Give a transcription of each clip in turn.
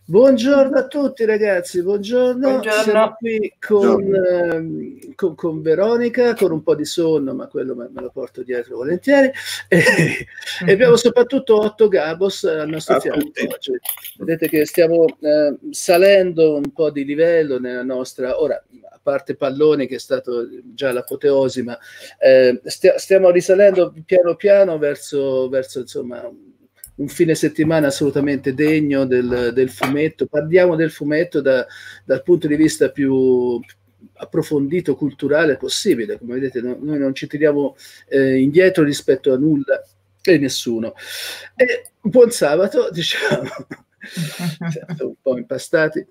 Buongiorno a tutti ragazzi, buongiorno. Siamo Buongiorno. qui Buongiorno. con Veronica, con un po' di sonno, ma quello me lo porto dietro volentieri. E abbiamo soprattutto Otto Gabos al nostro fianco oggi. Vedete che stiamo salendo un po' di livello nella nostra, ora, a parte Palloni che è stato già l'apoteosi, ma stiamo risalendo piano piano verso insomma un fine settimana assolutamente degno del fumetto. Parliamo del fumetto dal punto di vista più approfondito, culturale possibile. Come vedete, noi non ci tiriamo indietro rispetto a nulla e nessuno. E buon sabato, diciamo, siamo un po' impastati.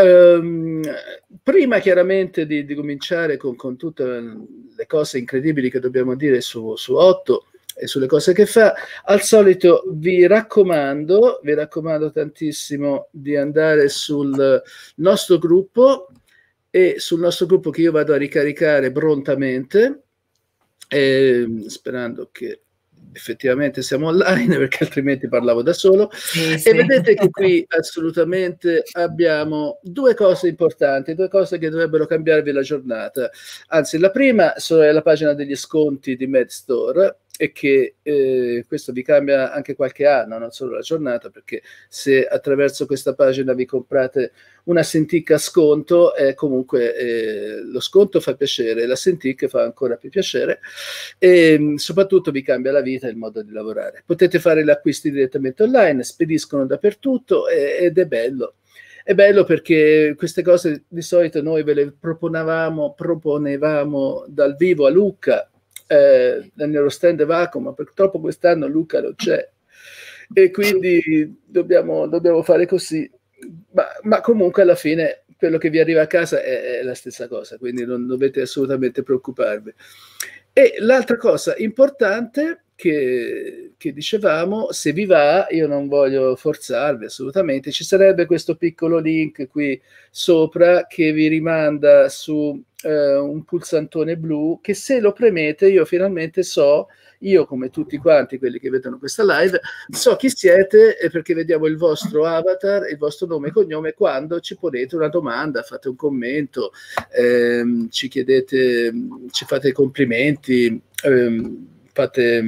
Prima chiaramente di cominciare con tutte le cose incredibili che dobbiamo dire su Otto e sulle cose che fa, al solito vi raccomando tantissimo di andare sul nostro gruppo, e sul nostro gruppo che io vado a ricaricare prontamente, sperando che effettivamente siamo online, perché altrimenti parlavo da solo. Sì. E vedete che qui assolutamente abbiamo due cose importanti, due cose che dovrebbero cambiarvi la giornata. Anzi, la prima è la pagina degli sconti di MedStore, e che questo vi cambia anche qualche anno, non solo la giornata, perché se attraverso questa pagina vi comprate una Cintiq a sconto, comunque lo sconto fa piacere, la Cintiq fa ancora più piacere, e soprattutto vi cambia la vita e il modo di lavorare. Potete fare gli acquisti direttamente online, spediscono dappertutto ed è bello. È bello perché queste cose di solito noi ve le proponevamo dal vivo a Lucca, nel nello stand Vacuum, ma purtroppo quest'anno Lucca non c'è e quindi dobbiamo fare così, ma comunque alla fine quello che vi arriva a casa è la stessa cosa, quindi non dovete assolutamente preoccuparvi. E l'altra cosa importante che dicevamo, se vi va, io non voglio forzarvi assolutamente, ci sarebbe questo piccolo link qui sopra che vi rimanda su un pulsantone blu, che se lo premete io finalmente so, io come tutti quanti quelli che vedono questa live, so chi siete, perché vediamo il vostro avatar, il vostro nome e cognome quando ci ponete una domanda, fate un commento, ci chiedete, ci fate complimenti, fate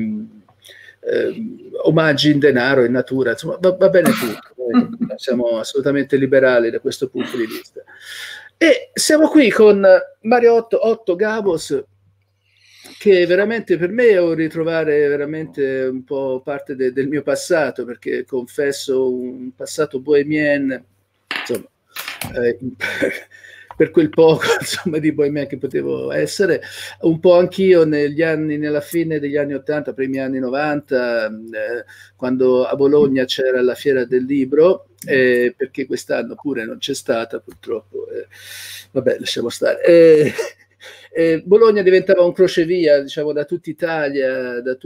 omaggi in denaro, in natura, insomma va bene tutto. Noi siamo assolutamente liberali da questo punto di vista. E siamo qui con Mario Otto Gabos, che veramente per me è un ritrovare veramente un po' parte del mio passato, perché confesso un passato bohemien, insomma, per quel poco insomma di bohemien che potevo essere, un po' anch'io nella fine degli anni 80, primi anni 90, quando a Bologna c'era la fiera del libro, perché quest'anno pure non c'è stata purtroppo, vabbè, lasciamo stare. Bologna diventava un crocevia, diciamo, da tutta Italia, da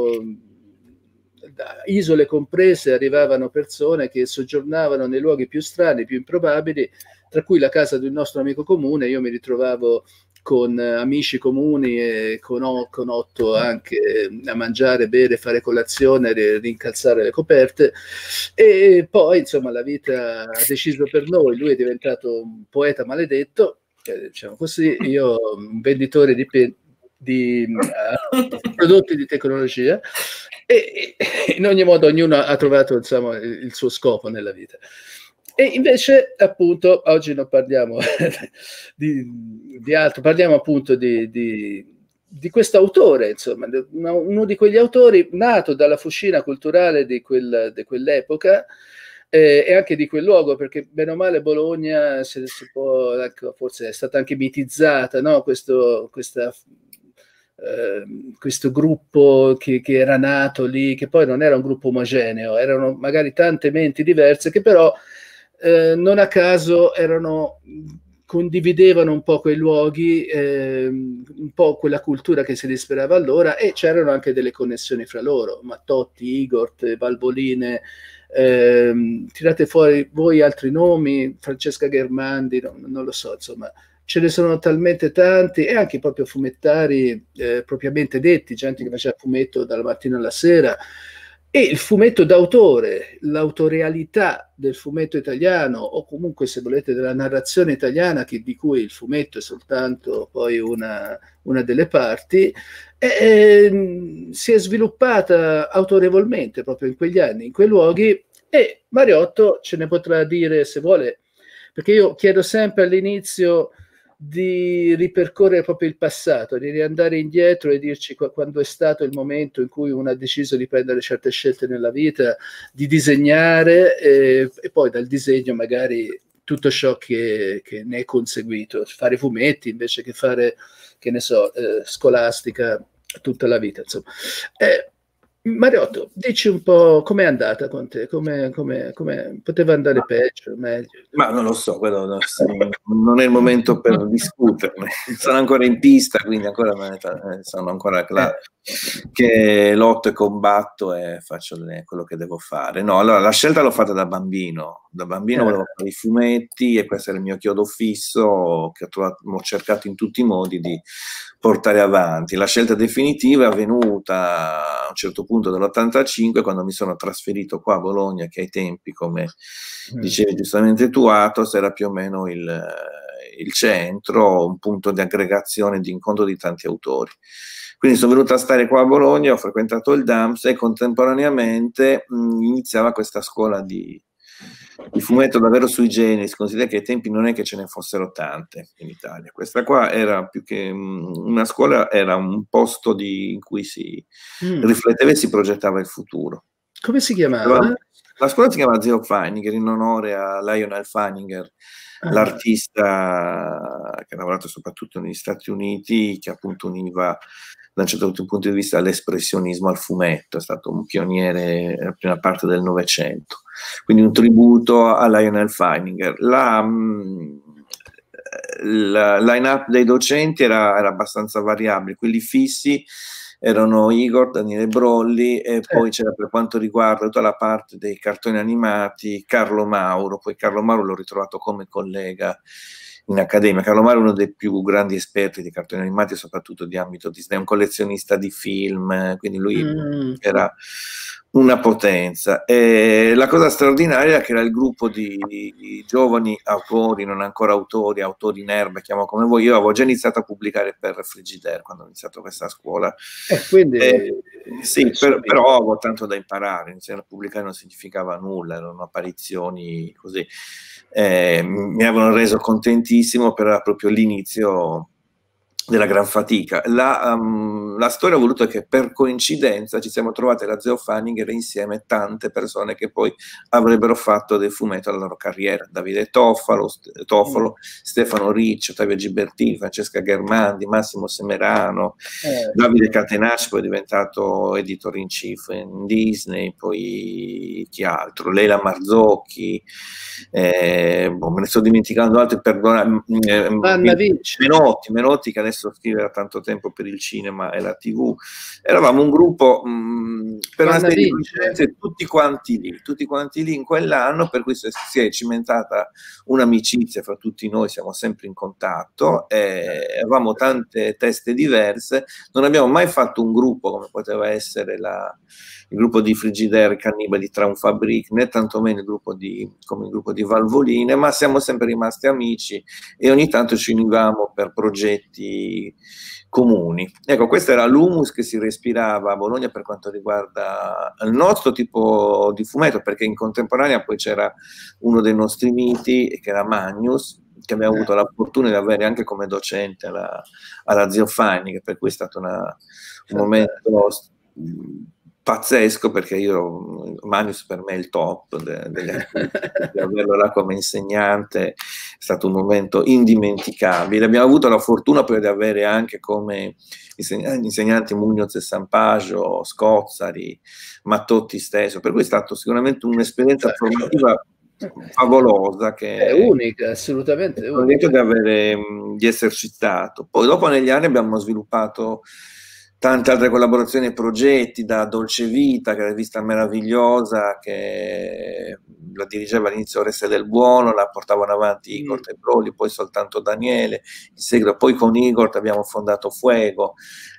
isole comprese, arrivavano persone che soggiornavano nei luoghi più strani, più improbabili, tra cui la casa di un nostro amico comune. Io mi ritrovavo con amici comuni e con Otto anche a mangiare, bere, fare colazione, rincalzare le coperte, e poi insomma la vita ha deciso per noi. Lui è diventato un poeta maledetto, diciamo così, io un venditore di prodotti di tecnologia, e in ogni modo ognuno ha trovato insomma il suo scopo nella vita. E invece appunto oggi non parliamo di altro, parliamo appunto di questo autore, insomma, uno di quegli autori nato dalla fucina culturale di quell'epoca, e anche di quel luogo, perché bene o male Bologna si può, ecco, forse è stata anche mitizzata, no? Questo gruppo che era nato lì, che poi non era un gruppo omogeneo, erano magari tante menti diverse che però non a caso condividevano un po' quei luoghi, un po' quella cultura che si respirava allora, e c'erano anche delle connessioni fra loro, Mattotti, Igor, Valvoline, tirate fuori voi altri nomi, Francesca Ghermandi, non lo so, insomma ce ne sono talmente tanti, e anche proprio fumettari propriamente detti, gente che faceva fumetto dalla mattina alla sera, E il fumetto d'autore, l'autorialità del fumetto italiano, o comunque, se volete, della narrazione italiana, di cui il fumetto è soltanto poi una delle parti, si è sviluppata autorevolmente proprio in quegli anni, in quei luoghi, e Mariotto ce ne potrà dire, se vuole, perché io chiedo sempre all'inizio di ripercorrere proprio il passato, di riandare indietro e dirci quando è stato il momento in cui uno ha deciso di prendere certe scelte nella vita, di disegnare, e poi dal disegno magari tutto ciò che ne è conseguito, fare fumetti invece che fare, che ne so, scolastica tutta la vita, insomma. Mariotto, dici un po' com'è andata con te, poteva andare peggio, meglio? Ma non lo so, non è il momento per discuterne. Sono ancora in pista, quindi ancora sono ancora che lotto e combatto e faccio quello che devo fare. No, allora la scelta l'ho fatta da bambino. Da bambino volevo fare i fumetti e questo era il mio chiodo fisso che ho cercato in tutti i modi di portare avanti. La scelta definitiva è avvenuta a un certo punto dell'85, quando mi sono trasferito qua a Bologna, che ai tempi, come dicevi giustamente tu, Athos era più o meno il centro, un punto di aggregazione, di incontro di tanti autori. Quindi sono venuto a stare qua a Bologna, ho frequentato il DAMS e contemporaneamente iniziava questa scuola di fumetto davvero sui generis. Considera che ai tempi non è che ce ne fossero tante in Italia. Questa qua era più che una scuola, era un posto in cui si rifletteva e si progettava il futuro. Come si chiamava? La scuola si chiama Zero Feininger, in onore a Lionel Feininger, l'artista che ha lavorato soprattutto negli Stati Uniti, che appunto univa da un certo punto di vista l'espressionismo al fumetto, è stato un pioniere nella prima parte del Novecento, quindi un tributo a Lionel Feininger. La line-up dei docenti era abbastanza variabile, quelli fissi erano Igor, Daniele Brolli, e poi c'era, per quanto riguarda tutta la parte dei cartoni animati, Carlo Mauro. Poi Carlo Mauro l'ho ritrovato come collega in accademia. Carlo Mauro è uno dei più grandi esperti di cartoni animati, soprattutto di ambito Disney, è un collezionista di film, quindi lui era una potenza. E la cosa straordinaria è che era il gruppo di giovani autori, non ancora autori in erba, chiamo come voi. Io avevo già iniziato a pubblicare per Frigidaire quando ho iniziato questa scuola. Quindi, sì, però avevo tanto da imparare. Iniziare a pubblicare non significava nulla, erano apparizioni così. Mi avevano reso contentissimo, però era proprio l'inizio della gran fatica. La storia ha voluto che per coincidenza ci siamo trovati alla Zero Feininger insieme tante persone che poi avrebbero fatto del fumetto la loro carriera: Davide Toffolo, Stefano Ricci, Ottavio Gibertini, Francesca Ghermandi, Massimo Semerano, Davide Catenacci, poi è diventato editor in chief in Disney, poi chi altro? Leila Marzocchi, me ne sto dimenticando altri, perdona, Menotti, che adesso scrive da tanto tempo per il cinema e la TV. Eravamo un gruppo per una serie di coincidenze, tutti quanti lì in quell'anno, per cui si è cimentata un'amicizia fra tutti noi, siamo sempre in contatto, avevamo tante teste diverse, non abbiamo mai fatto un gruppo come poteva essere il gruppo di Frigidaire Cannibali Traum Fabrique, né tantomeno come il gruppo di Valvoline, ma siamo sempre rimasti amici e ogni tanto ci univamo per progetti comuni. Ecco, questo era l'humus che si respirava a Bologna per quanto riguarda il nostro tipo di fumetto, perché in contemporanea poi c'era uno dei nostri miti, che era Magnus, che abbiamo avuto la fortuna di avere anche come docente alla Zio Feininger, per cui è stato un momento pazzesco, perché Magnus per me è il top degli artisti, averlo là come insegnante è stato un momento indimenticabile. Abbiamo avuto la fortuna poi di avere anche come insegnanti Munoz e Sampaggio, Scozzari, Mattotti stesso, per cui è stato sicuramente un'esperienza formativa favolosa, che è unica, assolutamente unica, di esserci stato. Poi dopo negli anni abbiamo sviluppato tante altre collaborazioni e progetti, da Dolce Vita, che è la rivista meravigliosa che la dirigeva all'inizio Oreste del Buono, la portavano avanti Igor Tebroli, poi soltanto Daniele, in seguito poi con Igor abbiamo fondato Fuego,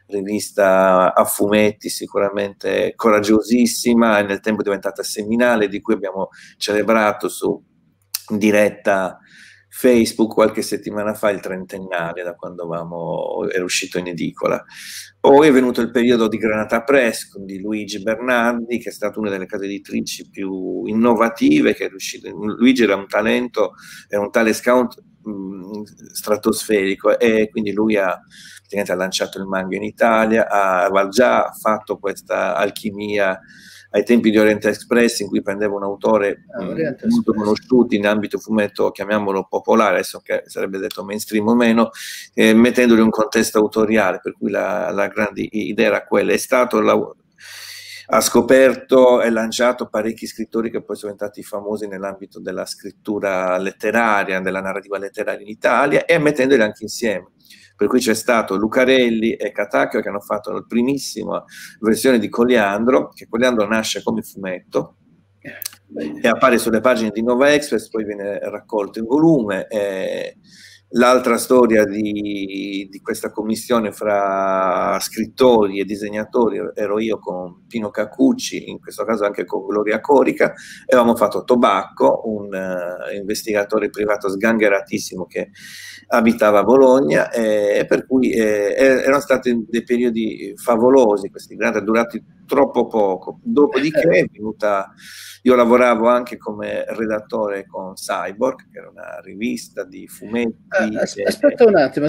rivista a fumetti sicuramente coraggiosissima, e nel tempo è diventata seminale, di cui abbiamo celebrato su diretta Facebook qualche settimana fa il trentennale, da quando era uscito in edicola. Poi è venuto il periodo di Granata Press di Luigi Bernardi, che è stata una delle case editrici più innovative, che è riuscito. Luigi era un talento, era un tale scout stratosferico, e quindi lui ha lanciato il manga in Italia, aveva già fatto questa alchimia ai tempi di Orient Express, in cui prendeva un autore molto conosciuto in ambito fumetto, chiamiamolo popolare, adesso che sarebbe detto mainstream o meno, mettendolo in un contesto autoriale, per cui la grande idea era quella. Ha scoperto e lanciato parecchi scrittori che poi sono diventati famosi nell'ambito della scrittura letteraria, della narrativa letteraria in Italia, e mettendoli anche insieme. Per cui c'è stato Lucarelli e Catacchio, che hanno fatto la primissima versione di Coliandro, che Coliandro nasce come fumetto e appare sulle pagine di Nova Express, poi viene raccolto in volume. L'altra storia di questa commissione fra scrittori e disegnatori ero io con Pino Cacucci, in questo caso anche con Gloria Corica, e avevamo fatto Tobacco, un investigatore privato sgangheratissimo che abitava a Bologna, e per cui erano stati dei periodi favolosi, questi grandi, durati troppo poco. Dopodiché è venuta. Io lavoravo anche come redattore con Cyborg, che era una rivista di fumetti. Aspetta un attimo,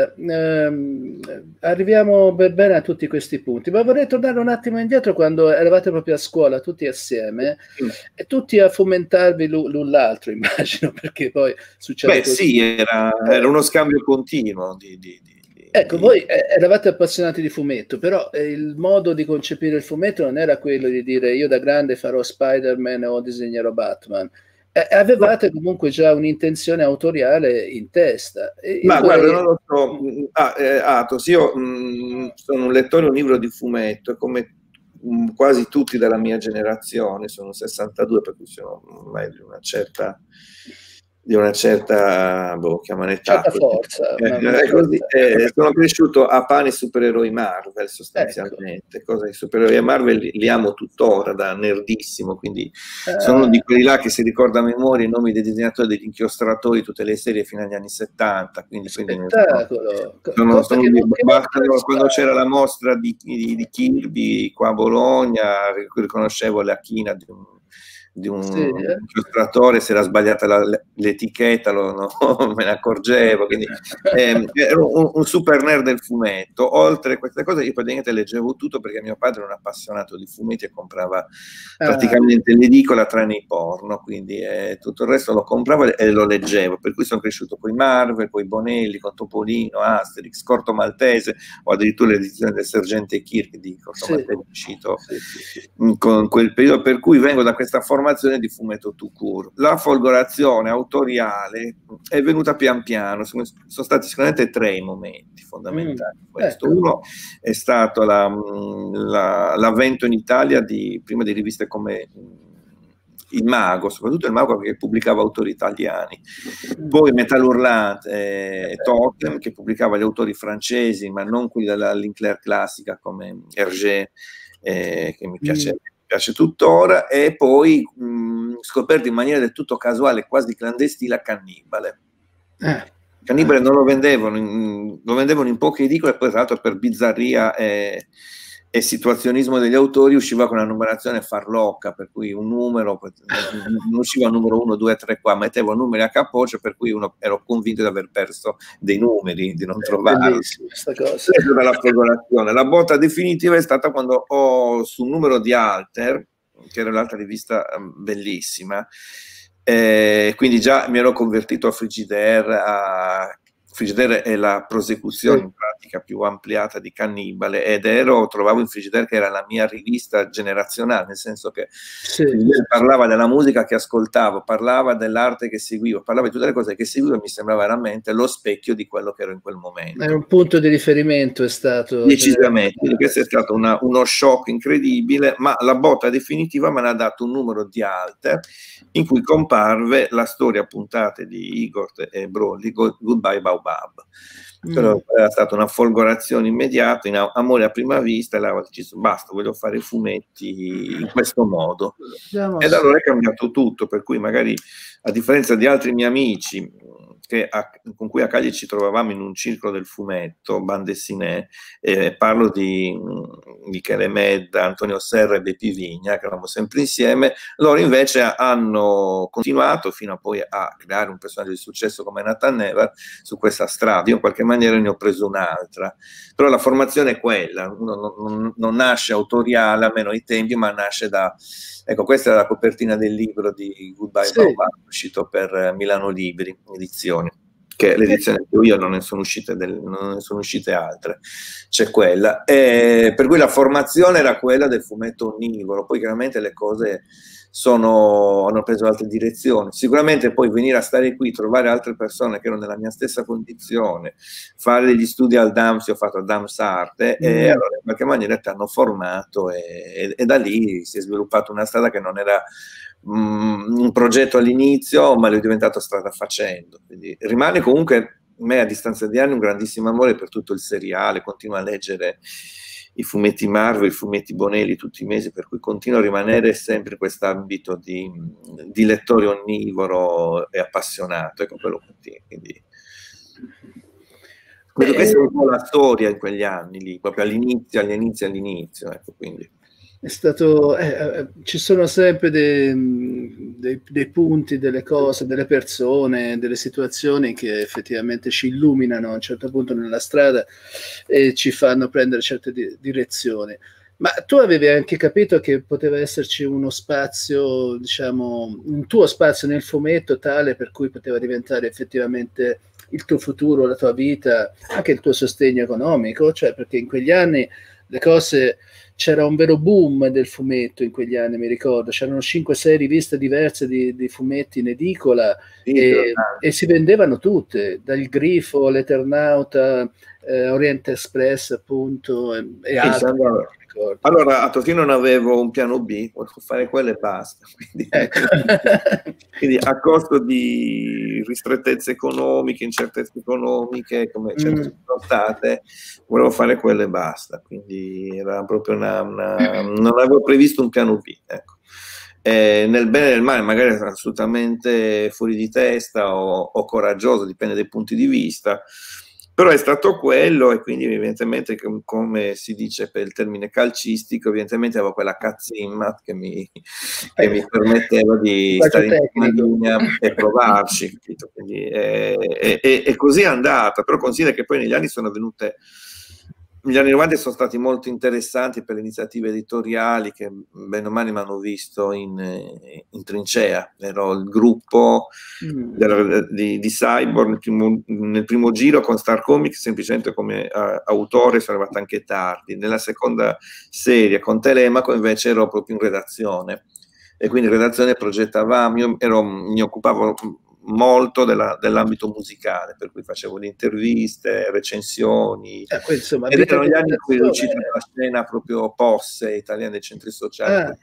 arriviamo bene a tutti questi punti, ma vorrei tornare un attimo indietro, quando eravate proprio a scuola tutti assieme e tutti a fomentarvi l'un l'altro, immagino, perché poi succede così. Sì, era uno scambio continuo Ecco, voi eravate appassionati di fumetto, però il modo di concepire il fumetto non era quello di dire io da grande farò Spider-Man o disegnerò Batman. Avevate comunque già un'intenzione autoriale in testa. Ma guarda, non lo so, Atos, io sono un lettore, un libro di fumetto, come quasi tutti della mia generazione, sono 62, per cui sono ormai di una certa chiamano età, forza. Sono cresciuto a pane supereroi Marvel, sostanzialmente. Cosa di supereroi Marvel li amo tuttora, da nerdissimo, quindi sono uno di quelli là che si ricorda a memoria i nomi dei disegnatori, degli inchiostratori, tutte le serie fino agli anni 70. Quindi spettacolo. Quando c'era la mostra di Kirby qua a Bologna, riconoscevo la china di un illustratore, se era sbagliata l'etichetta, non me ne accorgevo, quindi ero un super nerd del fumetto. Oltre a queste cose io praticamente leggevo tutto, perché mio padre era un appassionato di fumetti e comprava praticamente l'edicola tranne i porno, quindi tutto il resto lo compravo e lo leggevo, per cui sono cresciuto con i Marvel, con i Bonelli, con Topolino, Asterix, Corto Maltese, o addirittura l'edizione del Sergente Kirk di Corto Maltese uscito con quel periodo, per cui vengo da questa formazione di fumetto tout court. La folgorazione autoriale è venuta pian piano, sono stati sicuramente tre i momenti fondamentali. Uno è stato l'avvento in Italia prima di riviste come Il Mago, soprattutto Il Mago, che pubblicava autori italiani, poi Metal Hurlante e Totem, che pubblicava gli autori francesi, ma non quelli della Linclair classica come Hergé, che mi piace tuttora, e poi scoperto in maniera del tutto casuale, quasi clandestina, Cannibale. Cannibale non lo vendevano in poche edicole, e poi tra l'altro per bizzarria e situazionismo degli autori usciva con una numerazione farlocca, per cui un numero non usciva il numero 1, 2, 3, qua mettevo numeri a capoccio, per cui ero convinto di aver perso dei numeri, di non trovarli. La folgorazione. La botta definitiva è stata quando sul numero di Alter, che era l'altra rivista bellissima, quindi già mi ero convertito a Frigidaire. Frigidaire è la prosecuzione in pratica più ampliata di Cannibale, ed trovavo in Frigidaire che era la mia rivista generazionale, nel senso che parlava della musica che ascoltavo, parlava dell'arte che seguivo, parlava di tutte le cose che seguivo, e mi sembrava veramente lo specchio di quello che ero in quel momento. Era un punto di riferimento, è stato decisamente, quindi questo è stato uno shock incredibile, ma la botta definitiva me l'ha dato un numero di Alter in cui comparve la storia a puntate di Igor e Broly, Goodbye Bye Baobab. Però era stata una folgorazione immediata, in amore a prima vista, e là ho deciso basta, voglio fare i fumetti in questo modo. E da allora è cambiato tutto, per cui magari, a differenza di altri miei amici con cui a Cagli ci trovavamo in un circolo del fumetto, bande dessinée, parlo di Michele Medda, Antonio Serra e Bepi Vigna, che eravamo sempre insieme, loro invece hanno continuato fino a poi a creare un personaggio di successo come Nathan Never su questa strada. Io in qualche maniera ne ho preso un'altra, però la formazione è quella, uno non nasce autoriale, almeno ai tempi, ma nasce da... Ecco, questa è la copertina del libro di Goodbye Baobab, uscito per Milano Libri Edizioni, che è l'edizione che io non ne sono uscite altre, c'è quella. Per cui la formazione era quella del fumetto onnivoro, poi chiaramente le cose hanno preso altre direzioni. Sicuramente poi venire a stare qui, trovare altre persone che erano nella mia stessa condizione, fare degli studi al DAMS, ho fatto al DAMS Arte, e allora in qualche maniera ti hanno formato, e da lì si è sviluppata una strada che non era un progetto all'inizio, ma l'ho diventato strada facendo. Quindi rimane comunque a me, a distanza di anni, un grandissimo amore per tutto il seriale, continuo a leggere i fumetti Marvel, i fumetti Bonelli tutti i mesi, per cui continuo a rimanere sempre in quest'ambito di lettore onnivoro e appassionato, ecco, quello quindi questa è un po' la storia in quegli anni lì, proprio all'inizio, ecco, quindi. È stato, ci sono sempre dei punti, delle cose, delle persone, delle situazioni che effettivamente ci illuminano a un certo punto nella strada e ci fanno prendere certe direzioni. Ma tu avevi anche capito che poteva esserci uno spazio, diciamo, un tuo spazio nel fumetto tale per cui poteva diventare effettivamente il tuo futuro, la tua vita, anche il tuo sostegno economico, cioè perché in quegli anni le cose... C'era un vero boom del fumetto in quegli anni, mi ricordo, c'erano 5-6 riviste diverse di fumetti in edicola, e si vendevano tutte, dal Grifo, l'Eternauta, Oriente Express appunto, e altri. Allora a Torino non avevo un piano B, volevo fare quello e basta, quindi, ecco. quindi a costo di ristrettezze economiche, incertezze economiche, come ci sono state, volevo fare quello e basta, quindi era proprio non avevo previsto un piano B, ecco. Nel bene e nel male, magari assolutamente fuori di testa o coraggioso, dipende dai punti di vista, però è stato quello, e quindi evidentemente, come si dice per il termine calcistico, evidentemente avevo quella cazzimma che mi permetteva di stare in prima linea e provarci, quindi, e così è andata. Però considera che poi negli anni gli anni 90 sono stati molto interessanti per le iniziative editoriali che bene o male mi hanno visto in trincea. Ero il gruppo di Cyborg nel primo giro con Star Comics, semplicemente come autore, sono arrivato anche tardi. Nella seconda serie con Telemaco invece ero proprio in redazione, e quindi in redazione progettavamo, mi occupavo molto dell'ambito musicale, per cui facevo le interviste, recensioni, insomma, ed erano gli anni in cui è uscita la scena proprio Posse italiana dei centri sociali,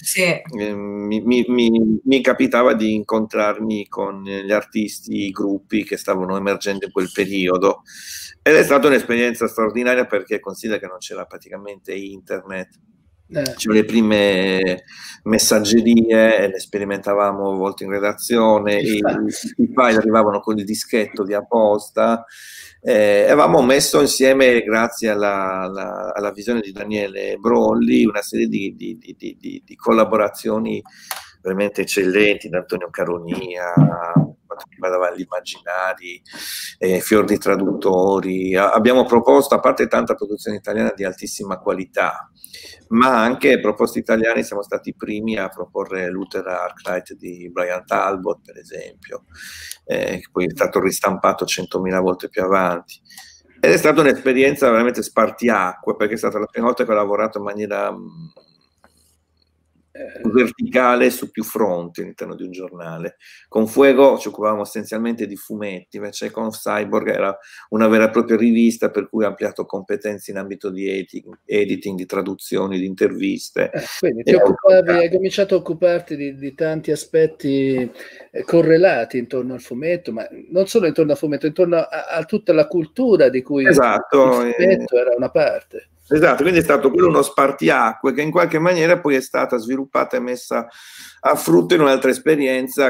mi capitava di incontrarmi con gli artisti, i gruppi che stavano emergendo in quel periodo, ed è stata un'esperienza straordinaria, perché considera che non c'era praticamente internet. C'erano le prime messaggerie e le sperimentavamo a volte in redazione, i file arrivavano con il dischetto via posta, e avevamo messo insieme, grazie alla visione di Daniele Brolli, una serie di collaborazioni veramente eccellenti, da Antonio Caronia, quanto riguardava gli immaginari, fior di traduttori. Abbiamo proposto, a parte tanta produzione italiana di altissima qualità, ma anche proposte italiane. Siamo stati i primi a proporre Luther Arkwright di Brian Talbot, per esempio, che poi è stato ristampato 100.000 volte più avanti. Ed è stata un'esperienza veramente spartiacque, perché è stata la prima volta che ho lavorato in maniera verticale su più fronti all'interno di un giornale. Con Fuego ci occupavamo essenzialmente di fumetti, invece con Cyborg era una vera e propria rivista per cui ho ampliato competenze in ambito di editing, di traduzioni, di interviste. Quindi hai cominciato a occuparti di tanti aspetti correlati intorno al fumetto, ma non solo intorno al fumetto, intorno a tutta la cultura di cui esatto, il fumetto era una parte. Esatto, quindi è stato quello uno spartiacque che in qualche maniera poi è stata sviluppata e messa a frutto in un'altra esperienza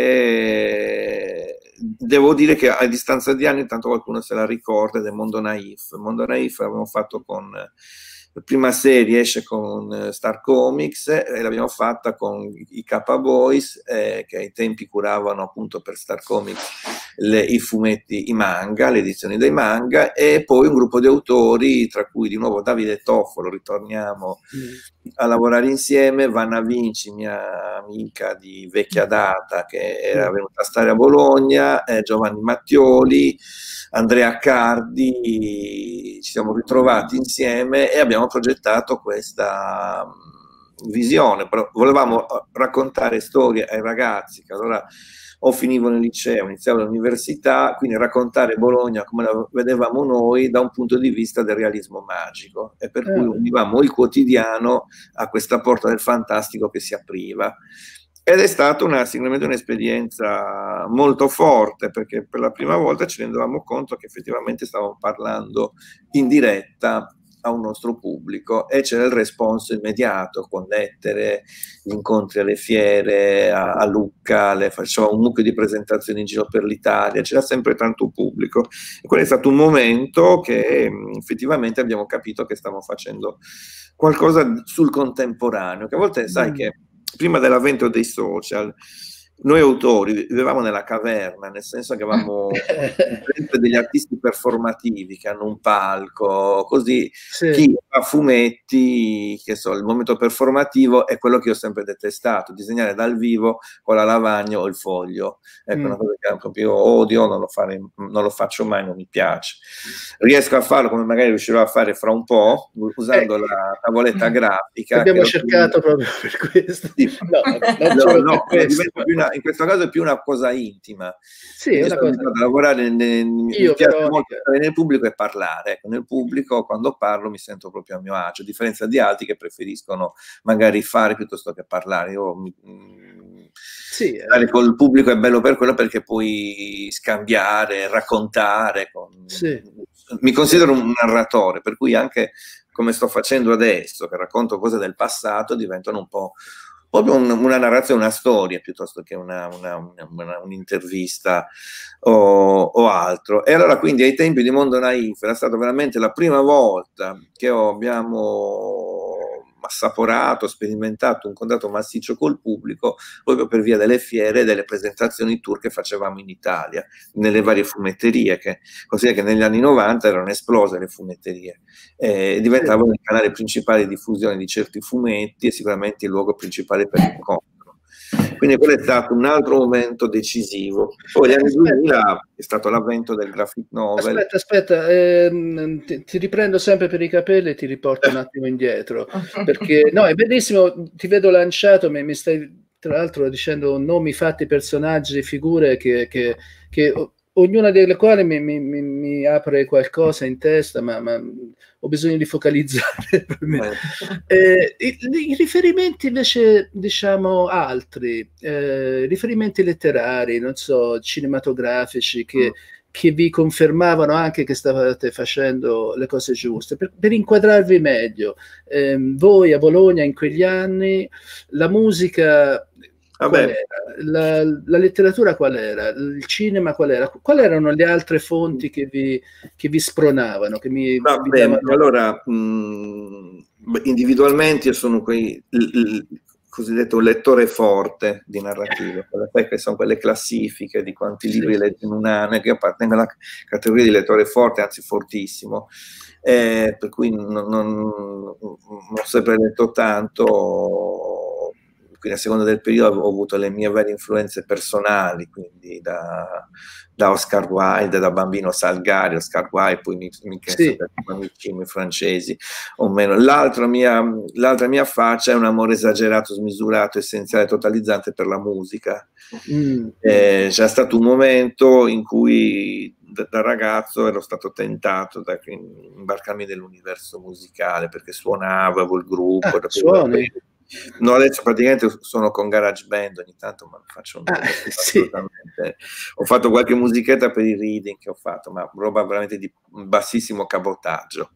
che devo dire che a distanza di anni tanto qualcuno se la ricorda, ed è Mondo Naif. Mondo Naif l'abbiamo fatto con la prima serie, esce con Star Comics, e l'abbiamo fatta con i Kappa Boys, che ai tempi curavano appunto per Star Comics i fumetti, i manga, le edizioni dei manga, e poi un gruppo di autori, tra cui di nuovo Davide Toffolo, ritorniamo a lavorare insieme, Vanna Vinci, mia amica di vecchia data, che era venuta a stare a Bologna, Giovanni Mattioli, Andrea Cardi, ci siamo ritrovati insieme e abbiamo progettato questa visione. Però volevamo raccontare storie ai ragazzi che allora o finivano il liceo, iniziavano l'università, quindi raccontare Bologna come la vedevamo noi da un punto di vista del realismo magico, e per cui univamo il quotidiano a questa porta del fantastico che si apriva. Ed è stata sicuramente un'esperienza molto forte, perché per la prima volta ci rendevamo conto che effettivamente stavamo parlando in diretta a un nostro pubblico, e c'era il responso immediato con lettere, incontri alle fiere, a Lucca, facevamo un mucchio di presentazioni in giro per l'Italia, c'era sempre tanto pubblico, e quello è stato un momento che effettivamente abbiamo capito che stavamo facendo qualcosa sul contemporaneo, che a volte sai che prima dell'avvento dei social noi autori vivevamo nella caverna, nel senso che avevamo degli artisti performativi che hanno un palco, così chi fa fumetti, che so, il momento performativo è quello che ho sempre detestato, disegnare dal vivo con la lavagna o il foglio, ecco, una cosa che proprio odio, non lo faccio mai, non mi piace. Riesco a farlo come magari riuscirò a fare fra un po', usando la tavoletta grafica. Abbiamo cercato proprio per questo. In questo caso è più una cosa intima. Sì, è una cosa. Lavorare mi piace molto stare nel pubblico e parlare. Ecco, nel pubblico, quando parlo, mi sento proprio a mio agio, a differenza di altri che preferiscono magari fare piuttosto che parlare. Stare col pubblico è bello per quello, perché puoi scambiare, raccontare. Mi considero un narratore, per cui anche come sto facendo adesso, che racconto cose del passato, diventano un po' proprio una narrazione, una storia, piuttosto che un'intervista o altro. E allora, quindi, ai tempi di Mondo Naif era stata veramente la prima volta che abbiamo assaporato, sperimentato un contatto massiccio col pubblico, proprio per via delle fiere e delle presentazioni tour che facevamo in Italia, nelle varie fumetterie, considera che negli anni 90 erano esplose le fumetterie, diventavano il canale principale di diffusione di certi fumetti e sicuramente il luogo principale per l'incontro. Quindi quello è stato un altro momento decisivo. Poi negli anni 2000 è stato l'avvento del graphic novel. Aspetta, ti riprendo sempre per i capelli e ti riporto un attimo indietro, perché no, è bellissimo, ti vedo lanciato, mi stai tra l'altro dicendo nomi, fatti, personaggi, figure che ognuna delle quali mi apre qualcosa in testa, ma ho bisogno di focalizzare. I riferimenti invece, diciamo, altri, riferimenti letterari, non so, cinematografici, che vi confermavano anche che stavate facendo le cose giuste. Per inquadrarvi meglio, voi a Bologna in quegli anni, la musica... Qual era? La letteratura qual era? Il cinema qual era? Quali erano le altre fonti che vi spronavano? Allora, individualmente io sono il cosiddetto lettore forte di narrativa, che sono quelle classifiche di quanti libri leggo in un anno, che io appartengo alla categoria di lettore forte, anzi fortissimo, per cui non ho sempre letto tanto. quindi a seconda del periodo ho avuto le mie varie influenze personali, quindi da Oscar Wilde, da bambino Salgari, Oscar Wilde, poi mi interesso per i francesi o meno. L'altra mia faccia è un amore esagerato, smisurato, essenziale, totalizzante per la musica. C'è stato un momento in cui da ragazzo ero stato tentato da imbarcarmi nell'universo musicale, perché suonavo, avevo il gruppo. No, adesso praticamente sono con GarageBand ogni tanto, ma faccio assolutamente. Ho fatto qualche musichetta per i reading che ho fatto, ma roba veramente di bassissimo cabotaggio.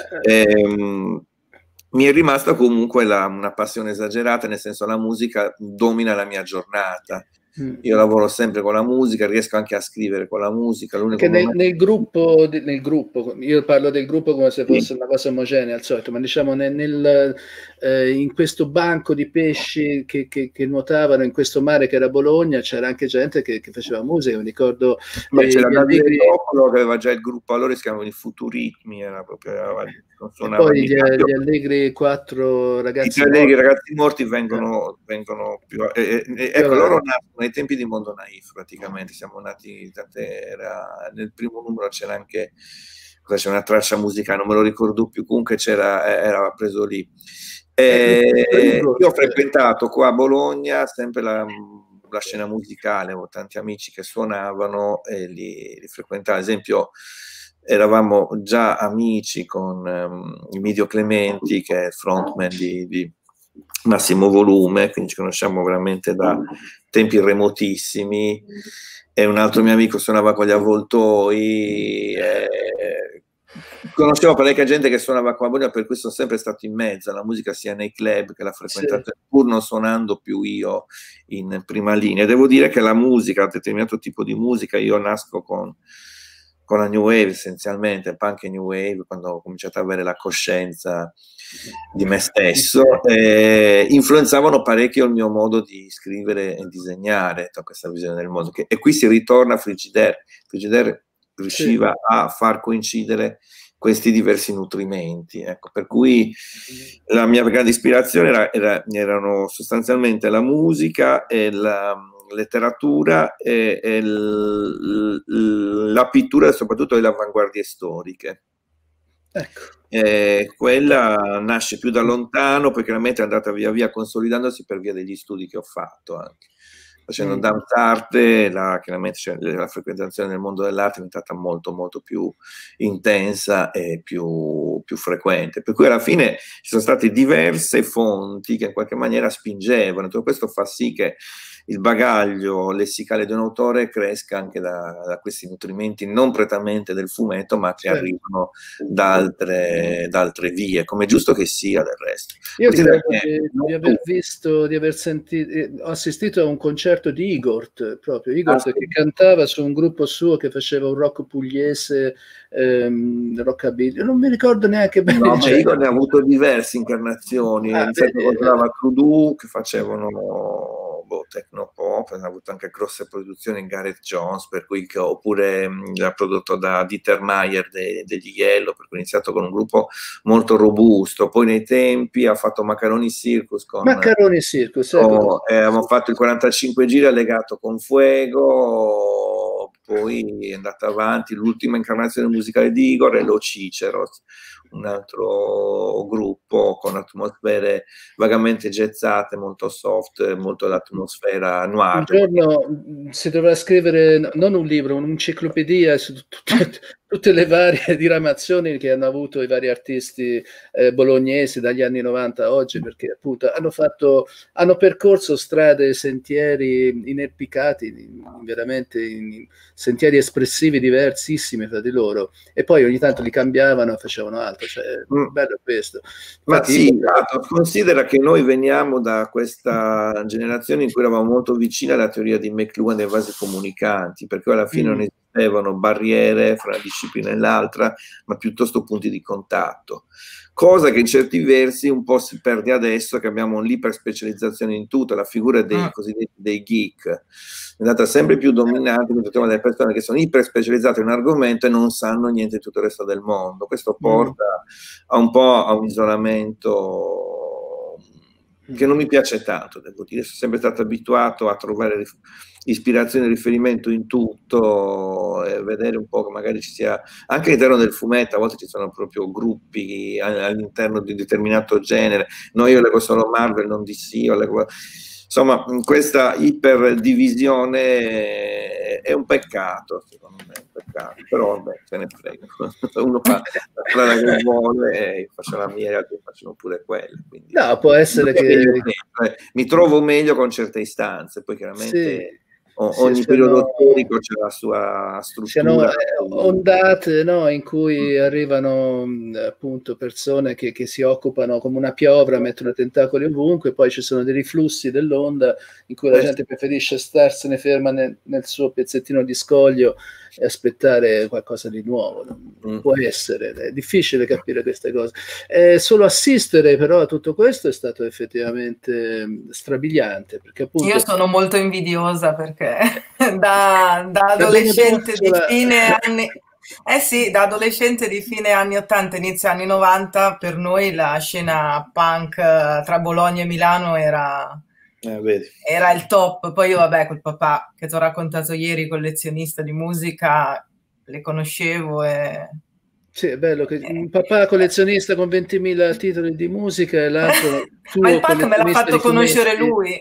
Mi è rimasta comunque una passione esagerata, nel senso la musica domina la mia giornata. Io lavoro sempre con la musica, riesco anche a scrivere con la musica. Perché nel gruppo, io parlo del gruppo come se fosse una cosa omogenea al solito, ma diciamo in questo banco di pesci che nuotavano in questo mare che era Bologna, c'era anche gente che faceva musica, mi ricordo. C'era Davide Topolo che aveva già il gruppo, allora si chiamavano i Futuritmi, era proprio... E poi gli Allegri 4 ragazzi morti. I ragazzi morti vengono più... ecco, loro nascono nei tempi di Mondo Naif, praticamente, siamo nati, nel primo numero c'era anche una traccia musicale, non me lo ricordo più, comunque era preso lì. Io ho frequentato qua a Bologna sempre la scena musicale, ho tanti amici che suonavano e li frequentavo, ad esempio eravamo già amici con Emilio Clementi, che è il frontman di Massimo Volume, quindi ci conosciamo veramente da tempi remotissimi, e un altro mio amico suonava con gli Avvoltoi, conoscevo parecchia gente che suonava qua a Bologna, per cui sono sempre stato in mezzo alla musica, sia nei club che la frequentazione, pur non suonando più io in prima linea. Devo dire che la musica, un determinato tipo di musica, io nasco con la New Wave essenzialmente, punk e New Wave, quando ho cominciato ad avere la coscienza di me stesso, influenzavano parecchio il mio modo di scrivere e disegnare, questa visione del mondo. E qui si ritorna a Frigidaire. Frigidaire riusciva a far coincidere questi diversi nutrimenti, ecco, per cui la mia grande ispirazione erano sostanzialmente la musica e la letteratura e la pittura, soprattutto delle avanguardie storiche. Ecco. Quella nasce più da lontano, perché chiaramente è andata via via consolidandosi per via degli studi che ho fatto anche. Facendo danz'arte, chiaramente la frequentazione nel mondo dell'arte è diventata molto molto più intensa e più frequente, per cui alla fine ci sono state diverse fonti che in qualche maniera spingevano. Tutto questo fa sì che il bagaglio lessicale di un autore cresca anche da questi nutrimenti non prettamente del fumetto, ma che arrivano da altre vie, come è giusto che sia del resto. Io credo di aver visto, di aver sentito, ho assistito a un concerto di Igor, proprio Igor, che cantava su un gruppo suo che faceva un rock pugliese, rockabilly, non mi ricordo neanche bene. No, ma Igor ne ha avuto diverse incarnazioni, incontrava Voodoo, che facevano technopop, ha avuto anche grosse produzioni in Gareth Jones, per cui oppure ha prodotto da Dieter Meier degli Yellow, per cui ha iniziato con un gruppo molto robusto, poi nei tempi ha fatto Macaroni Circus abbiamo fatto il 45 giri allegato con Fuego, poi è andata avanti, l'ultima incarnazione musicale di Igor è Lo Ciceros, un altro gruppo con atmosfere vagamente jazzate, molto soft, molto l'atmosfera noir. Un giorno si dovrà scrivere non un libro, un'enciclopedia su tutte le varie diramazioni che hanno avuto i vari artisti bolognesi dagli anni 90 a oggi, perché appunto hanno percorso strade e sentieri inerpicati, veramente in sentieri espressivi diversissimi fra di loro, e poi ogni tanto li cambiavano e facevano altro, cioè bello questo. Ma sì, considera che noi veniamo da questa generazione in cui eravamo molto vicini alla teoria di McLuhan dei vasi comunicanti, perché alla fine non esistevano barriere fra una disciplina e l'altra, ma piuttosto punti di contatto. Cosa che in certi versi un po' si perde adesso, che abbiamo l'iperspecializzazione in tutto, la figura dei cosiddetti dei geek è andata sempre più dominante, delle persone che sono iperspecializzate in un argomento e non sanno niente di tutto il resto del mondo. Questo porta a un po' a un isolamento che non mi piace tanto, devo dire. Sono sempre stato abituato a trovare ispirazione e riferimento in tutto, e vedere un po' che magari ci sia, anche all'interno del fumetto, a volte ci sono proprio gruppi all'interno di un determinato genere. No, io leggo solo Marvel, non DC, io leggo... Insomma, questa iperdivisione è un peccato, secondo me, è un peccato, però vabbè, se ne frega. Uno fa la strada che vuole e io faccio la mia e gli altri facciano pure quella. Quindi, no, può essere che... mi trovo meglio con certe istanze, poi chiaramente... Sì. Ogni periodo storico c'è la sua struttura. Ondate, no, in cui arrivano appunto persone che si occupano come una piovra, mettono tentacoli ovunque, poi ci sono dei riflussi dell'onda in cui la gente preferisce starsene ferma nel suo pezzettino di scoglio e aspettare qualcosa di nuovo. Può essere, è difficile capire queste cose. Solo assistere però a tutto questo è stato effettivamente strabiliante, perché appunto... Io sono molto invidiosa perché da adolescente di fine anni... sì, da adolescente di fine anni 80, inizio anni 90, per noi la scena punk tra Bologna e Milano era il top. Poi io, vabbè, col papà che ti ho raccontato ieri, collezionista di musica, le conoscevo e... Sì, è bello che un papà collezionista con 20.000 titoli di musica e l'altro ma il punk me l'ha fatto conoscere lui.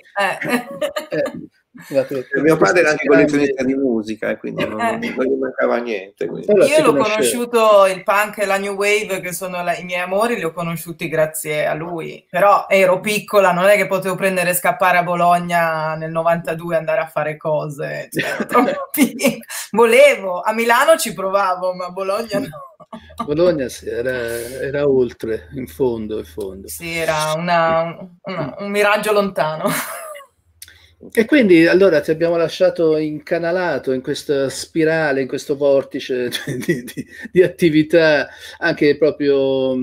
Mio padre era anche collezionista di musica, quindi non gli mancava niente. Io l'ho conosciuto, il punk e la new wave, che sono i miei amori, li ho conosciuti grazie a lui. Però ero piccola, non è che potevo prendere e scappare a Bologna nel 92 e andare a fare cose. Cioè, volevo, a Milano ci provavo, ma a Bologna no. Bologna sì, era oltre, in fondo. Sì, era un miraggio lontano. E quindi allora ti abbiamo lasciato incanalato in questa spirale, in questo vortice di attività anche proprio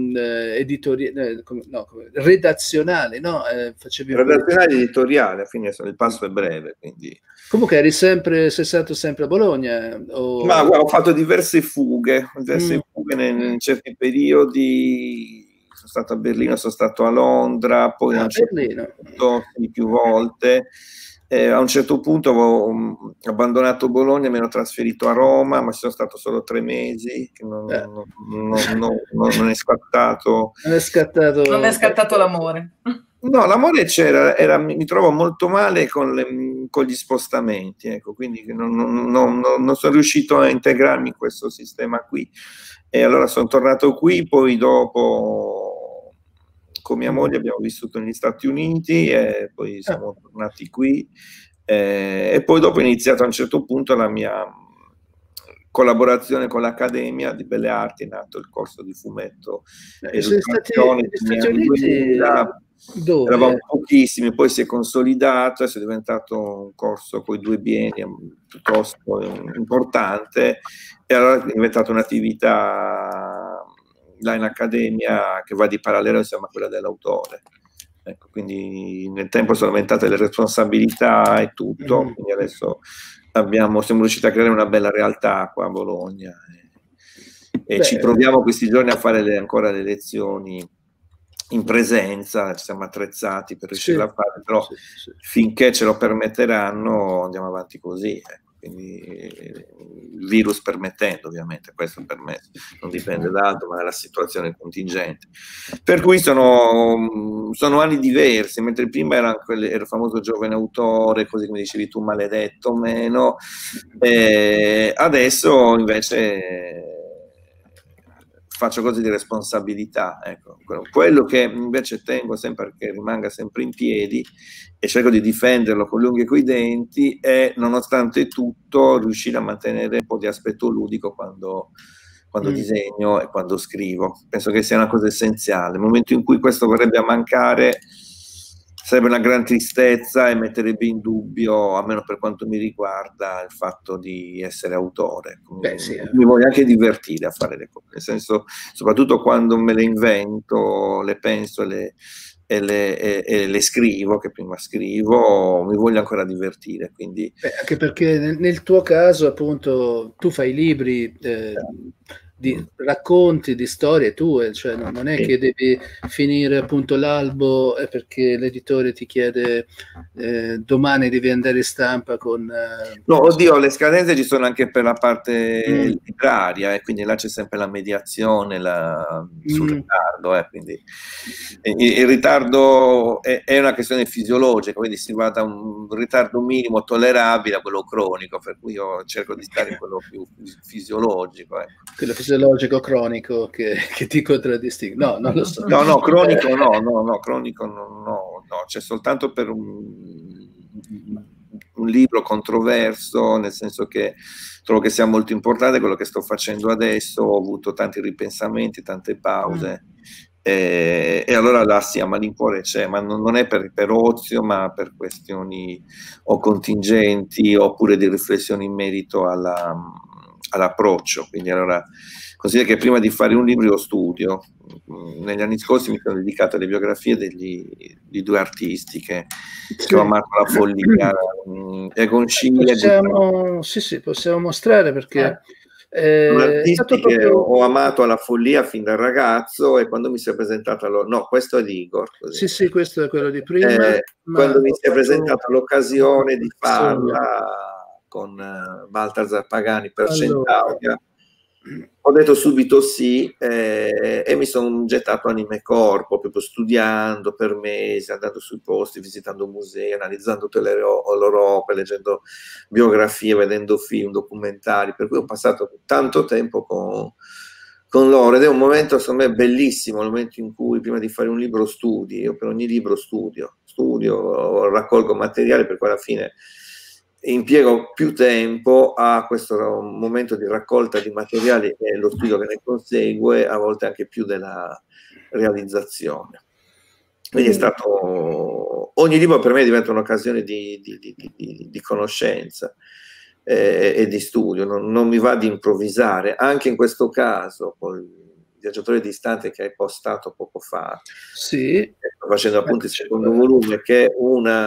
redazionali, no? Redazionale editoriale, alla fine il passo è breve, quindi... Comunque sei stato sempre a Bologna? Ma guarda, ho fatto diverse fughe in certi periodi. Sono stato a Berlino, sono stato a Londra, poi a un certo punto, più volte. A un certo punto avevo abbandonato Bologna e mi ero trasferito a Roma, ma ci sono stato solo 3 mesi, che non è scattato. Non è scattato l'amore. No, l'amore c'era, mi trovo molto male con gli spostamenti, ecco, quindi non sono riuscito a integrarmi in questo sistema qui. E allora sono tornato qui, poi dopo con mia moglie abbiamo vissuto negli Stati Uniti e poi siamo tornati qui e poi dopo è iniziato a un certo punto la mia collaborazione con l'Accademia di Belle Arti, è nato il corso di fumetto e illustrazione negli anni 2000. Dove? Eravamo pochissimi, poi si è consolidato e è diventato un corso con i 2 bienni piuttosto importante, e allora è diventata un'attività là in accademia che va di parallelo insomma a quella dell'autore. Ecco, quindi nel tempo sono aumentate le responsabilità e tutto, quindi adesso siamo riusciti a creare una bella realtà qua a Bologna e ci proviamo questi giorni a fare ancora le lezioni in presenza, ci siamo attrezzati per riuscire a fare, però finché ce lo permetteranno andiamo avanti così, ecco. Quindi il virus permettendo, ovviamente, questo permesso, non dipende da altro, ma dalla situazione contingente. Per cui sono anni diversi, mentre prima era il famoso giovane autore, così come dicevi tu, maledetto, meno, adesso invece faccio cose di responsabilità, ecco. Quello che invece tengo sempre che rimanga sempre in piedi e cerco di difenderlo con le unghie e coi denti è, nonostante tutto, riuscire a mantenere un po' di aspetto ludico quando disegno e quando scrivo. Penso che sia una cosa essenziale. Nel momento in cui questo verrebbe a mancare sarebbe una gran tristezza e metterebbe in dubbio, almeno per quanto mi riguarda, il fatto di essere autore. Mi voglio anche divertire a fare le cose, nel senso, soprattutto quando me le invento, le penso e le scrivo, che prima scrivo, mi voglio ancora divertire. Quindi... anche perché nel tuo caso, appunto, tu fai libri, di racconti, di storie tue, cioè non è che devi finire appunto l'albo perché l'editore ti chiede domani devi andare in stampa con... No, oddio, le scadenze ci sono anche per la parte libraria, e quindi là c'è sempre la mediazione sul ritardo, quindi il ritardo è una questione fisiologica, quindi si va da un ritardo minimo tollerabile a quello cronico, per cui io cerco di stare in quello più fisiologico. Quello fisiologico cronico che ti contraddistingue. No, non lo so. No, cronico no, cronico no, c'è soltanto per un libro controverso, nel senso che trovo che sia molto importante quello che sto facendo adesso, ho avuto tanti ripensamenti, tante pause, e allora là sì, a malincuore c'è, ma non è per ozio, ma per questioni o contingenti oppure di riflessioni in merito all'approccio. Quindi allora considero che prima di fare un libro io studio. Negli anni scorsi mi sono dedicato alle biografie di due artisti che ho amato la follia, Egon Schiele. Possiamo mostrare perché artisti che ho amato alla follia fin da ragazzo, e quando mi si è presentata no, questo è di Igor. Così. Sì, questo è quello di prima. Quando mi si è presentata l'occasione di farla con Balthazar Pagani per Centauria, ho detto subito sì, e mi sono gettato anime e corpo, proprio studiando per mesi, andando sui posti, visitando musei, analizzando tutte le loro opere, leggendo biografie, vedendo film, documentari, per cui ho passato tanto tempo con loro, ed è un momento secondo me bellissimo, il momento in cui prima di fare un libro studi. Io per ogni libro studio, raccolgo materiale, per cui alla fine impiego più tempo a questo momento di raccolta di materiali e lo studio che ne consegue, a volte anche più della realizzazione. Quindi è stato, ogni libro per me diventa un'occasione di conoscenza e di studio, non mi va di improvvisare, anche in questo caso col Viaggiatore distante che hai postato poco fa. Sì. Sto facendo appunto il secondo volume, che è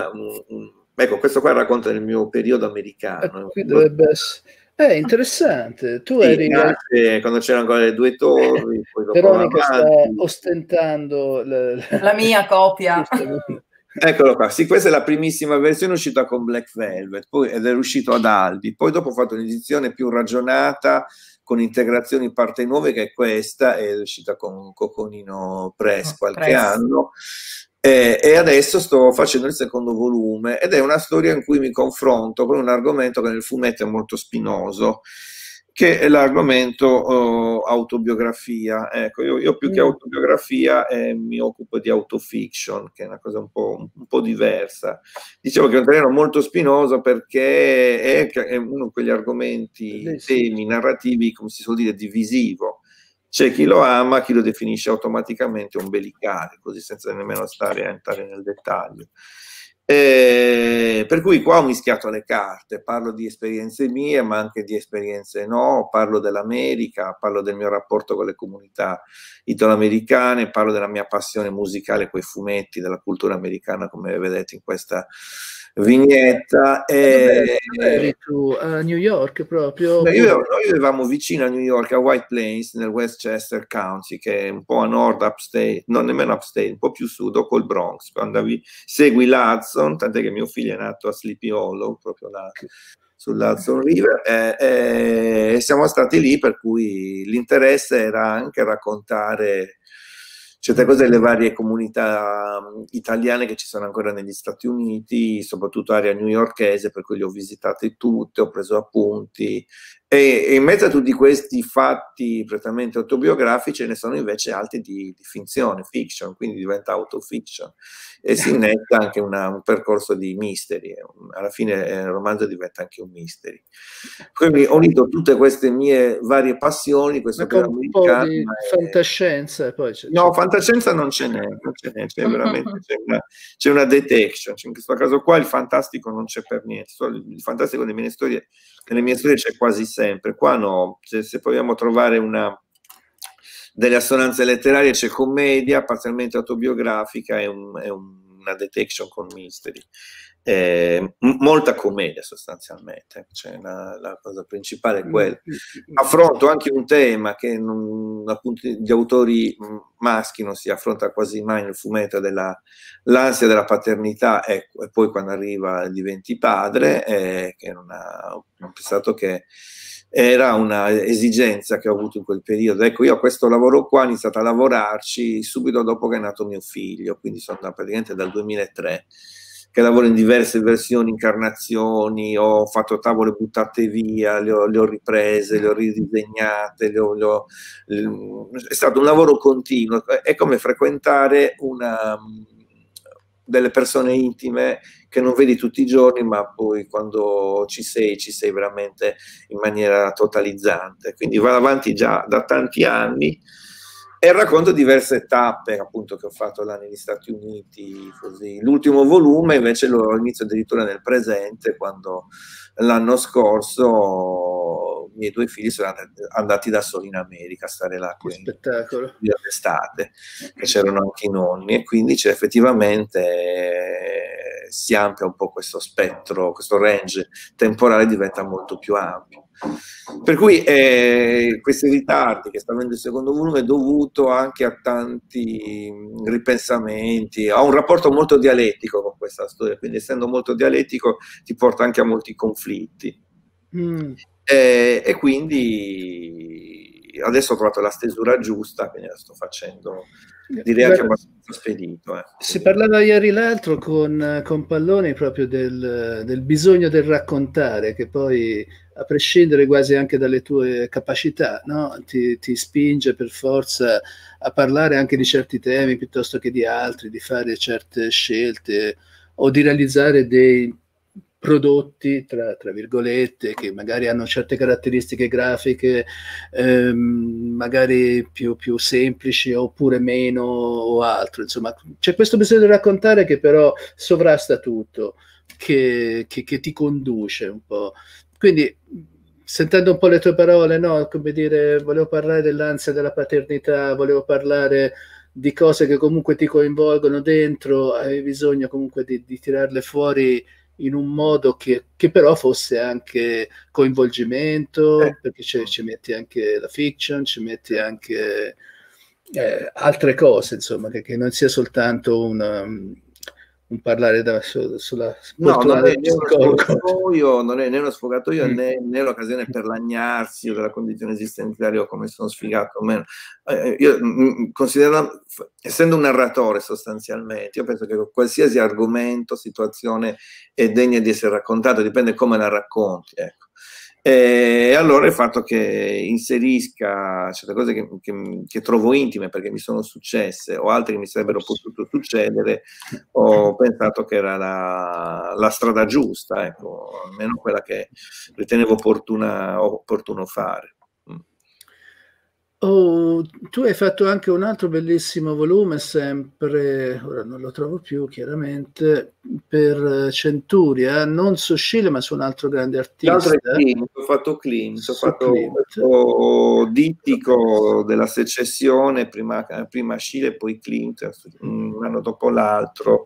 ecco, questo qua racconta del mio periodo americano. Qui dovrebbe essere... interessante. Tu eri... quando c'erano ancora le due torri, poi dopo Veronica sta ostentando la mia copia. Eccolo qua, sì, questa è la primissima versione uscita con Black Velvet, ed è uscito ad Aldi. Poi dopo ho fatto un'edizione più ragionata, con integrazioni parte nuove, che è questa, è uscita con Coconino Press qualche anno. E adesso sto facendo il secondo volume, ed è una storia in cui mi confronto con un argomento che nel fumetto è molto spinoso, che è l'argomento autobiografia. Ecco, io più che autobiografia mi occupo di autofiction, che è una cosa un po' diversa. Dicevo che è un terreno molto spinoso perché è uno di quegli argomenti, temi narrativi, come si suol dire, divisivo. C'è chi lo ama, chi lo definisce automaticamente ombelicale, così senza nemmeno stare a entrare nel dettaglio. Per cui qua ho mischiato le carte, parlo di esperienze mie, ma anche di esperienze no, parlo dell'America, parlo del mio rapporto con le comunità italoamericane, parlo della mia passione musicale coi fumetti, della cultura americana, come vedete in questa vignetta. Eri tu a New York proprio? Noi vivevamo vicino a New York, a White Plains, nel Westchester County, che è un po' a nord, upstate, non nemmeno upstate, un po' più sud, o col Bronx. Quando segui l'Hudson, tant'è che mio figlio è nato a Sleepy Hollow, proprio là sull'Hudson River, e siamo stati lì, per cui l'interesse era anche raccontare certe cose delle varie comunità italiane che ci sono ancora negli Stati Uniti, soprattutto area newyorkese, per cui le ho visitate tutte, ho preso appunti, e in mezzo a tutti questi fatti prettamente autobiografici ne sono invece altri di finzione, fiction, quindi diventa autofiction, e si innesta anche un percorso di mystery. Alla fine il romanzo diventa anche un mystery. Quindi ho unito tutte queste mie varie passioni, questo un po' di fantascienza, e poi no, fantascienza non ce n'è, c'è veramente c'è una detection. In questo caso qua il fantastico non c'è per niente, il fantastico nelle mie storie c'è quasi sempre. Qua no, se proviamo a trovare delle assonanze letterarie, c'è commedia parzialmente autobiografica e una detection con mystery. molta commedia sostanzialmente, cioè la cosa principale è quella. Affronto anche un tema che appunto gli autori maschi non si affronta quasi mai nel fumetto, l'ansia della paternità, ecco, e poi quando arriva diventi padre, che ho pensato che era una esigenza che ho avuto in quel periodo. Ecco, io a questo lavoro qua ho iniziato a lavorarci subito dopo che è nato mio figlio, quindi sono praticamente dal 2003 che lavoro in diverse versioni, incarnazioni, ho fatto tavole buttate via, le ho riprese, le ho ridisegnate, è stato un lavoro continuo, è come frequentare delle persone intime che non vedi tutti i giorni, ma poi quando ci sei veramente in maniera totalizzante. Quindi vado avanti già da tanti anni e racconto diverse tappe appunto che ho fatto là negli Stati Uniti, così. L'ultimo volume invece lo inizio addirittura nel presente, quando l'anno scorso i miei 2 figli sono andati da soli in America a stare là che spettacolo d'estate, che c'erano anche i nonni, e quindi c'è effettivamente si amplia un po' questo spettro, questo range temporale diventa molto più ampio. Per cui questi ritardi che sta avendo il secondo volume è dovuto anche a tanti ripensamenti, a un rapporto molto dialettico con questa storia, quindi essendo molto dialettico ti porta anche a molti conflitti. E quindi adesso ho trovato la stesura giusta, quindi la sto facendo, direi anche abbastanza spedito. Si parlava ieri l'altro con Palloni proprio del bisogno del raccontare, che poi a prescindere quasi anche dalle tue capacità, no? ti spinge per forza a parlare anche di certi temi piuttosto che di altri, di fare certe scelte o di realizzare dei prodotti, tra virgolette, che magari hanno certe caratteristiche grafiche, magari più semplici oppure meno o altro. Insomma, c'è questo bisogno di raccontare che però sovrasta tutto, che ti conduce un po'. Quindi, sentendo un po' le tue parole, no? Come dire, volevo parlare dell'ansia della paternità, volevo parlare di cose che comunque ti coinvolgono dentro, hai bisogno comunque di tirarle fuori in un modo che però fosse anche coinvolgimento, perché ci metti anche la fiction, ci metti anche altre cose, insomma, che non sia soltanto un parlare sulla fortuna del psicologo. Non è né uno sfogatoio né l'occasione per lagnarsi della condizione esistenziale o come sono sfigato o meno. Io considero, essendo un narratore sostanzialmente, io penso che qualsiasi argomento, situazione è degna di essere raccontato, dipende come la racconti, ecco. E allora il fatto che inserisca certe cose che trovo intime perché mi sono successe o altre che mi sarebbero potuto succedere, ho pensato che era la strada giusta, ecco, almeno quella che ritenevo opportuno fare. Oh, tu hai fatto anche un altro bellissimo volume, sempre, ora non lo trovo più chiaramente, per Centuria, non su Sciele ma su un altro grande artista. L'altro è Klimt, ho fatto questo dittico della secessione, prima Sciele e poi Klimt, un anno dopo l'altro.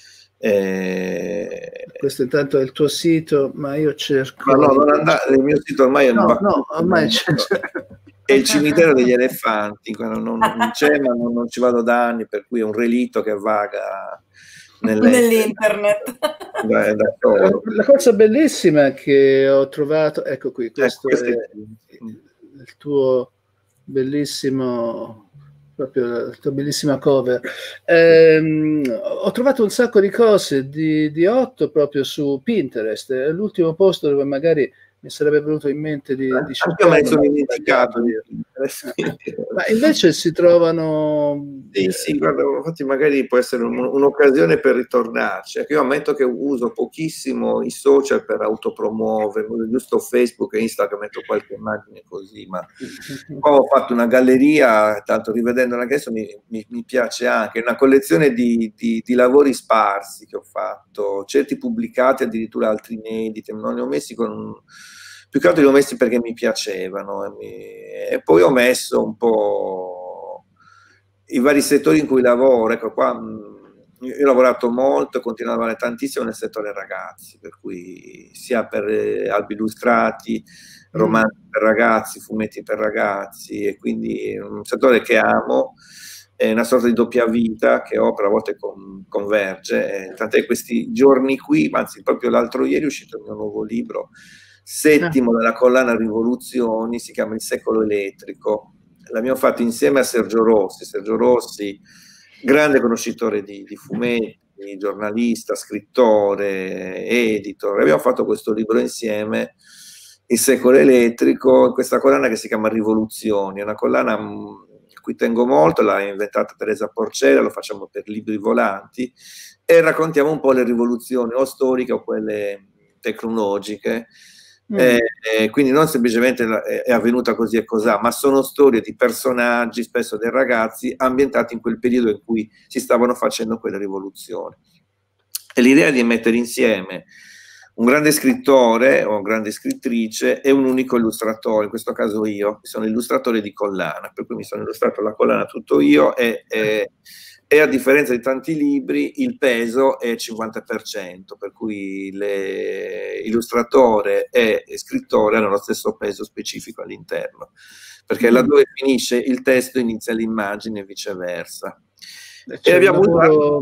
Questo intanto è il tuo sito, ma io cerco... Ma no, non andare, il mio sito ormai è ormai c'è... È il cimitero degli elefanti, non c'è, ma non ci vado da anni, per cui è un relitto che vaga nell'internet. La cosa bellissima che ho trovato, ecco qui, questo è il tuo bellissimo, proprio la tua bellissima cover. Ho trovato un sacco di cose di Otto proprio su Pinterest, è l'ultimo posto dove magari mi sarebbe venuto in mente di cercare. Io me ne sono dimenticato. Ma invece si trovano... Sì, guarda, infatti magari può essere un'occasione per ritornarci. Io ammetto che uso pochissimo i social per autopromuovere, giusto Facebook e Instagram, metto qualche immagine così, ma poi ho fatto una galleria, tanto rivedendola adesso mi piace anche, una collezione di lavori sparsi che ho fatto, certi pubblicati, addirittura altri inediti, non ne ho messi più che altro li ho messi perché mi piacevano e poi ho messo un po' i vari settori in cui lavoro. Ecco qua io ho lavorato molto e continuo a lavorare tantissimo nel settore ragazzi, per cui sia per albi illustrati, romanzi per ragazzi, fumetti per ragazzi, e quindi è un settore che amo, è una sorta di doppia vita che ho, per a volte converge, tant'è questi giorni qui, anzi proprio l'altro ieri è uscito il mio nuovo libro, settimo della collana Rivoluzioni, si chiama Il secolo elettrico. L'abbiamo fatto insieme a Sergio Rossi, grande conoscitore di fumetti, giornalista, scrittore, editor. Abbiamo fatto questo libro insieme, Il secolo elettrico, in questa collana che si chiama Rivoluzioni, è una collana a cui tengo molto, l'ha inventata Teresa Porcella, lo facciamo per Libri Volanti, e raccontiamo un po' le rivoluzioni o storiche o quelle tecnologiche. Quindi non semplicemente è avvenuta così e cos'ha, ma sono storie di personaggi, spesso dei ragazzi, ambientati in quel periodo in cui si stavano facendo quelle rivoluzioni. E l'idea di mettere insieme un grande scrittore o una grande scrittrice e un unico illustratore, in questo caso io, sono illustratore di collana, per cui mi sono illustrato la collana tutto io, e a differenza di tanti libri il peso è 50%, per cui illustratore e scrittore hanno lo stesso peso specifico all'interno, perché laddove finisce il testo inizia l'immagine e viceversa. E abbiamo un lavoro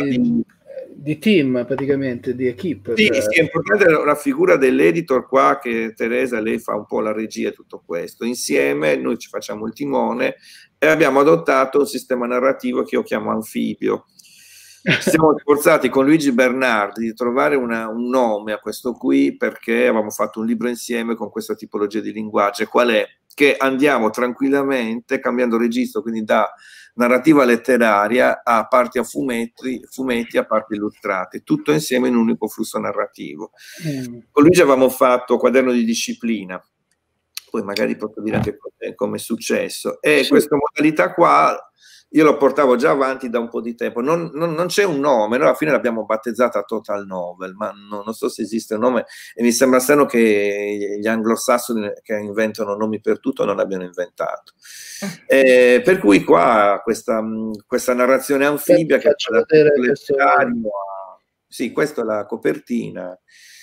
di team, praticamente, di equipe. Sì, sì, è importante la figura dell'editor qua, che Teresa, lei fa un po' la regia e tutto questo. Insieme noi ci facciamo il timone e abbiamo adottato un sistema narrativo che io chiamo anfibio. Siamo sforzati con Luigi Bernardi di trovare un nome a questo qui, perché avevamo fatto un libro insieme con questa tipologia di linguaggio. Qual è? Che andiamo tranquillamente cambiando registro, quindi da narrativa letteraria a parti a fumetti a parti illustrate, tutto insieme in un unico flusso narrativo. Con Luigi avevamo fatto Quaderno di disciplina, poi magari posso dire anche come è successo, e sì, questa modalità qua io lo portavo già avanti da un po' di tempo. Non c'è un nome, noi alla fine l'abbiamo battezzata Total Novel, ma non so se esiste un nome, e mi sembra strano che gli anglosassoni che inventano nomi per tutto non l'abbiano inventato. Per cui qua questa narrazione anfibia che sì, questa è la copertina.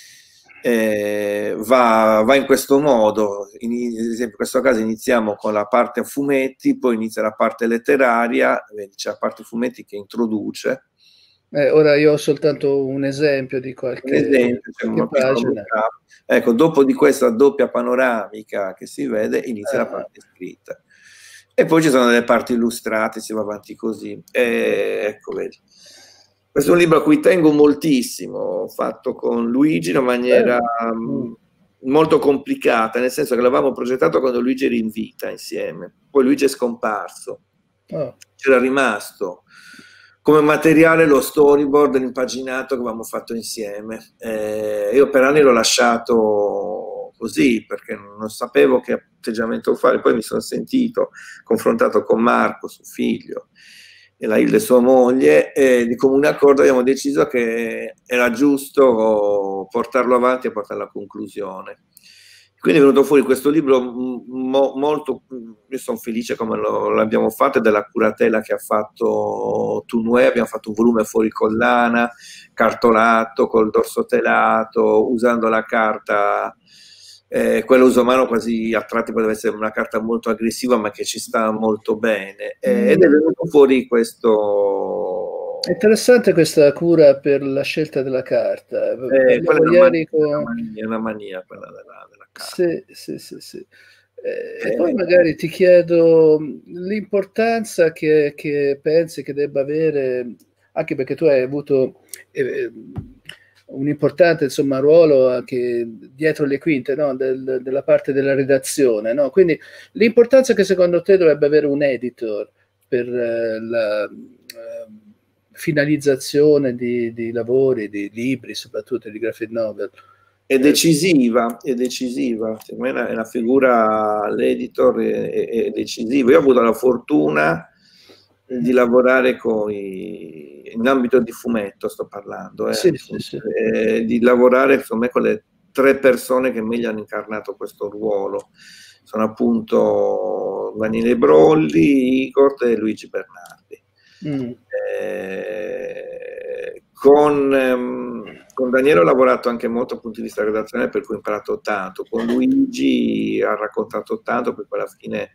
Va in questo modo, ad esempio in questo caso iniziamo con la parte a fumetti, poi inizia la parte letteraria, c'è la parte fumetti che introduce. Ora io ho soltanto un esempio di qualche pagina. Ecco, dopo di questa doppia panoramica che si vede, inizia la parte scritta. E poi ci sono delle parti illustrate, si va avanti così. Ecco, vedi. Questo è un libro a cui tengo moltissimo, fatto con Luigi in una maniera molto complicata, nel senso che l'avevamo progettato quando Luigi era in vita insieme, poi Luigi è scomparso, c'era rimasto come materiale lo storyboard, l'impaginato che avevamo fatto insieme. Io per anni l'ho lasciato così, perché non sapevo che atteggiamento fare, poi mi sono sentito confrontato con Marco, suo figlio, e la Hilde, sua moglie, e di comune accordo abbiamo deciso che era giusto portarlo avanti e portarlo a conclusione. Quindi è venuto fuori questo libro molto, io sono felice come l'abbiamo fatto, e della curatela che ha fatto Tunue. Abbiamo fatto un volume fuori collana, cartolato, col dorso telato, usando la carta, quella uso mano quasi a tratti potrebbe essere una carta molto aggressiva, ma che ci sta molto bene, ed è venuto fuori questo. È interessante questa cura per la scelta della carta. È una mania quella della carta. Sì. E poi magari ti chiedo l'importanza che pensi che debba avere, anche perché tu hai avuto un importante, insomma, ruolo anche dietro le quinte, no? della parte della redazione, no? Quindi l'importanza che secondo te dovrebbe avere un editor per la finalizzazione di lavori, di libri, soprattutto di graphic novel. È decisiva. Secondo me è una figura, l'editor è decisivo. Io ho avuto la fortuna di lavorare in ambito di fumetto, sto parlando, sì. Di lavorare secondo me con le 3 persone che meglio hanno incarnato questo ruolo. Sono appunto Daniele Brolli, Igor e Luigi Bernardi. Con Daniele ho lavorato anche molto dal punto di vista redazionale, per cui ho imparato tanto. Con Luigi ha raccontato tanto, perché alla fine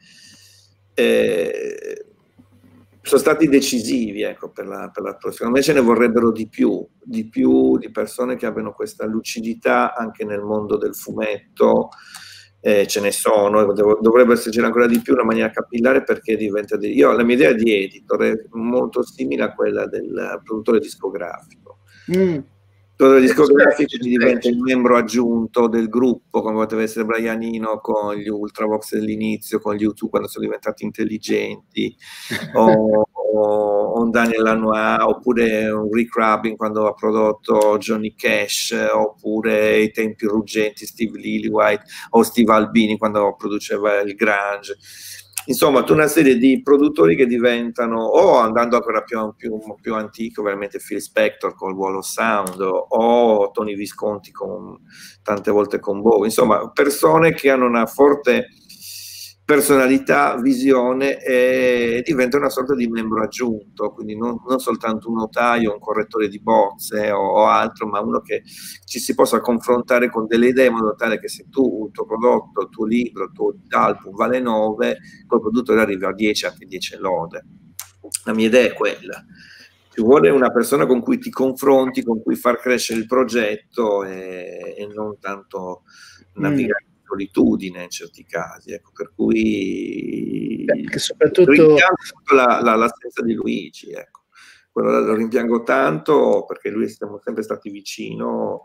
sono stati decisivi, ecco, per la secondo me ce ne vorrebbero di più di persone che abbiano questa lucidità anche nel mondo del fumetto. Ce ne sono, dovrebbe esserci ancora di più, una maniera capillare, perché diventa io la mia idea di editor è molto simile a quella del produttore discografico. Il produttore discografico diventa il membro aggiunto del gruppo, come poteva essere Brian Eno con gli Ultravox dell'inizio, con gli U2 quando sono diventati intelligenti, o Daniel Lanois, oppure Rick Rubin quando ha prodotto Johnny Cash, oppure i tempi ruggenti Steve Lillywhite o Steve Albini quando produceva il grunge. Insomma, tutta una serie di produttori che diventano, o andando ancora più antico, veramente Phil Spector con il Wall of Sound, o Tony Visconti tante volte con Bowie. Insomma, persone che hanno una forte personalità, visione, e diventa una sorta di membro aggiunto, quindi non soltanto un notaio, un correttore di bozze o altro, ma uno che ci si possa confrontare con delle idee, in modo tale che se il tuo prodotto, il tuo libro, il tuo album vale 9, col produttore arriva a 10, anche 10 lode. La mia idea è quella. Ci vuole una persona con cui ti confronti, con cui far crescere il progetto, e non tanto navigare solitudine in certi casi, ecco, per cui soprattutto rimpiango l'assenza di Luigi, ecco. Quello lo rimpiango tanto, perché lui siamo sempre stati vicino,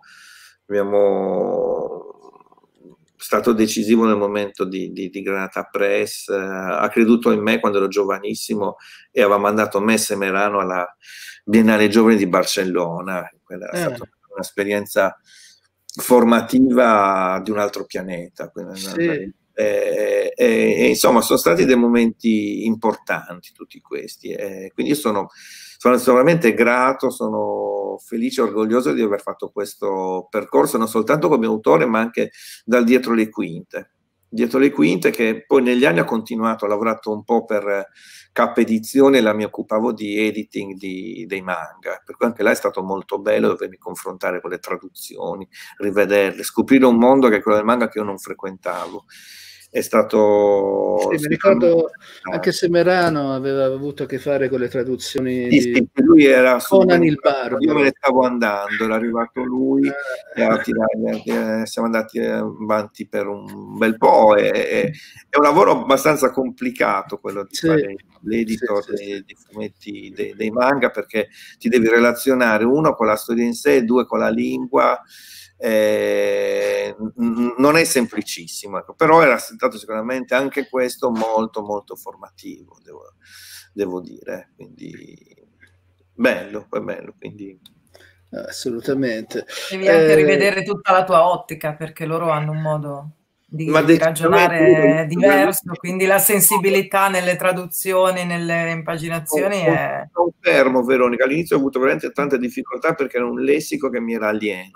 abbiamo stato decisivo nel momento di Granata Press, ha creduto in me quando ero giovanissimo e aveva mandato me e Semerano alla Biennale Giovani di Barcellona. Quella è stata un'esperienza formativa di un altro pianeta. Sì. E insomma, sono stati dei momenti importanti tutti questi, quindi io sono veramente grato, sono felice e orgoglioso di aver fatto questo percorso, non soltanto come autore, ma anche dal dietro le quinte, che poi negli anni ho continuato, ho lavorato un po' per K Edizione, mi occupavo di editing dei manga, per cui anche là è stato molto bello dovermi confrontare con le traduzioni, rivederle, scoprire un mondo che è quello del manga che io non frequentavo. È stato... Sì, mi ricordo anche Semerano aveva avuto a che fare con le traduzioni di lui era Conan il Barbaro. Io me ne stavo andando, era arrivato lui e siamo andati avanti per un bel po'. È un lavoro abbastanza complicato quello di fare l'editor dei fumetti, dei manga, perché ti devi relazionare, uno, con la storia in sé, due, con la lingua. Non è semplicissimo, ecco, però era stato sicuramente anche questo molto molto formativo, devo dire, quindi bello, quindi assolutamente. Devi anche rivedere tutta la tua ottica, perché loro hanno un modo di ragionare diverso, quindi la sensibilità nelle traduzioni, nelle impaginazioni è... Confermo, Veronica, all'inizio ho avuto veramente tante difficoltà perché era un lessico che mi era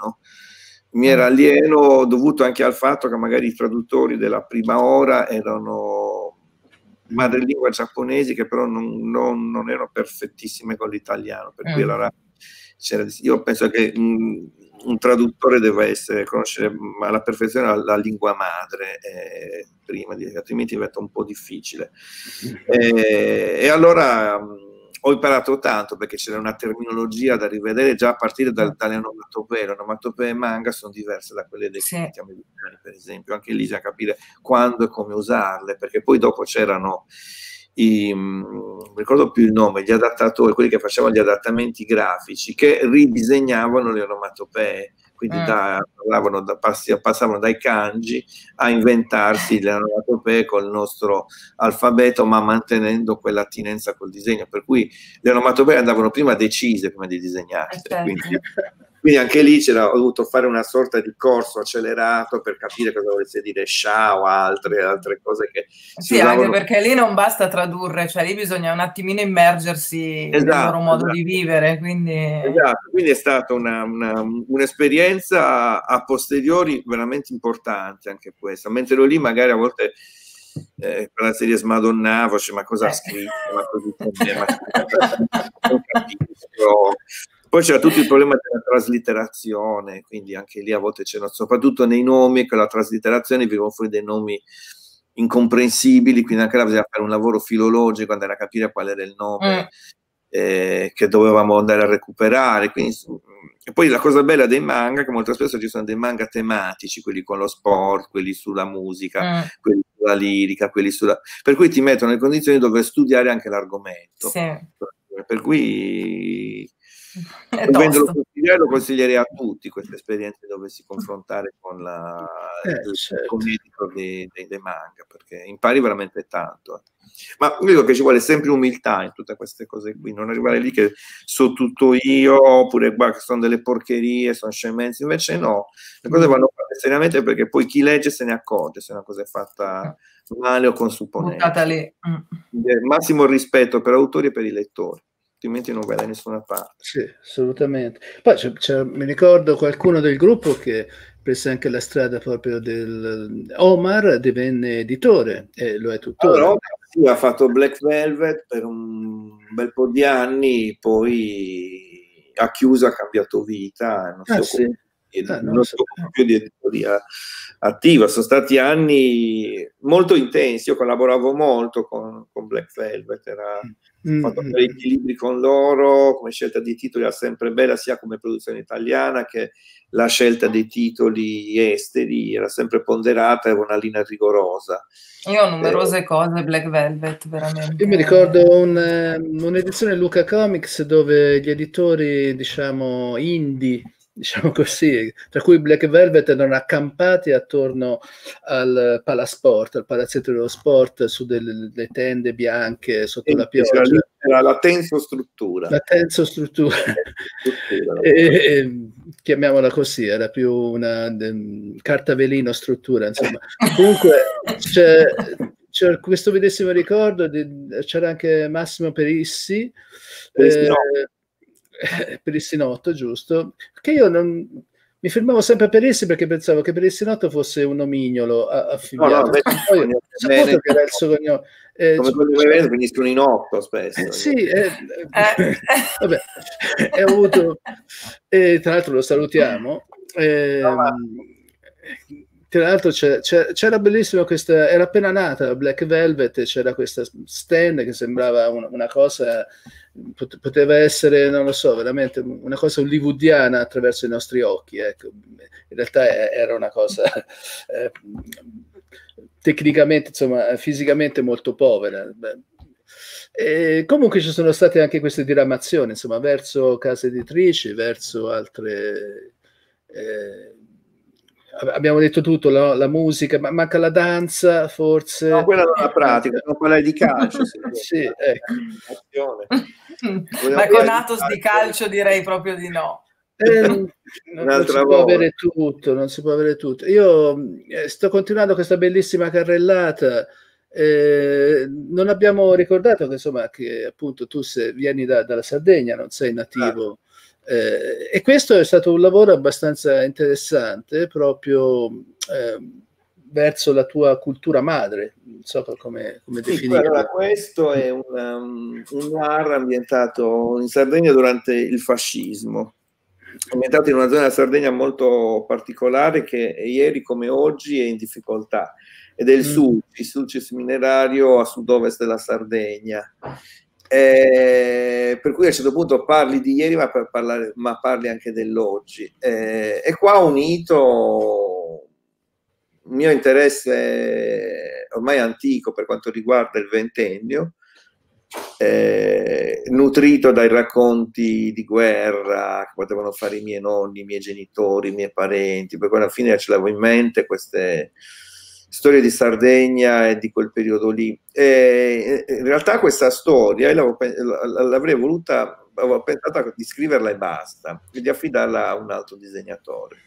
alieno, dovuto anche al fatto che magari i traduttori della prima ora erano madrelingua giapponesi, che però non erano perfettissime con l'italiano, per cui allora io penso che un traduttore deve conoscere alla perfezione la lingua madre prima, altrimenti diventa un po' difficile. E allora ho imparato tanto, perché c'era una terminologia da rivedere già a partire dalle onomatopee. Le onomatopee manga sono diverse da quelle dei fumetti americani, per esempio. Anche lì bisogna capire quando e come usarle, perché poi dopo c'erano non ricordo più il nome, gli adattatori, quelli che facevano gli adattamenti grafici, che ridisegnavano le onomatopee, quindi passavano dai kanji a inventarsi le onomatopee col nostro alfabeto, ma mantenendo quell'attinenza col disegno, per cui le onomatopee andavano prima decise prima di disegnarsi. Quindi anche lì ho dovuto fare una sorta di corso accelerato per capire cosa volesse dire sha o altre cose che si usavano. Anche perché lì non basta tradurre, cioè lì bisogna un attimino immergersi nel loro modo di vivere. Quindi... Esatto, quindi è stata un'esperienza a posteriori veramente importante anche questa, mentre ero lì magari a volte per la serie smadonnavo, cioè, ma cosa ha scritto, ma così non capisco. Poi c'era tutto il problema della traslitterazione, quindi anche lì a volte c'era, soprattutto nei nomi, con la traslitterazione venivano fuori dei nomi incomprensibili, quindi anche là bisogna fare un lavoro filologico, andare a capire qual era il nome che dovevamo andare a recuperare. Quindi, e poi la cosa bella dei manga è che molto spesso ci sono dei manga tematici, quelli con lo sport, quelli sulla musica, quelli sulla lirica, quelli sulla... per cui ti mettono in condizioni di dover studiare anche l'argomento. Sì. Per cui lo consiglierei a tutti queste esperienze dove si confrontare con il comedico dei manga, perché impari veramente tanto. Ma io dico che ci vuole sempre umiltà in tutte queste cose qui, non arrivare lì che so tutto io, oppure che sono delle porcherie, sono scemenze. Invece no, le cose vanno fatte seriamente, perché poi chi legge se ne accorge se una cosa è fatta male o con supponenze. Massimo rispetto per autori e per i lettori, altrimenti non vai da nessuna parte. Sì, assolutamente. Poi mi ricordo qualcuno del gruppo che prese anche la strada proprio del Omar, divenne editore e lo è tuttora. Allora, sì, ha fatto Black Velvet per un bel po' di anni, poi ha chiuso, ha cambiato vita, non si occupa più di editoria attiva. Sono stati anni molto intensi, io collaboravo molto con Black Velvet, ho fatto parecchi libri con loro, come scelta di titoli era sempre bella, sia come produzione italiana che la scelta dei titoli esteri era sempre ponderata, era una linea rigorosa. Io ho numerose cose Black Velvet, veramente. Io mi ricordo un'edizione Luca Comics dove gli editori, diciamo, indie, diciamo così, tra cui Black Velvet, erano accampati attorno al Palasport, al palazzetto dello sport, su delle tende bianche sotto la pioggia. Era la tensostruttura. La tensostruttura. Chiamiamola così, era più una cartavelino struttura, insomma. Comunque c'è questo bellissimo ricordo, c'era anche Massimo Perissi, Perissinotto, giusto? Che io mi fermavo sempre a Perissi perché pensavo che Perissinotto fosse un nomignolo affiliato. Poi ho saputo che era il suo cognome. Come quelli finiscono in 8 spesso. Sì, vabbè, è avuto, tra l'altro lo salutiamo. Tra l'altro c'era bellissimo questa, era appena nata Black Velvet, c'era questa stand che sembrava una cosa, poteva essere, non lo so, veramente una cosa hollywoodiana attraverso i nostri occhi, ecco. In realtà era una cosa tecnicamente, insomma, fisicamente molto povera. E comunque ci sono state anche queste diramazioni, insomma, verso case editrici, verso altre... abbiamo detto tutto, la musica, ma manca la danza, forse. No, quella non è la pratica, non parlare di calcio. Sì, ecco. Ma con Atos di calcio direi proprio di no. Non si può avere tutto, non si può avere tutto. Io sto continuando questa bellissima carrellata. Non abbiamo ricordato che, insomma, che appunto tu vieni dalla Sardegna, non sei nativo. E questo è stato un lavoro abbastanza interessante proprio verso la tua cultura madre, non so come definirlo. Allora, questo è un noir ambientato in Sardegna durante il fascismo, ambientato in una zona della Sardegna molto particolare che ieri come oggi è in difficoltà, ed è il Sulcis minerario a sud-ovest della Sardegna. Per cui a un certo punto parli di ieri ma parli anche dell'oggi, e qua ho unito il mio interesse ormai antico per quanto riguarda il ventennio, nutrito dai racconti di guerra che potevano fare i miei nonni, i miei genitori, i miei parenti, perché alla fine ce l'avevo in mente queste storie di Sardegna e di quel periodo lì. In realtà questa storia l'avrei voluta, avevo pensato di scriverla e basta, e di affidarla a un altro disegnatore.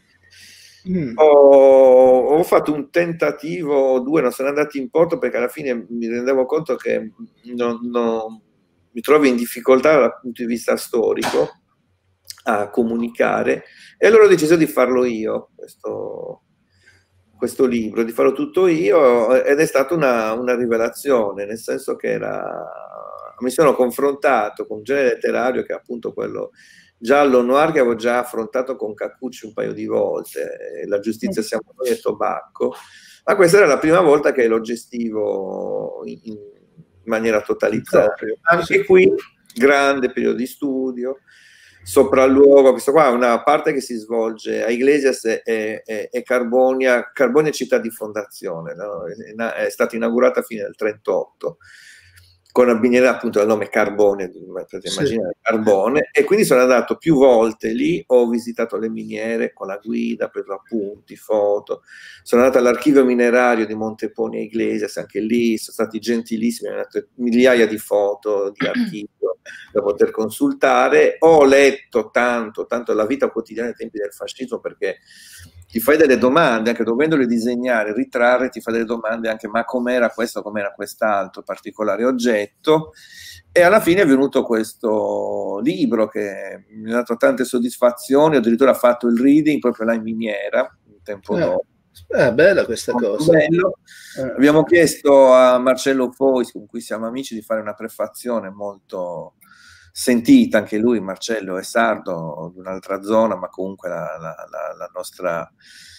Ho fatto un tentativo, due, non sono andati in porto perché alla fine mi rendevo conto che mi trovo in difficoltà dal punto di vista storico a comunicare, e allora ho deciso di farlo io, questo libro, di farlo tutto io, ed è stata una rivelazione, nel senso che mi sono confrontato con un genere letterario che è appunto quello giallo noir che avevo già affrontato con Cappucci un paio di volte, La giustizia siamo noi e Tobacco, ma questa era la prima volta che lo gestivo in maniera totalizzata. Anche qui, grande periodo di studio, sopralluogo, questo qua è una parte che si svolge a Iglesias e Carbonia. Carbonia è città di fondazione, no? È stata inaugurata a fine del 1938, con appunto il nome Carbone, potete immaginare, Carbone, e quindi sono andato più volte lì, ho visitato le miniere con la guida, preso appunti, foto, sono andato all'archivio minerario di Montepone e Iglesias, anche lì sono stati gentilissimi, mi hanno dato migliaia di foto di archivio da poter consultare, ho letto tanto la vita quotidiana ai tempi del fascismo, perché ti fai delle domande, anche dovendole disegnare, ritrarre, ti fai delle domande anche, ma com'era questo, com'era quest'altro particolare oggetto, e alla fine è venuto questo libro che mi ha dato tante soddisfazioni, ho addirittura fatto il reading proprio là in miniera, un tempo dopo. Bella questa cosa. Abbiamo chiesto a Marcello Fois, con cui siamo amici, di fare una prefazione molto sentita, anche lui, Marcello è sardo, di un'altra zona, ma comunque la nostra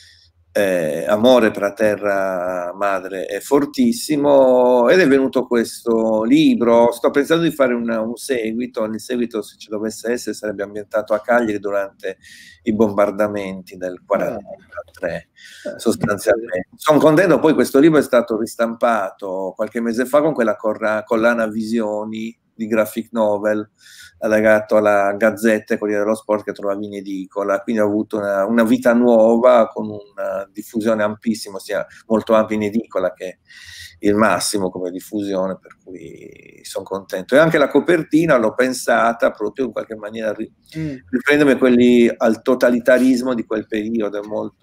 amore per la terra madre è fortissimo, ed è venuto questo libro. Sto pensando di fare un seguito, il seguito, se ci dovesse essere, sarebbe ambientato a Cagliari durante i bombardamenti del 1943, sostanzialmente. Sono contento, poi questo libro è stato ristampato qualche mese fa con quella collana Visioni di graphic novel legato alla Gazzetta e Corriere dello Sport che trovavi in edicola, quindi ho avuto una vita nuova con una diffusione ampissima, sia molto ampia in edicola che il massimo come diffusione, per cui sono contento. E anche la copertina l'ho pensata proprio in qualche maniera riprendermi quelli al totalitarismo di quel periodo, è molto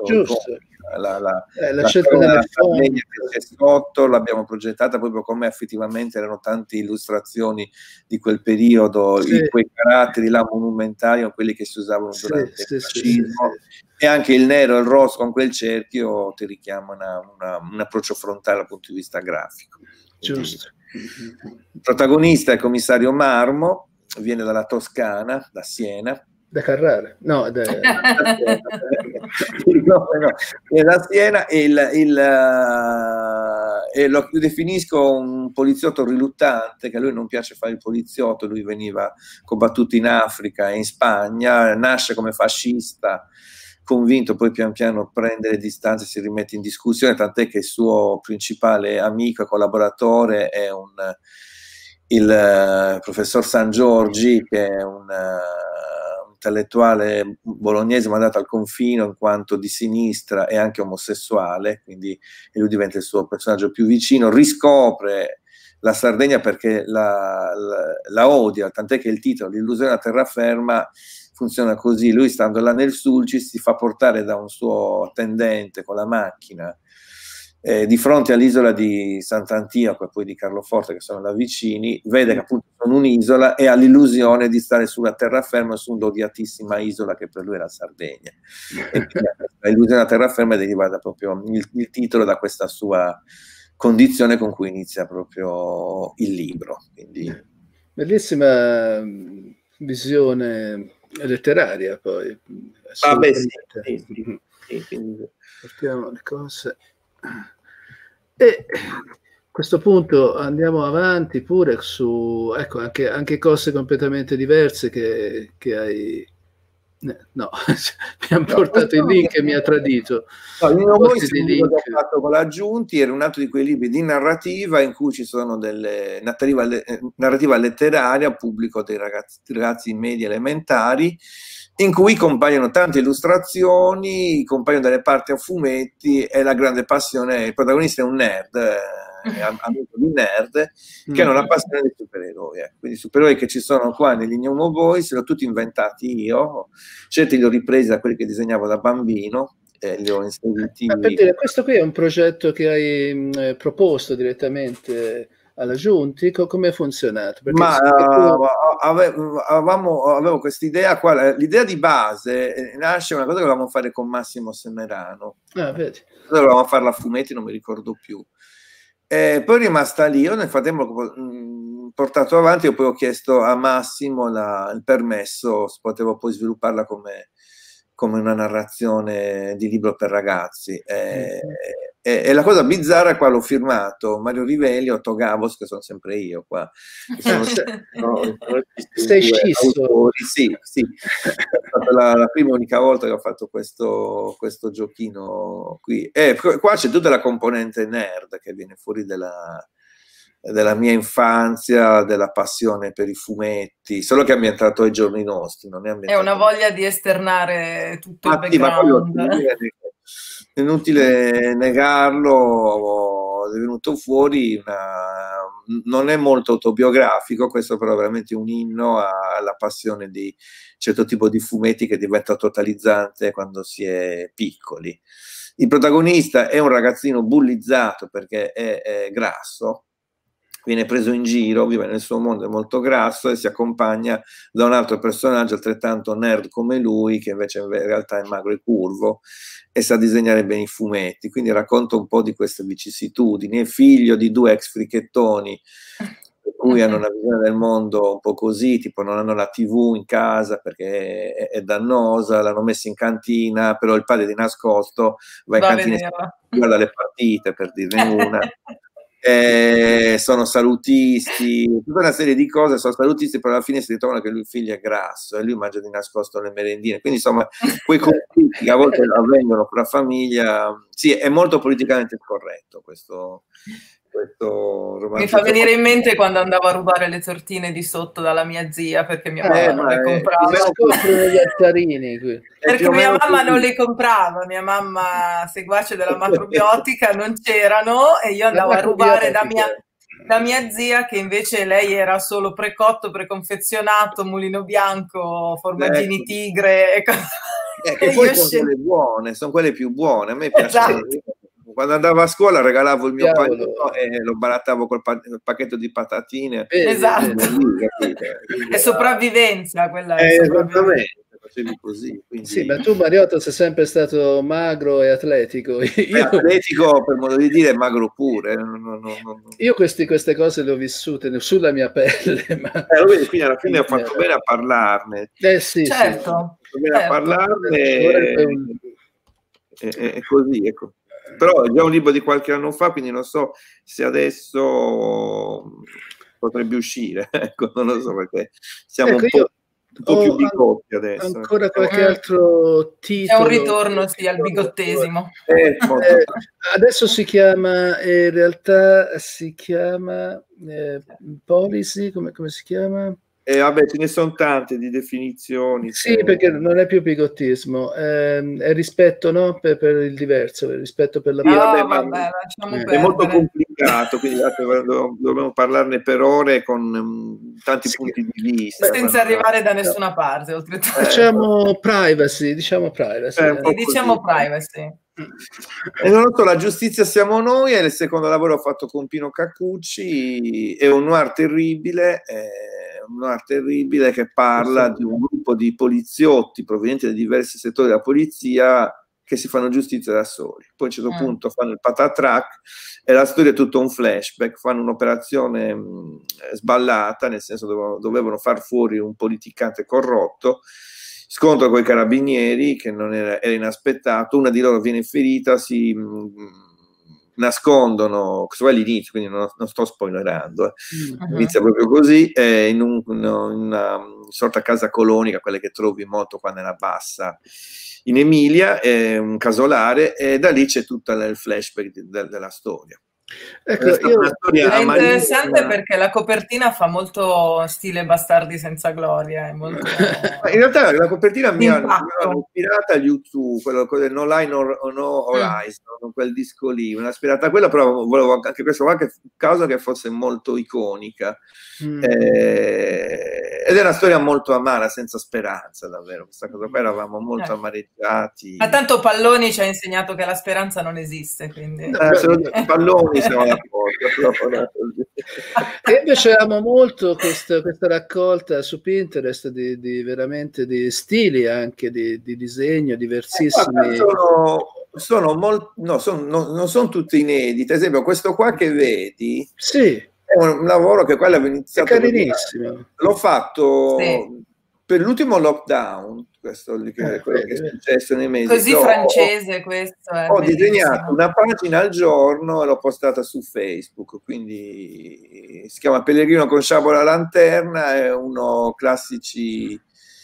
la scelta della Sardegna che c'è sotto l'abbiamo progettata proprio come effettivamente erano tante illustrazioni di quel periodo, quei caratteri là monumentali, quelli che si usavano durante il fascismo, e anche il nero e il rosso con quel cerchio ti richiama un approccio frontale dal punto di vista grafico. Giusto. Il protagonista è il commissario Marmo, viene dalla Toscana, da Siena. Da Carrara? No, da Siena, e lo definisco un poliziotto riluttante, che a lui non piace fare il poliziotto, lui veniva combattuto in Africa e in Spagna, nasce come fascista, convinto, poi pian piano prende le distanze, si rimette in discussione, tant'è che il suo principale amico e collaboratore è il professor San Giorgi, che è un intellettuale bolognese mandato al confino in quanto di sinistra e anche omosessuale, quindi lui diventa il suo personaggio più vicino, riscopre la Sardegna perché la odia, tant'è che il titolo, L'illusione a terraferma, funziona così: lui, stando là nel Sulcis, si fa portare da un suo attendente con la macchina di fronte all'isola di Sant'Antioco e poi di Carloforte, che sono là vicini, vede che appunto sono un'isola e ha l'illusione di stare sulla terraferma, su un'odiatissima isola che per lui è la Sardegna. E l'illusione a terraferma deriva da proprio il titolo, da questa sua condizione con cui inizia proprio il libro. Quindi bellissima visione letteraria, poi. Vabbè, sì. Portiamo le cose. E a questo punto andiamo avanti pure su, ecco, anche cose completamente diverse che hai. No, mi hanno portato il link e mi ha tradito. No, il libro che ho fatto con l'aggiunti era un altro di quei libri di narrativa in cui ci sono delle narrativa letteraria, pubblico dei ragazzi medi elementari, in cui compaiono tante illustrazioni, compaiono delle parti a fumetti, e la grande passione, il protagonista è un nerd, amico di nerd, che hanno la passione dei supereroi. Quindi i supereroi che ci sono qua negli Gnomo Boys li ho tutti inventati io, certi li ho ripresi da quelli che disegnavo da bambino, li ho inseriti. Per dire, questo qui è un progetto che hai proposto direttamente alla Giunti, come è funzionato? Perché avevo questa idea qua, l'idea di base nasce una cosa che volevamo fare con Massimo Semerano, vedi. Dovevamo farla a fumetti, non mi ricordo più, poi è rimasta lì. Io nel frattempo portato avanti, e poi ho chiesto a Massimo il permesso, se potevo poi svilupparla come una narrazione di libro per ragazzi. E la cosa bizzarra è qua l'ho firmato Mario Rivelli, Otto Gavos, che sono sempre io qua. Sei scisso. Sì, è stata la prima e unica volta che ho fatto questo giochino qui. E qua c'è tutta la componente nerd che viene fuori della mia infanzia, della passione per i fumetti, solo che è ambientato ai giorni nostri, non è ambientato... È una voglia di esternare tutto il background. È inutile negarlo, è venuto fuori non è molto autobiografico, questo però è veramente un inno alla passione di certo tipo di fumetti che diventa totalizzante quando si è piccoli. Il protagonista è un ragazzino bullizzato perché è grasso, viene preso in giro, vive nel suo mondo, è molto grasso e si accompagna da un altro personaggio altrettanto nerd come lui, che invece in realtà è magro e curvo e sa disegnare bene i fumetti. Quindi racconta un po' di queste vicissitudini. È figlio di 2 ex frichettoni, per cui hanno una visione del mondo un po' così, tipo non hanno la TV in casa perché è dannosa, l'hanno messa in cantina, però il padre di nascosto va in cantina e guarda le partite, per dirne una. Sono salutisti, tutta una serie di cose, sono salutisti, però alla fine si ritrovano che lui figlio è grasso e lui mangia di nascosto le merendine, quindi insomma quei conflitti che a volte avvengono con la famiglia. Sì, è molto politicamente corretto questo romanzo. Mi fa venire in mente quando andavo a rubare le tortine di sotto dalla mia zia perché mia mamma non le comprava. Gli altarini qui. Perché mia mamma non le comprava, mia mamma seguace della macrobiotica non c'erano e io andavo a rubare da mia zia, che invece lei era solo precotto, preconfezionato, mulino bianco, formaggini tigre. Che poi sono quelle più buone, a me piacciono. Esatto. Quando andavo a scuola regalavo il mio panino e lo barattavo col pacchetto di patatine. Esatto. È sopravvivenza quella. È esattamente, facevi così. Quindi... Sì, ma tu Mariotto sei sempre stato magro e atletico. Atletico per modo di dire, magro pure. Io queste cose le ho vissute sulla mia pelle. Ma... quindi alla fine ho fatto bene a parlarne. Sì, certo. Sì. Bene a parlarne e così, ecco. Però è già un libro di qualche anno fa, quindi non so se adesso potrebbe uscire, ecco, non lo so, perché siamo un po' più bigotti adesso. Ancora qualche altro titolo? È un ritorno, sì, al bigottesimo. Adesso si chiama, in realtà si chiama Policy, come si chiama? Vabbè, ce ne sono tante di definizioni. Sì, perché non è più bigottismo, è rispetto, no? Per il diverso, rispetto per la è molto complicato, quindi dobbiamo parlarne per ore con tanti punti di vista. Senza arrivare da nessuna parte, oltretutto. Diciamo privacy. Diciamo privacy. E non lo so, la giustizia siamo noi, è il secondo lavoro che ho fatto con Pino Caccucci, è un noir terribile, che parla di un gruppo di poliziotti provenienti da diversi settori della polizia che si fanno giustizia da soli. Poi a un certo punto fanno il patatrack e la storia è tutto un flashback, fanno un'operazione sballata, nel senso dovevano far fuori un politicante corrotto, scontro con i carabinieri che non era inaspettato, una di loro viene ferita, si nascondono, questo è all'inizio, quindi non sto spoilerando, inizia proprio così, in una sorta casa colonica, quelle che trovi molto qua nella bassa in Emilia, è un casolare, e da lì c'è tutto il flashback della storia. Ecco, è interessante perché la copertina fa molto stile Bastardi senza gloria, è molto... in realtà la copertina mi ha ispirata agli U2, quello No Line No Horizon, quel disco lì, una ispirata a quella, però volevo anche questo qualche causa che fosse molto iconica, ed è una storia molto amara, senza speranza, davvero. Questa cosa qua, eravamo molto amareggiati. Ma tanto Palloni ci ha insegnato che la speranza non esiste, quindi... Palloni siamo alla porta. E invece amo molto questa raccolta su Pinterest di veramente di stili, anche di disegno diversissimi. Non sono tutte inedite. Ad esempio questo qua che vedi, sì, È un lavoro che quello avevo iniziato. È carinissimo. L'ho fatto per l'ultimo lockdown, questo quello che è successo nei mesi. Così francese questo. Ho disegnato una pagina al giorno e l'ho postata su Facebook, quindi si chiama Pellegrino con sciabola lanterna, è uno classici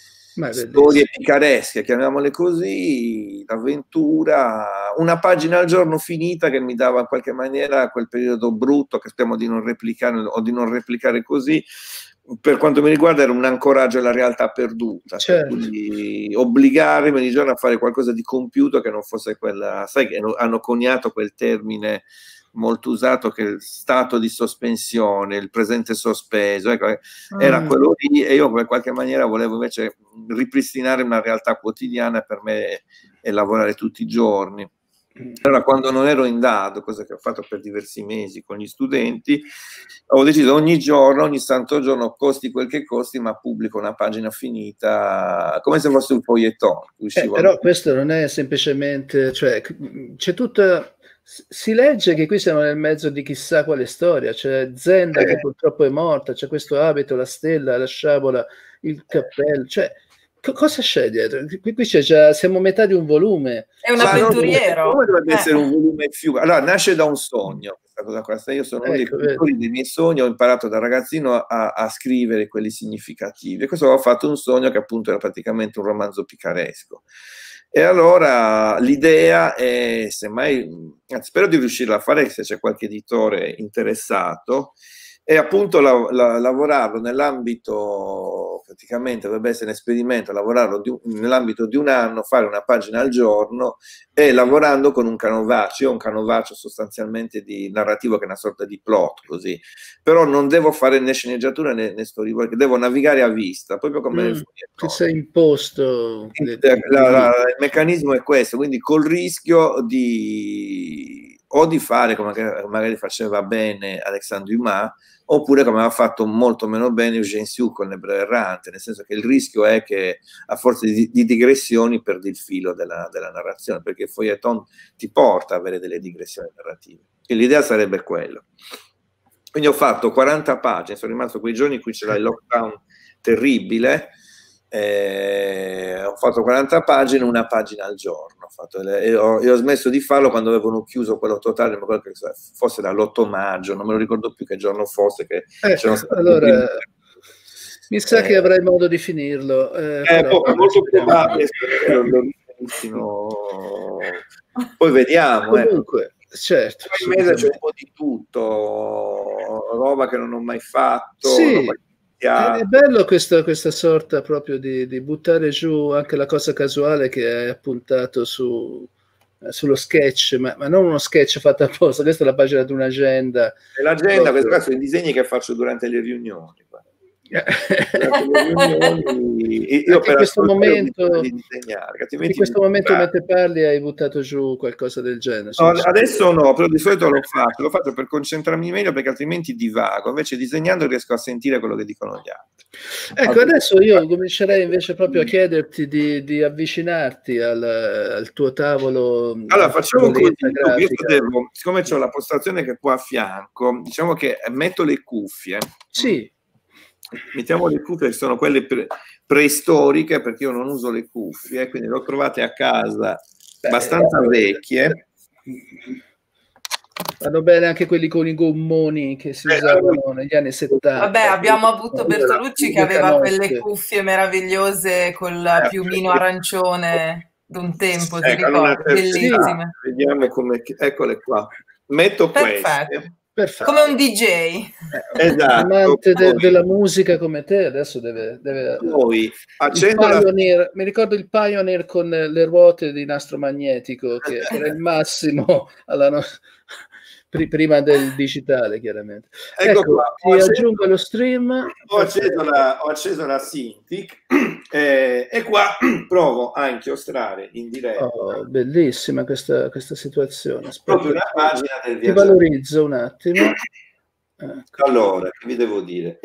storie picaresche, chiamiamole così, d'avventura, una pagina al giorno finita che mi dava in qualche maniera quel periodo brutto che speriamo di non replicare o di non replicare così. Per quanto mi riguarda era un ancoraggio alla realtà perduta, certo. Quindi obbligarmi ogni giorno a fare qualcosa di compiuto che non fosse quella, sai che hanno coniato quel termine molto usato che è il stato di sospensione, il presente sospeso, ecco, era quello lì, e io in qualche maniera volevo invece ripristinare una realtà quotidiana per me e lavorare tutti i giorni. Allora, quando non ero in DAD, cosa che ho fatto per diversi mesi con gli studenti, ho deciso ogni giorno, ogni santo giorno, costi quel che costi, ma pubblico una pagina finita, come se fosse un foglietton. Però questo non è semplicemente, cioè, c'è tutta, si legge che qui siamo nel mezzo di chissà quale storia, c'è Zenda che purtroppo è morta, c'è questo abito, la stella, la sciabola, il cappello, cioè cosa c'è dietro? Qui c'è già, siamo a metà di un volume. È un avventuriero. Come dovrebbe essere un volume più? Allora, nasce da un sogno questa cosa qua. Io sono uno dei cultori dei miei sogni, ho imparato da ragazzino a scrivere quelli significativi. E questo ho fatto un sogno che appunto era praticamente un romanzo picaresco. E allora l'idea è, semmai, spero di riuscire a fare, se c'è qualche editore interessato, e appunto lavorarlo nell'ambito, praticamente dovrebbe essere un esperimento, lavorarlo nell'ambito di un anno, fare una pagina al giorno e lavorando con un canovaccio. Io ho un canovaccio sostanzialmente di narrativo che è una sorta di plot, così, però non devo fare né sceneggiatura né storyboard, devo navigare a vista, proprio come nel foglietto. Ti sei imposto. Il meccanismo è questo, quindi col rischio di fare come magari faceva bene Alexandre Dumas, oppure come aveva fatto molto meno bene Eugène Sue con l'Ebreo errante, nel senso che il rischio è che a forza di digressioni perdi il filo della narrazione, perché il feuilleton ti porta a avere delle digressioni narrative, e l'idea sarebbe quello. Quindi ho fatto 40 pagine, sono rimasto quei giorni in cui c'era il lockdown terribile, ho fatto 40 pagine, una pagina al giorno. Ho smesso di farlo quando avevano chiuso quello totale, ma quello che fosse dall'8 maggio, non me lo ricordo più che giorno fosse. Che allora, mi sa che avrai modo di finirlo. Molto probabile. Poi vediamo. Comunque, certo. In mezzo c'è un po' di tutto, roba che non ho mai fatto. Sì. È bello questa sorta proprio di buttare giù anche la cosa casuale che è appuntato sullo sketch, ma non uno sketch fatto apposta. Questa è la pagina di un'agenda. È l'agenda, questi sono i disegni che faccio durante le riunioni. Io in questo momento mentre parli hai buttato giù qualcosa del genere? No, adesso no, però di solito lo faccio per concentrarmi meglio, perché altrimenti divago, invece disegnando riesco a sentire quello che dicono gli altri. Ecco, adesso io comincerei invece proprio a chiederti di avvicinarti al tuo tavolo. Allora facciamo così, siccome c'ho la postazione che è qua a fianco, diciamo che metto le cuffie. Sì. Mettiamo le cuffie che sono quelle preistoriche, perché io non uso le cuffie, quindi le ho trovate a casa abbastanza vecchie. Vanno bene anche quelli con i gommoni che si usavano negli anni 70. Vabbè, abbiamo avuto Bertolucci che aveva quelle cuffie meravigliose col piumino arancione d'un tempo, ti ricordi? Bellissime. Vediamo come, eccole qua. Metto queste. Perfetto. Come un DJ. Esatto. Amante della musica come te adesso deve poi mi ricordo il Pioneer con le ruote di nastro magnetico, che era il massimo prima del digitale, chiaramente. Ecco qua, ti aggiungo lo stream. Ho acceso la Cintiq e qua provo a inchiostrare in diretta. Bellissima questa situazione. Proprio una pagina del Ti valorizzo un attimo. Ecco. Allora, che vi devo dire?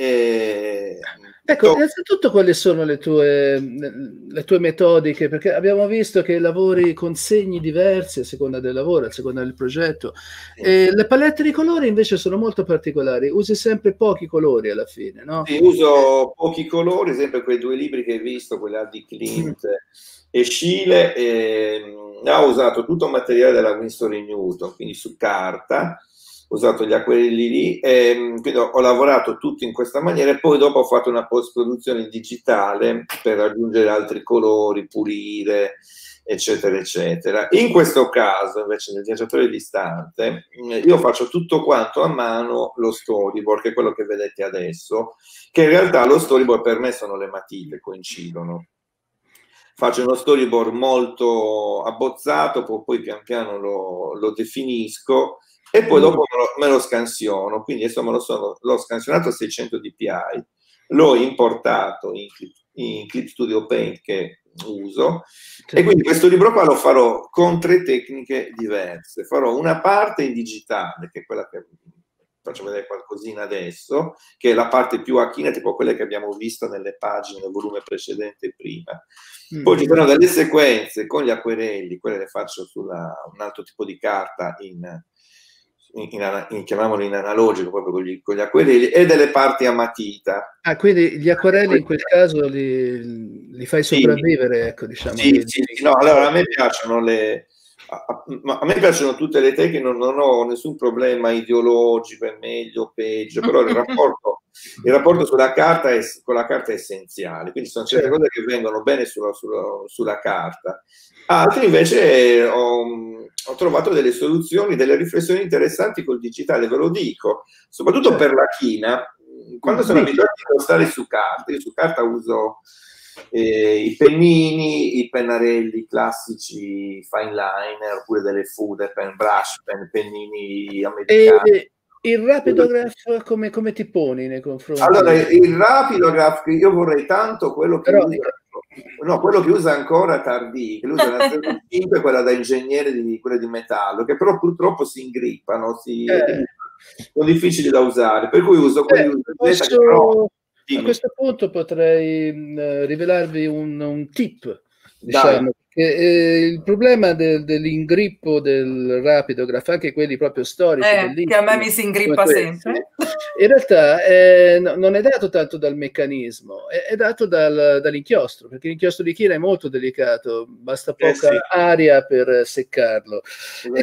Ecco, innanzitutto quali sono le tue metodiche? Perché abbiamo visto che lavori con segni diversi a seconda del lavoro, a seconda del progetto. E le palette di colori invece sono molto particolari. Usi sempre pochi colori alla fine, no? Sì, uso pochi colori, sempre quei 2 libri che hai visto, quelli di Clint e Schiele. Ho usato tutto il materiale della Winsor & Newton, quindi su carta. Ho usato gli acquerelli lì, quindi ho lavorato tutto in questa maniera e poi dopo ho fatto una post-produzione digitale per aggiungere altri colori, pulire, eccetera, eccetera. In questo caso, invece, nel viaggiatore distante, io faccio tutto quanto a mano lo storyboard, che è quello che vedete adesso, che in realtà lo storyboard per me sono le matite, coincidono. Faccio uno storyboard molto abbozzato, poi pian piano lo definisco, e poi dopo me lo scansiono, quindi adesso l'ho scansionato a 600 dpi, l'ho importato in Clip Studio Paint che uso, e quindi questo libro qua lo farò con 3 tecniche diverse. Farò una parte in digitale, che è quella che faccio vedere qualcosina adesso, che è la parte più a china, tipo quelle che abbiamo visto nelle pagine del volume precedente prima. Poi ci sono delle sequenze con gli acquerelli, quelle le faccio su un altro tipo di carta chiamiamolo in analogico, proprio con gli acquerelli, e delle parti a matita. Quindi gli acquerelli in quel caso li fai sopravvivere, ecco, diciamo. Sì, no, allora a me piacciono a me piacciono tutte le tecniche, non ho nessun problema ideologico, è meglio o peggio, però il rapporto con la carta è essenziale, quindi sono certe cose che vengono bene sulla carta. Altri invece ho trovato delle soluzioni, delle riflessioni interessanti col digitale, ve lo dico, soprattutto per la china. Quando sono abituato a stare su carta, io su carta uso i pennini, i pennarelli classici fine liner, oppure delle food, pen brush, pennini americani. E il Rapidograph come ti poni nei confronti? Allora, il Rapidograph, io vorrei tanto quello che quello che usa ancora Tardi, che usa la 05, quella da ingegnere quelle di metallo, che però purtroppo si ingrippano, sono difficili da usare, per cui uso quelli a questo punto potrei rivelarvi un tip, diciamo, che il problema dell'ingrippo del Rapidograph, anche quelli proprio storici, che a me mi si ingrippa sempre, in realtà non è dato tanto dal meccanismo, è dato dall'inchiostro, perché l'inchiostro di china è molto delicato, basta poca aria per seccarlo. E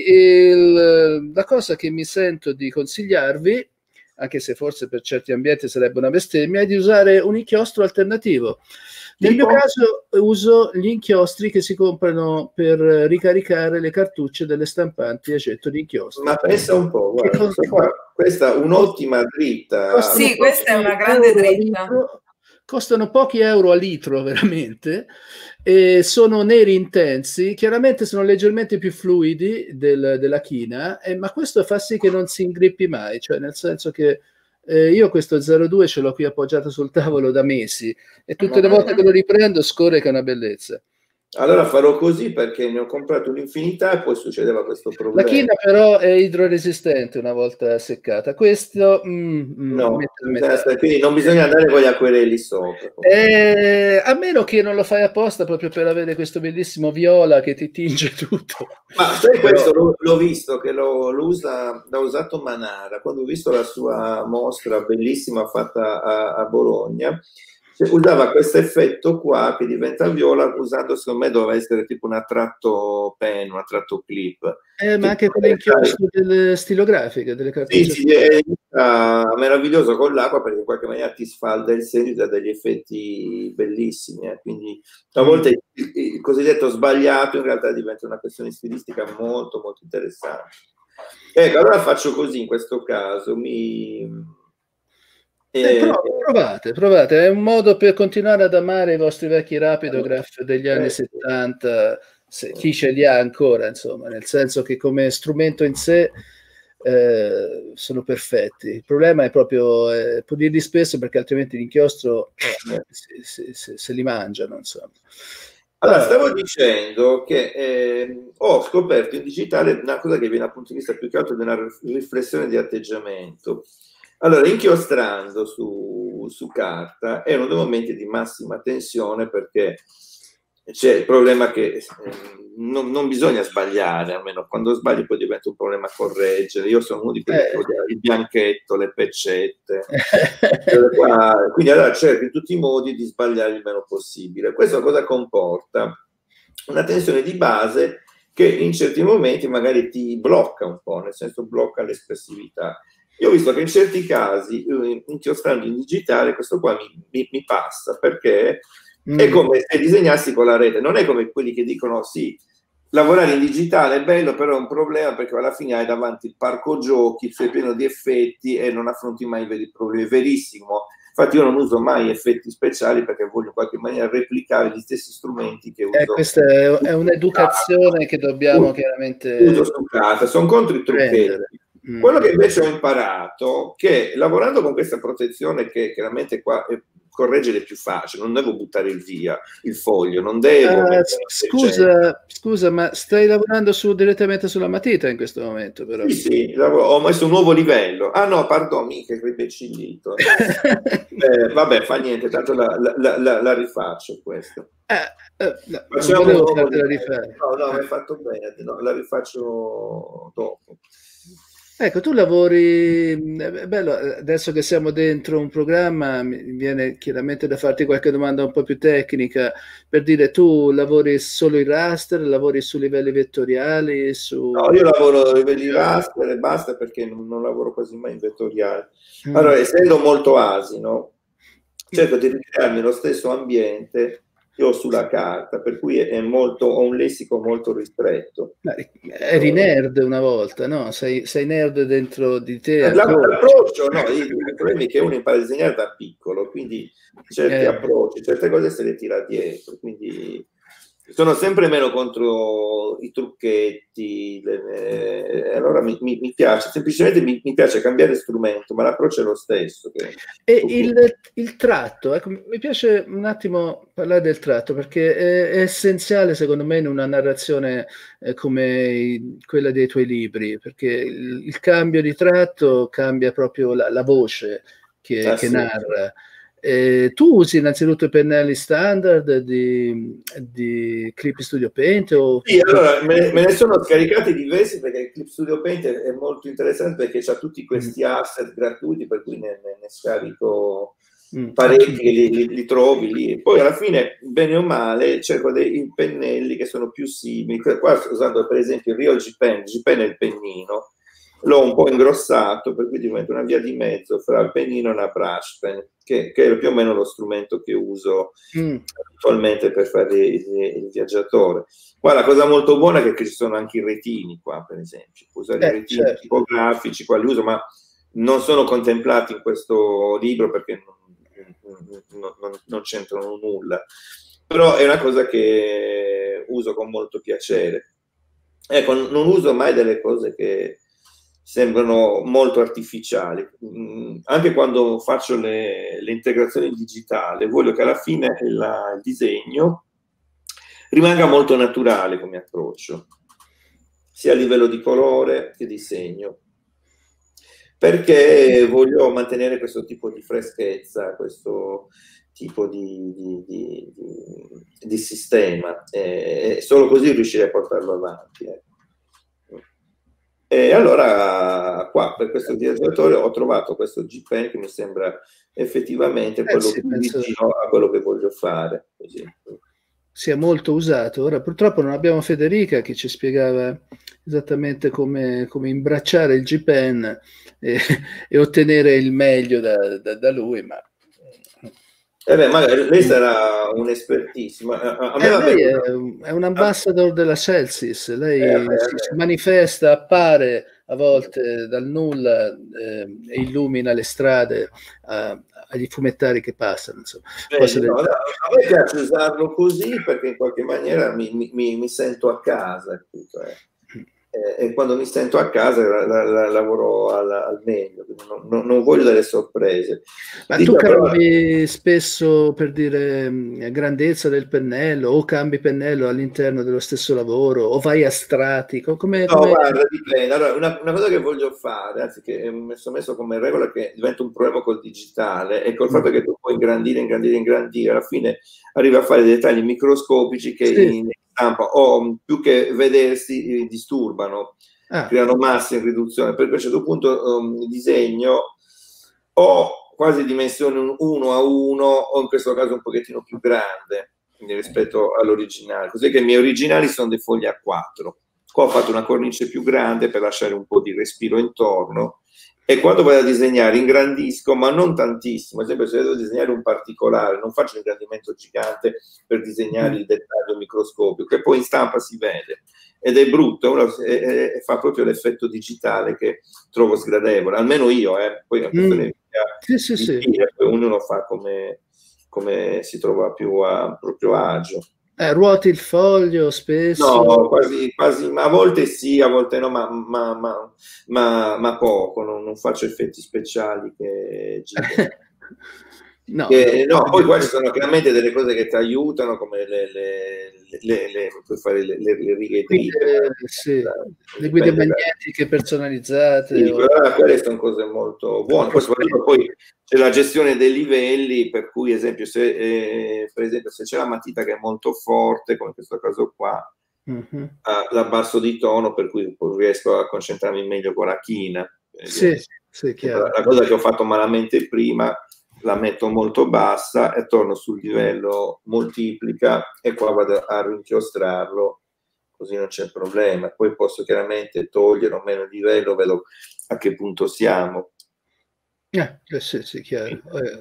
quindi la cosa che mi sento di consigliarvi, anche se forse per certi ambienti sarebbe una bestemmia, è di usare un inchiostro alternativo. Nel mio caso uso gli inchiostri che si comprano per ricaricare le cartucce delle stampanti a getto di inchiostro. Ma pensa un po', guarda, questa è un'ottima dritta. Sì, questa è una grande dritta. Costano pochi euro a litro, veramente, e sono neri intensi, chiaramente sono leggermente più fluidi della china, ma questo fa sì che non si ingrippi mai, cioè nel senso che io questo 02 ce l'ho qui appoggiato sul tavolo da mesi e tutte le volte che lo riprendo scorre che è una bellezza. Allora farò così, perché ne ho comprato un'infinità e poi succedeva questo problema. La china però è idroresistente una volta seccata. Questo no, quindi non bisogna andare con gli acquerelli sopra. A meno che non lo fai apposta proprio per avere questo bellissimo viola che ti tinge tutto. Ma sai, questo l'ho visto che l'ha usato Manara quando ho visto la sua mostra bellissima fatta a Bologna. Usava questo effetto qua che diventa viola, usando, secondo me doveva essere tipo un attratto pen, un attratto clip. Ma anche con l'inchiostro delle stilografiche, delle cartucce. Sì, è meraviglioso con l'acqua, perché in qualche maniera ti sfalda il segno e dà degli effetti bellissimi. Quindi a volte il cosiddetto sbagliato in realtà diventa una questione stilistica molto molto interessante. Ecco, allora faccio così in questo caso, provate, è un modo per continuare ad amare i vostri vecchi Rapidograph degli anni 70, chi ce li ha ancora, insomma, nel senso che come strumento in sé sono perfetti. Il problema è proprio pulirli spesso, perché altrimenti l'inchiostro se li mangiano, insomma. Allora, stavo dicendo che ho scoperto in digitale una cosa che viene dal punto di vista più che altro di una riflessione di atteggiamento. Allora, inchiostrando su carta erano dei momenti di massima tensione, perché c'è il problema che non bisogna sbagliare, almeno quando sbagli poi diventa un problema correggere. Io sono uno di quelli che odia il bianchetto, le peccette, quindi allora cerco in tutti i modi di sbagliare il meno possibile. Questo cosa comporta? Una tensione di base che in certi momenti magari ti blocca un po', nel senso blocca l'espressività. Io ho visto che in certi casi, inchiostrando in digitale, questo qua mi passa, perché è come se disegnassi con la rete. Non è come quelli che dicono sì, lavorare in digitale è bello, però è un problema perché alla fine hai davanti il parco giochi, sei pieno di effetti e non affronti mai i veri problemi. È verissimo. Infatti io non uso mai effetti speciali perché voglio in qualche maniera replicare gli stessi strumenti che uso. Questa è un'educazione che dobbiamo chiaramente uso su carta. Sono contro i trucchetti. Quello che invece ho imparato, che lavorando con questa protezione, che chiaramente qua correggere è più facile, non devo buttare via il foglio, non devo scusa, ma stai lavorando direttamente sulla matita in questo momento, però. Sì, ho messo un nuovo livello. Ah no, pardon, mica, che imbecillito. Vabbè, fa niente, tanto la rifaccio questo. Facciamo no, hai fatto bene, no, la rifaccio dopo. Ecco, tu lavori, è bello, adesso che siamo dentro un programma, mi viene chiaramente da farti qualche domanda un po' più tecnica, per dire, tu lavori solo in raster, lavori su livelli vettoriali? No, io lavoro a livelli raster e basta, perché non lavoro quasi mai in vettoriale. Allora, essendo molto asino, cerco di ricrearmi lo stesso ambiente che ho sulla carta, per cui ho un lessico molto ristretto. Eri nerd una volta, no? Sei nerd dentro di te? L'approccio, no, il problema è che uno impara a disegnare da piccolo, quindi certi approcci, certe cose se le tira dietro, quindi sono sempre meno contro i trucchetti, allora mi piace, semplicemente mi piace cambiare strumento, ma l'approccio è lo stesso. E il tratto, ecco, mi piace un attimo parlare del tratto, perché è essenziale secondo me in una narrazione come quella dei tuoi libri, perché il cambio di tratto cambia proprio la voce che narra. Tu usi innanzitutto i pennelli standard di Clip Studio Paint? Sì, allora me ne sono scaricati diversi, perché Clip Studio Paint è molto interessante, perché c'ha tutti questi asset gratuiti, per cui ne scarico parecchi che li trovi lì. Poi alla fine, bene o male, cerco dei pennelli che sono più simili. Qua sto usando per esempio il Real G-Pen. G-Pen è il pennino, l'ho un po' ingrossato, per cui diventa una via di mezzo fra il pennino e una brush pen, che è più o meno lo strumento che uso attualmente per fare il viaggiatore. Qua la cosa molto buona è che ci sono anche i retini qua, per esempio. Puoi usare i retini tipografici, qua li uso, ma non sono contemplati in questo libro perché non c'entrano nulla. Però è una cosa che uso con molto piacere. Ecco, non uso mai delle cose che sembrano molto artificiali. Anche quando faccio le integrazioni digitali, voglio che alla fine il disegno rimanga molto naturale come approccio, sia a livello di colore che di segno, perché voglio mantenere questo tipo di freschezza, questo tipo di sistema, e solo così riuscirei a portarlo avanti. E allora qua per questo viaggiatore ho trovato questo G-Pen che mi sembra effettivamente quello più vicino a quello che voglio fare. Così. Sia molto usato. Ora purtroppo non abbiamo Federica che ci spiegava esattamente come imbracciare il G-Pen e ottenere il meglio da lui, ma magari lei sarà un'espertissima. Lei è un ambassador della Celsius, lei si manifesta, appare a volte dal nulla e illumina le strade agli fumettari che passano. Insomma. A me piace usarlo così perché in qualche maniera mi sento a casa. e quando mi sento a casa lavoro al meglio, non voglio delle sorprese. Ma tu cambi spesso, per dire, grandezza del pennello, o cambi pennello all'interno dello stesso lavoro, o vai a strati? Guarda, dipende. Allora, una cosa che voglio fare, anzi che mi sono messo come regola, che diventa un problema col digitale, è col fatto che tu puoi ingrandire, alla fine arrivi a fare dei dettagli microscopici che in stampa, o più che vedersi, disturbano, creano masse in riduzione. Per cui a un certo punto disegno o quasi dimensione 1 a 1, o in questo caso un pochettino più grande rispetto all'originale, così che i miei originali sono dei fogli A4. Qua ho fatto una cornice più grande per lasciare un po' di respiro intorno, e quando vado a disegnare ingrandisco, ma non tantissimo. Ad esempio, se devo disegnare un particolare, non faccio un ingrandimento gigante per disegnare il dettaglio microscopico, che poi in stampa si vede ed è brutto, uno fa proprio l'effetto digitale che trovo sgradevole, almeno io, poi anche ognuno fa come si trova più a proprio agio. Ruoti il foglio spesso? No, quasi, a volte sì, a volte no, ma poco, non faccio effetti speciali che no, poi qua ci sono chiaramente delle cose che ti aiutano, come puoi fare le righe le guide magnetiche personalizzate. Sì, quelle sono cose molto buone. Poi c'è la gestione dei livelli, per cui per esempio se c'è la matita che è molto forte, come in questo caso qua, l'abbasso di tono, per cui riesco a concentrarmi meglio con la china. Chiaro. La cosa che ho fatto malamente prima, la metto molto bassa e torno sul livello moltiplica, e qua vado a rinchiostrarlo, così non c'è problema. Poi posso chiaramente togliere o meno il livello, vedo a che punto siamo. Sì, chiaro.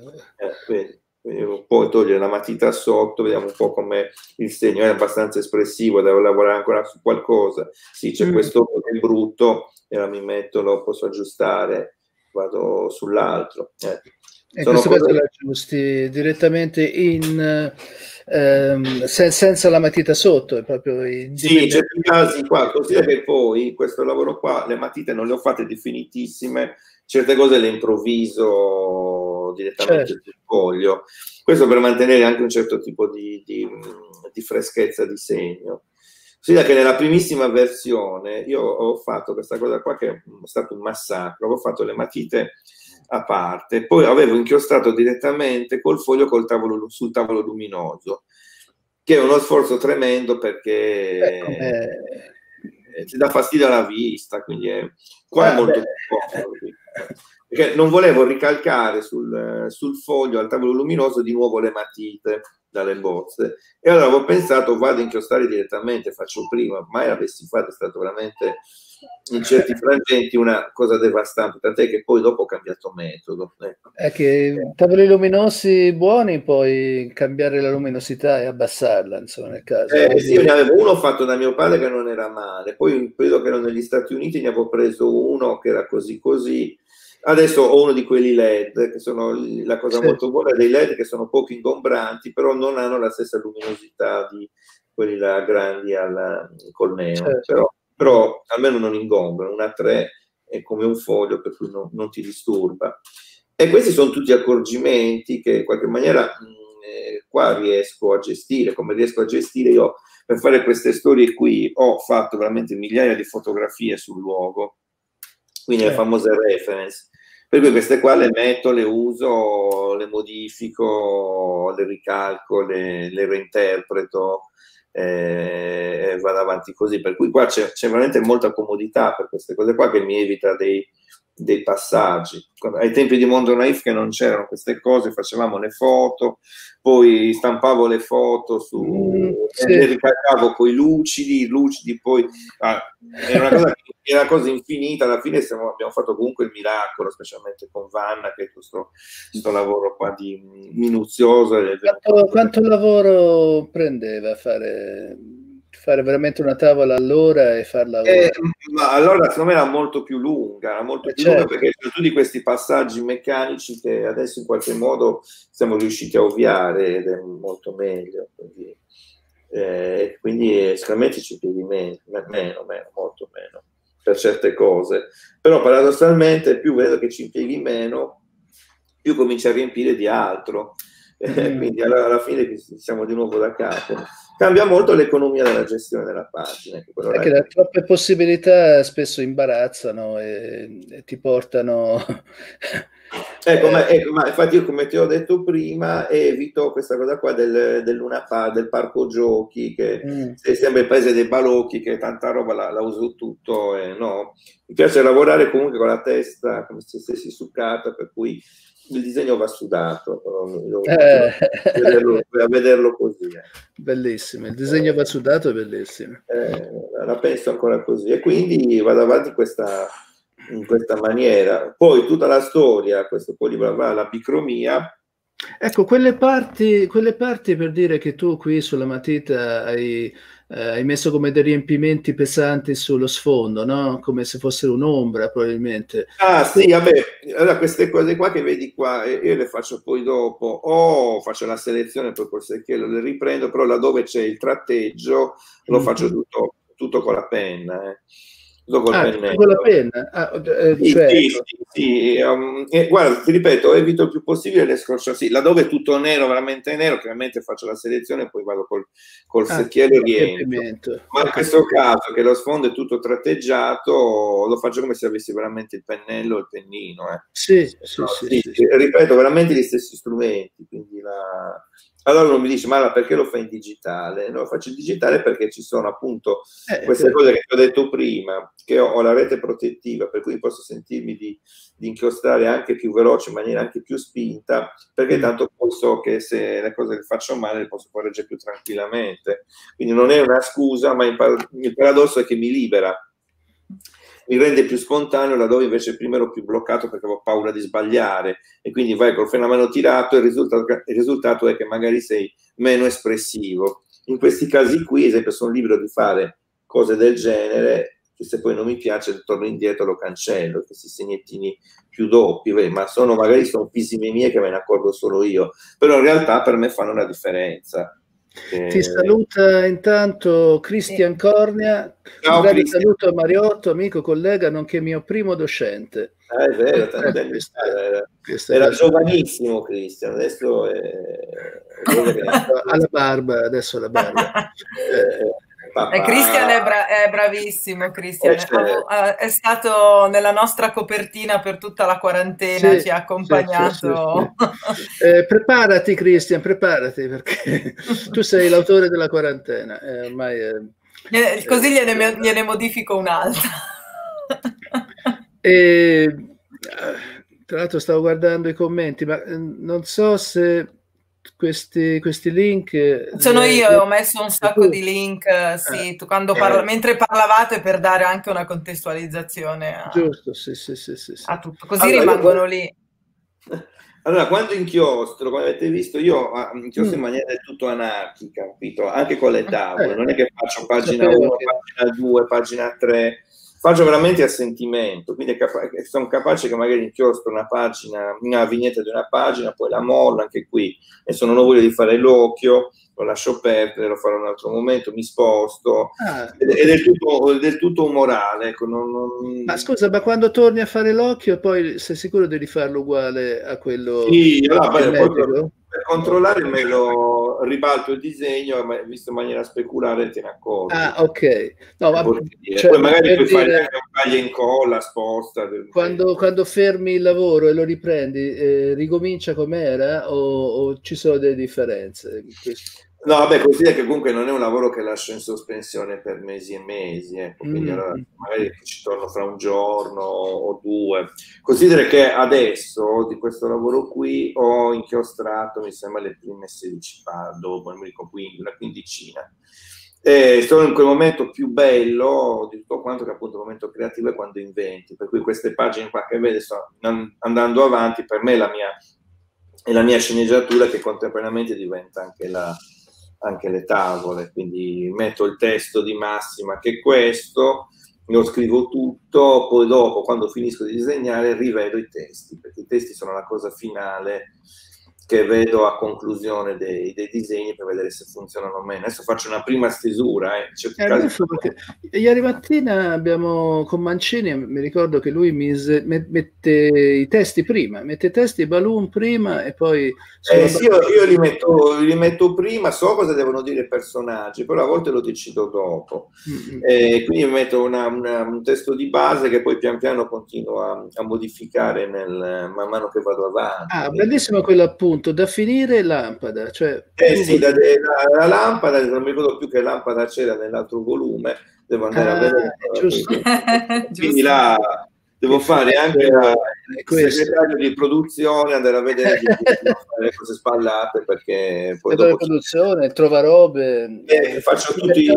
Poi togliere la matita sotto, vediamo un po' come il segno è abbastanza espressivo, devo lavorare ancora su qualcosa. Sì, c'è questo che è brutto, e ora mi metto, lo posso aggiustare, vado sull'altro. In questo caso lo aggiusti direttamente senza la matita sotto, è proprio sì, c'è più casi qua, considera che poi questo lavoro qua, le matite non le ho fatte definitissime, certe cose le improvviso direttamente sul foglio, questo per mantenere anche un certo tipo di freschezza di segno. Considera che nella primissima versione io ho fatto questa cosa qua, che è stato un massacro, avevo fatto le matite a parte, poi avevo inchiostrato direttamente col foglio sul tavolo luminoso, che è uno sforzo tremendo, perché ti dà fastidio alla vista, quindi qua è molto più comodo, perché non volevo ricalcare sul foglio al tavolo luminoso di nuovo le matite dalle bozze, e allora avevo pensato, vado a inchiostare direttamente, faccio prima, mai l'avessi fatto, è stato veramente in certi frangenti una cosa devastante, tant'è che poi dopo ho cambiato metodo. È che tavoli luminosi buoni, puoi cambiare la luminosità e abbassarla, insomma, nel caso. Sì, io ne avevo uno fatto da mio padre che non era male, poi credo che ero negli Stati Uniti, ne avevo preso uno che era così. Adesso ho uno di quelli LED, che sono la cosa molto buona dei LED, che sono poco ingombranti, però non hanno la stessa luminosità di quelli là grandi col neon, però almeno non ingombrano. Una 3 è come un foglio, per cui non ti disturba. E questi sono tutti accorgimenti che in qualche maniera qua riesco a gestire. Come riesco a gestire io, per fare queste storie qui ho fatto veramente migliaia di fotografie sul luogo, quindi le famose reference, per cui queste qua le metto, le uso, le modifico, le ricalco, le reinterpreto, e vado avanti così. Per cui qua c'è veramente molta comodità per queste cose qua, che mi evita dei passaggi. Ai tempi di Mondo Naif, che non c'erano queste cose, facevamo le foto, poi stampavo le foto le ricalcavo con i lucidi, poi era una cosa infinita. Alla fine abbiamo fatto comunque il miracolo, specialmente con Vanna, che è questo lavoro qua di minuzioso. Quanto lavoro prendeva fare veramente una tavola all'ora e farla ma allora secondo me era molto più lunga, perché c'erano tutti questi passaggi meccanici che adesso in qualche modo siamo riusciti a ovviare, ed è molto meglio, quindi quindi sicuramente ci impieghi meno, molto meno per certe cose, però paradossalmente più vedo che ci impieghi meno, più cominci a riempire di altro, quindi alla fine siamo di nuovo da capo. Cambia molto l'economia della gestione della pagina. Che le troppe possibilità spesso imbarazzano e ti portano... ma infatti io, come ti ho detto prima, evito questa cosa qua del Luna Park, del parco giochi, che sei sempre il paese dei balocchi, che tanta roba la uso tutto, no. Mi piace lavorare comunque con la testa come se stessi su carta, per cui il disegno va sudato, a vederlo così. Bellissimo, il disegno va sudato, è bellissimo. La penso ancora così, e quindi vado avanti in questa maniera. Poi tutta la storia, questo poi va alla bicromia. Ecco, quelle parti per dire che tu qui sulla matita hai messo come dei riempimenti pesanti sullo sfondo, no? Come se fossero un'ombra, probabilmente. Ah sì, vabbè, allora queste cose qua che vedi qua, io le faccio poi dopo, o faccio la selezione poi col secchiello, le riprendo, però laddove c'è il tratteggio lo faccio tutto con la penna, con la penna? Sì. Guarda, ti ripeto, evito il più possibile le scorciatoie. Laddove è tutto nero, veramente nero, chiaramente faccio la selezione e poi vado col secchiello e riempio. Ma in questo caso, che lo sfondo è tutto tratteggiato, lo faccio come se avessi veramente il pennello o il pennino. Sì. Ripeto, veramente gli stessi strumenti, quindi allora uno mi dice, ma perché lo fai in digitale? No, lo faccio in digitale perché ci sono appunto queste cose che ti ho detto prima, che ho la rete protettiva, per cui posso sentirmi di inchiostrare anche più veloce, in maniera anche più spinta, perché tanto poi so che se le cose le faccio male le posso correggere più tranquillamente. Quindi non è una scusa, ma il paradosso è che mi libera, mi rende più spontaneo, laddove invece prima ero più bloccato perché avevo paura di sbagliare, e quindi vai col freno a mano tirato, e il risultato è che magari sei meno espressivo. In questi casi qui, ad esempio, sono libero di fare cose del genere, che se poi non mi piace torno indietro, lo cancello, questi segnettini più doppi, ma magari sono fisime mie che me ne accorgo solo io, però in realtà per me fanno una differenza. Ti saluta intanto Cristian Cornia. Ciao, un saluto a Mariotto, amico, collega, nonché mio primo docente. È vero, era giovanissimo Cristian, adesso alla barba, Cristian è bravissimo, Cristian è stato nella nostra copertina per tutta la quarantena, ci ha accompagnato. Preparati Cristian, preparati, perché tu sei l'autore della quarantena, ormai così gliene modifico un'altra. Tra l'altro stavo guardando i commenti, ma non so se questi link sono io, ho messo un sacco di link, sì, mentre parlavate, per dare anche una contestualizzazione giusto, sì. a tutto, così rimangono lì. Allora, quando inchiostro, come avete visto, io inchiostro in maniera del tutto anarchica, capito? Anche con le tavole, non è che faccio pagina 1, pagina 2, pagina 3, faccio veramente a sentimento, quindi sono capace che magari inchiostro una vignetta di una pagina, poi la mollo anche qui, e se non ho voglia di fare l'occhio, lo lascio perdere, lo farò in un altro momento, mi sposto, è del tutto umorale. Ecco, Ma scusa, ma quando torni a fare l'occhio, poi sei sicuro di rifarlo uguale a quello? Sì, per controllare me lo ribalto il disegno, ma visto in maniera speculare te ne accorgi. Ok. No, poi magari puoi fare anche un taglia e incolla, sposta. Quando fermi il lavoro e lo riprendi, ricomincia com'era o ci sono delle differenze? No, vabbè, considera che comunque non è un lavoro che lascio in sospensione per mesi e mesi, quindi allora magari ci torno fra un giorno o 2. Considera che adesso di questo lavoro qui ho inchiostrato, mi sembra, le prime 16 dopo, non mi ricordo, una quindicina. Sono in quel momento più bello di tutto quanto, che appunto il momento creativo è quando inventi, per cui queste pagine qua che vedi sto andando avanti, per me è la mia sceneggiatura, che contemporaneamente diventa anche le tavole, quindi metto il testo di massima, che è questo, lo scrivo tutto, poi dopo, quando finisco di disegnare, rivedo i testi, perché i testi sono la cosa finale che vedo a conclusione dei disegni per vedere se funzionano o meno. Adesso faccio una prima stesura. Perché ieri mattina abbiamo con Mancini, mi ricordo che lui mette i testi prima, mette i testi balloon prima e poi... sì, io li metto prima, so cosa devono dire i personaggi, però a volte lo decido dopo. Quindi metto un testo di base che poi pian piano continuo a modificare man mano che vado avanti. Ah, bellissimo quell'appunto, da finire lampada. Cioè, sì, la lampada, non mi ricordo più che lampada c'era nell'altro volume, devo andare a vedere. Giusto. Quindi là devo fare anche il segretario di produzione, andare a vedere le cose spallate, perché poi dopo produzione, trova robe. Faccio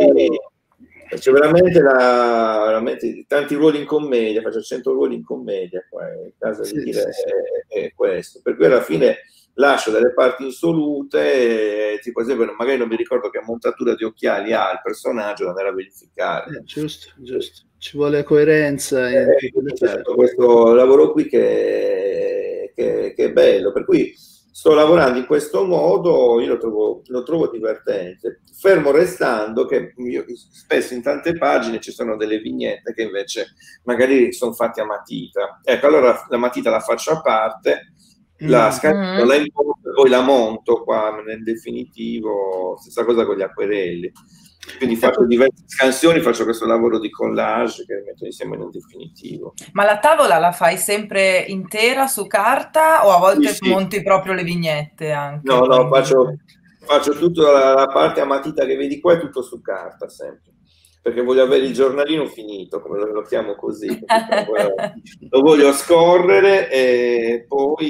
veramente tanti ruoli in commedia, faccio 100 ruoli in commedia, qua il caso di dire è questo, per cui alla fine lascio delle parti insolute, tipo ad esempio magari non mi ricordo che montatura di occhiali ha il personaggio, da andare a verificare. Giusto, ci vuole coerenza. Certo, questo lavoro qui che è bello, per cui sto lavorando in questo modo, io lo trovo divertente, fermo restando che spesso in tante pagine ci sono delle vignette che invece magari sono fatte a matita. Ecco, allora la matita la faccio a parte, la scarico, la importo, poi la monto qua nel definitivo, stessa cosa con gli acquerelli. Quindi faccio diverse scansioni, faccio questo lavoro di collage che metto insieme nel definitivo. Ma la tavola la fai sempre intera su carta o a volte monti proprio le vignette anche? No, faccio tutta la parte a matita che vedi qua, è tutto su carta sempre, perché voglio avere il giornalino finito, come lo chiamo così, lo voglio scorrere e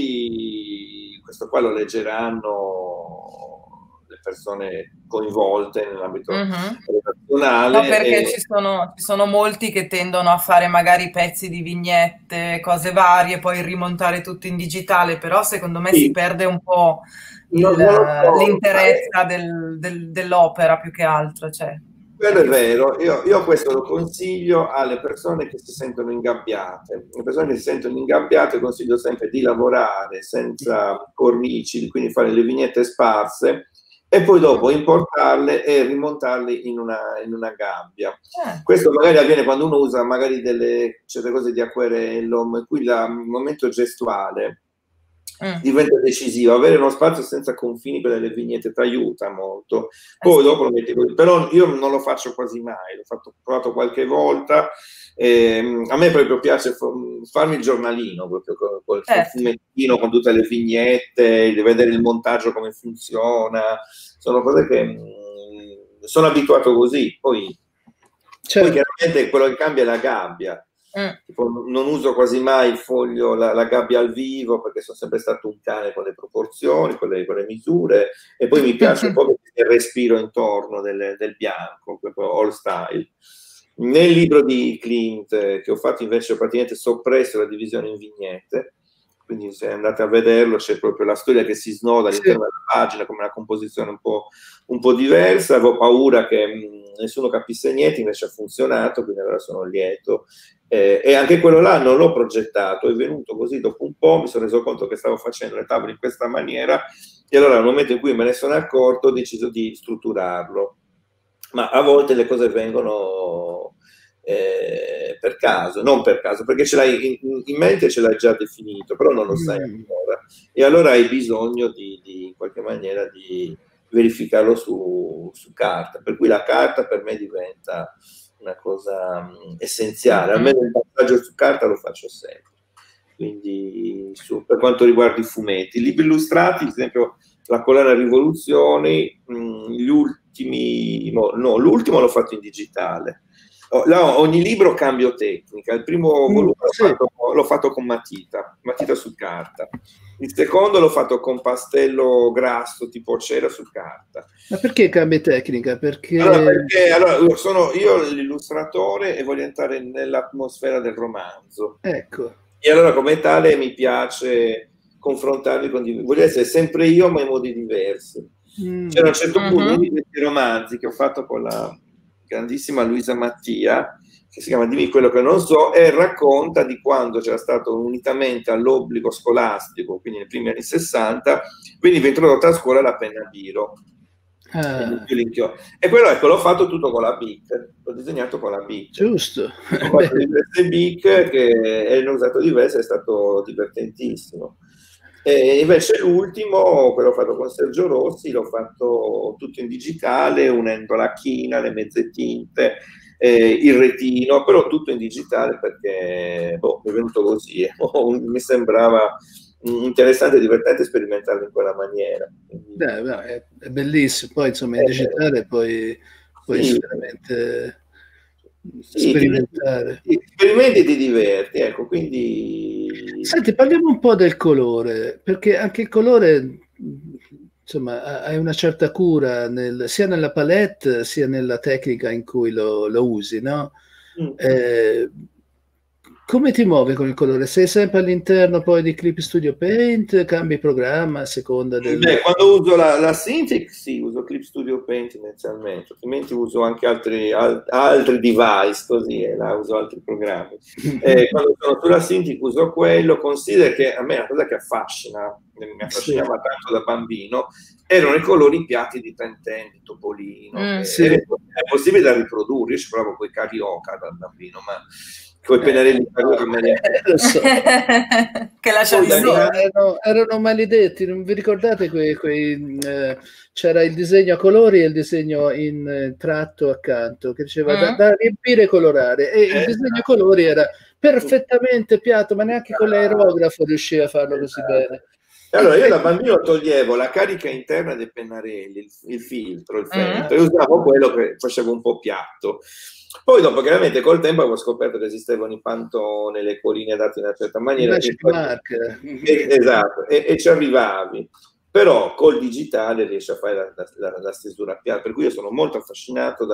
poi questo qua lo leggeranno le persone coinvolte nell'ambito redazionale. No, perché ci sono molti che tendono a fare magari pezzi di vignette, cose varie, poi rimontare tutto in digitale, però secondo me si perde un po' l'interezza dell'opera più che altro. Cioè. Quello è vero, io questo lo consiglio alle persone che si sentono ingabbiate. Le persone che si sentono ingabbiate consiglio sempre di lavorare senza cornici, quindi fare le vignette sparse, e poi dopo importarle e rimontarle in una gabbia. Questo magari avviene quando uno usa magari certe cose di acquerello, in cui il momento gestuale diventa decisivo. Avere uno spazio senza confini per le vignette ti aiuta molto. Poi dopo lo metti così. Però io non lo faccio quasi mai, l'ho provato qualche volta. A me proprio piace farmi il giornalino, proprio col fumettino, con tutte le vignette, vedere il montaggio come funziona. Sono cose che sono abituato così. Poi chiaramente quello che cambia è la gabbia. Tipo, non uso quasi mai il foglio, la gabbia al vivo, perché sono sempre stato un cane con le proporzioni, con le misure, e poi mi piace un po' il respiro intorno del bianco, proprio all style. Nel libro di Klimt che ho fatto invece ho praticamente soppresso la divisione in vignette, quindi se andate a vederlo c'è proprio la storia che si snoda all'interno della pagina, come una composizione un po' diversa. Avevo paura che nessuno capisse niente, invece ha funzionato, quindi allora sono lieto. E anche quello là non l'ho progettato, è venuto così dopo un po', mi sono reso conto che stavo facendo le tavole in questa maniera, e allora nel momento in cui me ne sono accorto ho deciso di strutturarlo. Ma a volte le cose vengono per caso, non per caso, perché ce l'hai in mente, ce l'hai già definito, però non lo sai ancora, e allora hai bisogno di in qualche maniera di verificarlo su carta, per cui la carta per me diventa una cosa essenziale, almeno il passaggio su carta lo faccio sempre. Quindi per quanto riguarda i fumetti, i libri illustrati, ad esempio la collana Rivoluzioni, l'ultimo l'ho fatto in digitale. Ogni libro cambio tecnica. Il primo volume l'ho fatto con matita su carta. Il secondo l'ho fatto con pastello grasso tipo cera su carta. Ma perché cambia tecnica? Perché sono io l'illustratore e voglio entrare nell'atmosfera del romanzo. Ecco. E allora come tale mi piace confrontarmi voglio essere sempre io ma in modi diversi. C'era a un certo punto uno di questi romanzi che ho fatto con la grandissima Luisa Mattia, che si chiama Dimmi quello che non so, e racconta di quando c'era stato unitamente all'obbligo scolastico, quindi nei primi anni 60, veniva introdotta a scuola la penna biro. E quello, ecco, l'ho fatto tutto con la Bic, l'ho disegnato con la Bic. Giusto. Ho fatto diverse Bic che ne ho usato diverse, è stato divertentissimo. E invece l'ultimo, quello fatto con Sergio Rossi, l'ho fatto tutto in digitale, unendo la china, le mezze tinte, il retino, però tutto in digitale perché mi è venuto così, mi sembrava interessante, divertente sperimentarlo in quella maniera. È bellissimo, poi insomma in digitale puoi sì, veramente sperimentare. Sperimenti e ti diverti, ecco, quindi... Senti, parliamo un po' del colore, perché anche il colore, insomma, hai una certa cura sia nella palette sia nella tecnica in cui lo usi, no? Come ti muovi con il colore? Sei sempre all'interno poi di Clip Studio Paint? Cambi programma a seconda del... quando uso la Cintiq, sì, uso Clip Studio Paint inizialmente, altrimenti uso anche altri device, così, là uso altri programmi. Quando sono sulla Cintiq uso quello, considero che a me una cosa che mi affascinava tanto da bambino, erano i colori piatti di Tintin, di Topolino, è possibile da riprodurre, io ci provo con i Carioca da bambino, ma con i pennarelli lo so. Che erano maledetti, non vi ricordate c'era il disegno a colori e il disegno in tratto accanto che diceva da riempire e colorare, e il disegno a colori era perfettamente piatto, ma neanche con l'aerografo riusciva a farlo così bene. Allora io da bambino toglievo la carica interna dei pennarelli, il filtro, il feltro, e usavo quello che faceva un po' piatto. Poi dopo chiaramente col tempo avevo scoperto che esistevano i pantone, le colline date in una certa maniera, esatto, e ci arrivavi, però col digitale riesci a fare la stesura piatta, per cui io sono molto affascinato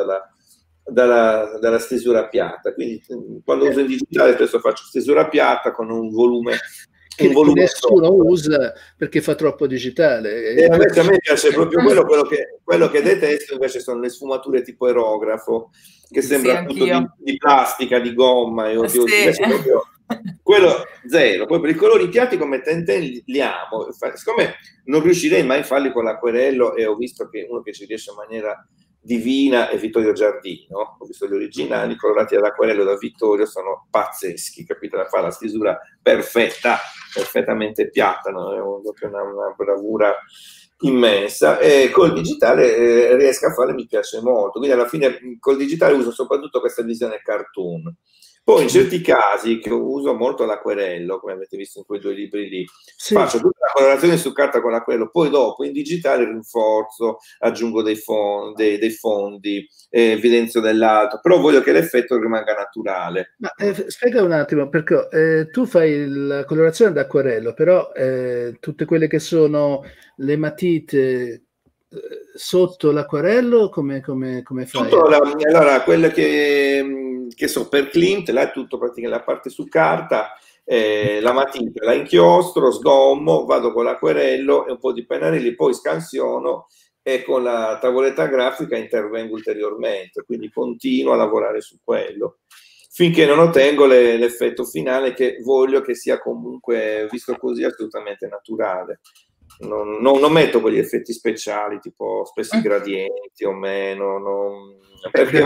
dalla stesura piatta, quindi quando uso in digitale spesso faccio stesura piatta con un volume che nessuno usa perché fa troppo digitale. E a me piace proprio quello che detesto invece sono le sfumature tipo aerografo, che sembra tutto di plastica, di gomma, proprio, quello zero. Poi per i colori piatti come Tintin li amo, siccome non riuscirei mai a farli con l'acquerello, e ho visto che uno che ci riesce in maniera divina è Vittorio Giardino, ho visto gli originali colorati all'acquerello da Vittorio, sono pazzeschi, capito? Da fare la stesura perfettamente piatta, no? È una bravura immensa, e col digitale riesco a farle, mi piace molto, quindi alla fine col digitale uso soprattutto questa visione cartoon. Poi in certi casi, che uso molto l'acquerello, come avete visto in quei 2 libri lì, faccio tutta la colorazione su carta con l'acquerello, poi dopo in digitale rinforzo, aggiungo dei fondi, evidenzio dell'altro, però voglio che l'effetto rimanga naturale. Ma spiega un attimo, perché tu fai la colorazione d'acquerello, però tutte quelle che sono le matite sotto l'acquerello, come fai? Allora, quelle che so per Klimt, là è tutto praticamente la parte su carta, la matita la inchiostro, sgommo, vado con l'acquerello e un po' di pennarelli, poi scansiono e con la tavoletta grafica intervengo ulteriormente, quindi continuo a lavorare su quello finché non ottengo l'effetto finale che voglio che sia comunque, visto così, assolutamente naturale. Non metto quegli effetti speciali tipo spessi gradienti o meno, perché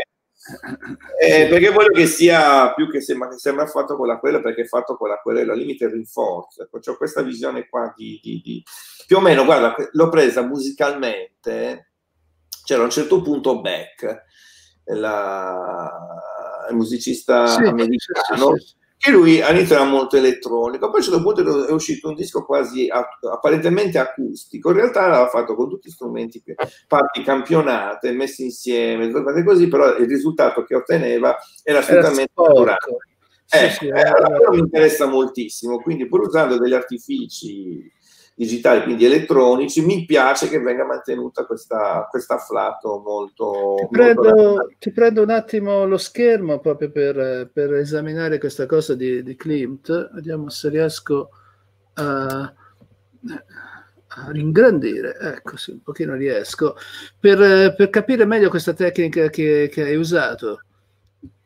voglio che sia più che sembra fatto con l'acquerello, perché è fatto con l'acquerello, al limite rinforzo. Ecco, c'ho questa visione qua di più o meno, guarda, l'ho presa musicalmente, c'era a un certo punto Beck, il musicista americano, che lui all'inizio era molto elettronico, poi a un certo punto è uscito un disco quasi apparentemente acustico, in realtà l'aveva fatto con tutti gli strumenti, parti campionate, messi insieme, così, però il risultato che otteneva era assolutamente naturale. Allora mi interessa moltissimo, quindi pur usando degli artifici digitali, quindi elettronici, mi piace che venga mantenuta questa afflato molto... Ti prendo un attimo lo schermo proprio per esaminare questa cosa di Klimt, vediamo se riesco a ringrandire, ecco sì, un pochino riesco, per capire meglio questa tecnica che hai usato.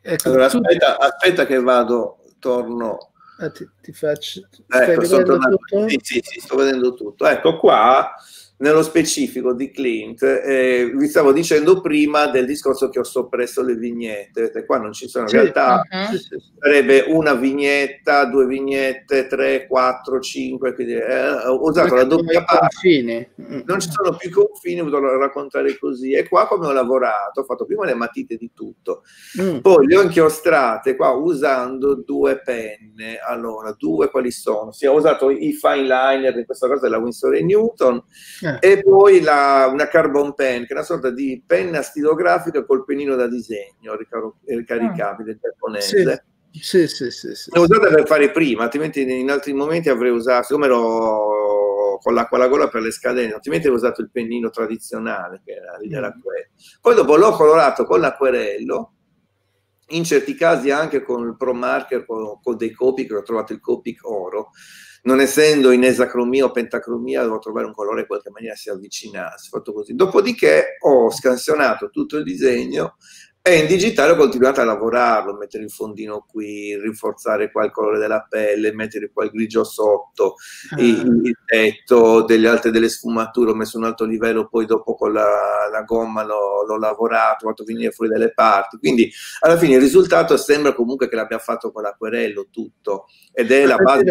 Ecco, allora aspetta che vado, torno. Ti faccio. Ecco, sto sì, sto vedendo tutto. Ecco qua, nello specifico di Clint, vi stavo dicendo prima del discorso che ho soppresso le vignette. Vedete, qua non ci sono, in realtà sarebbe una vignetta, 2 vignette, 3, 4, 5, quindi ho usato la doppia parte. Non ci sono più confini, ho dovuto raccontare così. E qua come ho lavorato, ho fatto prima le matite di tutto, poi le ho inchiostrate qua usando 2 penne. Allora, 2 quali sono? Sì, ho usato i fine liner, in questo caso della Winsor & Newton, e poi una carbon pen, che è una sorta di penna stilografica col pennino da disegno ricaricabile giapponese. Sì. L'ho usata per fare prima, altrimenti in altri momenti avrei usato, siccome ero con l'acqua alla gola per le scadenze, altrimenti avrei usato il pennino tradizionale, che era quello. Poi dopo l'ho colorato con l'acquerello, in certi casi anche con il Pro Marker, con dei Copic, ho trovato il Copic oro. Non essendo in esacromia o pentacromia, devo trovare un colore in qualche maniera si avvicinasse, fatto così. Dopodiché ho scansionato tutto il disegno e in digitale ho continuato a lavorarlo, mettere il fondino qui, rinforzare qua il colore della pelle, mettere qua il grigio sotto, il tetto, delle sfumature, ho messo un alto livello, poi dopo con la gomma l'ho lavorato, ho fatto venire fuori delle parti, quindi alla fine il risultato sembra comunque che l'abbia fatto con l'acquerello tutto, ed è la base.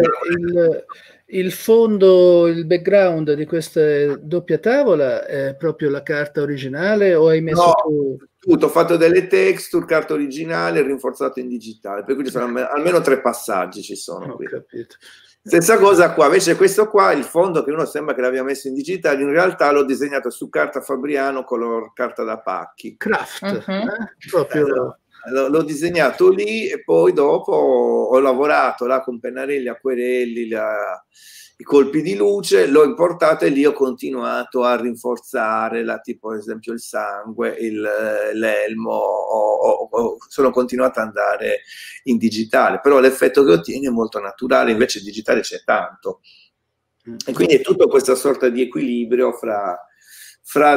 Il fondo, il background di questa doppia tavola è proprio la carta originale o hai messo tutto, ho fatto delle texture, carta originale, rinforzato in digitale, per cui ci sono almeno 3 passaggi ci sono qui. Capito. Stessa cosa qua, invece questo qua, il fondo che uno sembra che l'abbia messo in digitale, in realtà l'ho disegnato su carta Fabriano, color carta da pacchi. Craft, proprio... L'ho disegnato lì e poi dopo ho lavorato là con pennarelli, acquerelli, i colpi di luce, l'ho importato e lì ho continuato a rinforzare tipo ad esempio il sangue, l'elmo, sono continuato ad andare in digitale, però l'effetto che ottieni è molto naturale, invece in digitale c'è tanto. E quindi è tutta questa sorta di equilibrio fra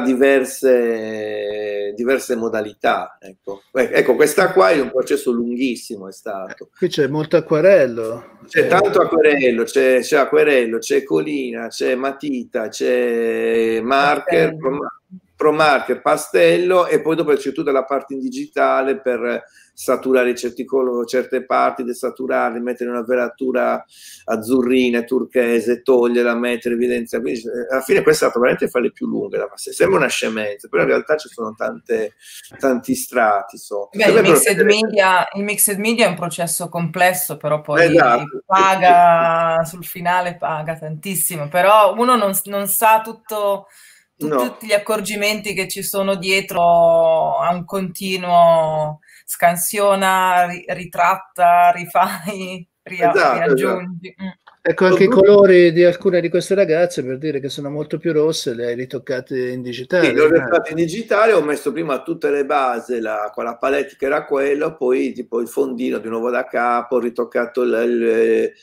diverse modalità. Ecco, questa qua è un processo lunghissimo, è stato. Qui c'è molto acquarello. C'è tanto acquerello, c'è colina, c'è matita, c'è marker, Pro Marker, pastello, e poi dopo c'è tutta la parte in digitale per saturare certe parti, desaturarle, mettere una velatura azzurrina, turchese, toglierla, mettere evidenza. Quindi alla fine questa è stata veramente fra le più lunghe, sembra una scemenza, però in realtà ci sono tanti strati sotto. Beh, il mixed media è un processo complesso, però poi paga, sul finale paga tantissimo, però uno non sa tutti gli accorgimenti che ci sono dietro a un continuo scansiona, ritratta, rifai, riaggiungi. Ecco, anche i colori di alcune di queste ragazze, per dire che sono molto più rosse, le hai ritoccate in digitale. Sì, le ho ritoccato in digitale, ho messo prima tutte le basi, con la palette che era quella, poi tipo il fondino di nuovo da capo, ho ritoccato il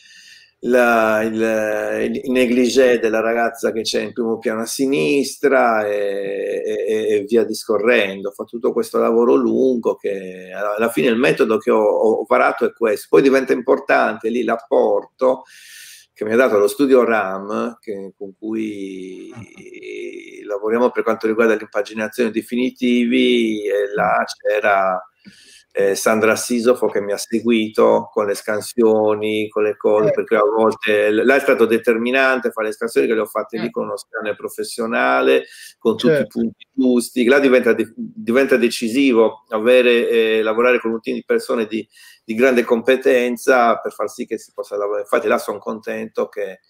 negligé della ragazza che c'è in primo piano a sinistra e via discorrendo. Ho fatto tutto questo lavoro lungo che alla fine il metodo che ho varato è questo. Poi diventa importante lì l'apporto che mi ha dato lo studio RAM, con cui lavoriamo per quanto riguarda l'impaginazione definitivi, e là c'era Sandra Sisofo che mi ha seguito con le scansioni, con le cose, perché a volte là è stato determinante fare le scansioni che le ho fatte lì con uno scanner professionale, con tutti i punti giusti. Là diventa decisivo lavorare con un team di persone di grande competenza per far sì che si possa lavorare. Infatti là sono contento che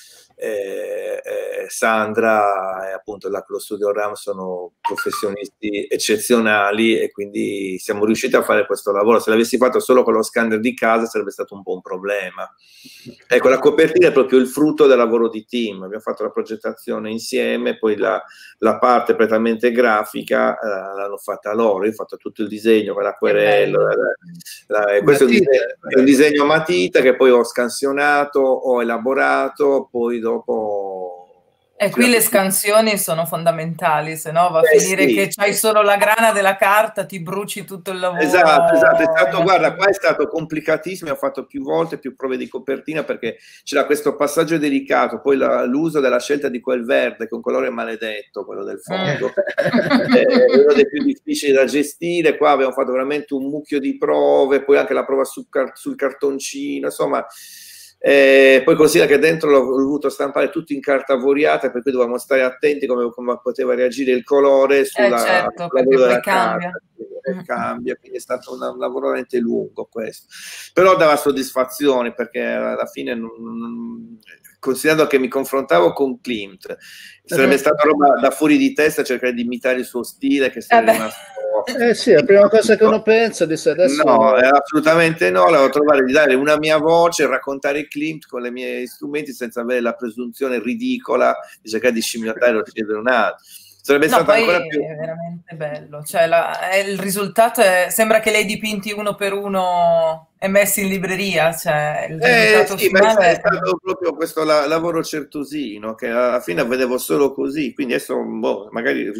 Sandra e appunto lo studio RAM sono professionisti eccezionali, e quindi siamo riusciti a fare questo lavoro. Se l'avessi fatto solo con lo scanner di casa sarebbe stato un po' un problema. Ecco, la copertina è proprio il frutto del lavoro di team. Abbiamo fatto la progettazione insieme, poi la parte prettamente grafica l'hanno fatta loro. Io ho fatto tutto il disegno con l'acquerello, questo è un disegno a matita che poi ho scansionato, ho elaborato, poi dopo E qui le scansioni sono fondamentali, se no va a finire che c'hai solo la grana della carta, ti bruci tutto il lavoro. Esatto, è stato, guarda, qua è stato complicatissimo, ho fatto più volte, più prove di copertina, perché c'era questo passaggio delicato, poi l'uso della scelta di quel verde, che è un colore maledetto, quello del fondo, è uno dei più difficili da gestire. Qua abbiamo fatto veramente un mucchio di prove, poi anche la prova sul cartoncino, insomma. Poi considera che dentro l'ho voluto stampare tutto in carta avoriata, per cui dovevamo stare attenti come poteva reagire il colore sulla perché cambia. Cambia, quindi è stato un lavoro veramente lungo questo, però dava soddisfazione, perché alla fine considerando che mi confrontavo con Klimt, sarebbe stata roba da fuori di testa cercare di imitare il suo stile, che sarebbe rimasto... sì, la prima cosa che uno pensa adesso no, assolutamente no, la devo trovare di dare una mia voce, raccontare Klimt con i miei strumenti senza avere la presunzione ridicola di cercare di scimmiottare o chiedere un altro. Sarebbe stato ancora più... È veramente bello, cioè il risultato sembra che li hai dipinti uno per uno e messi in libreria, cioè il risultato finale è stato proprio questo lavoro certosino, che alla fine vedevo solo così, quindi adesso magari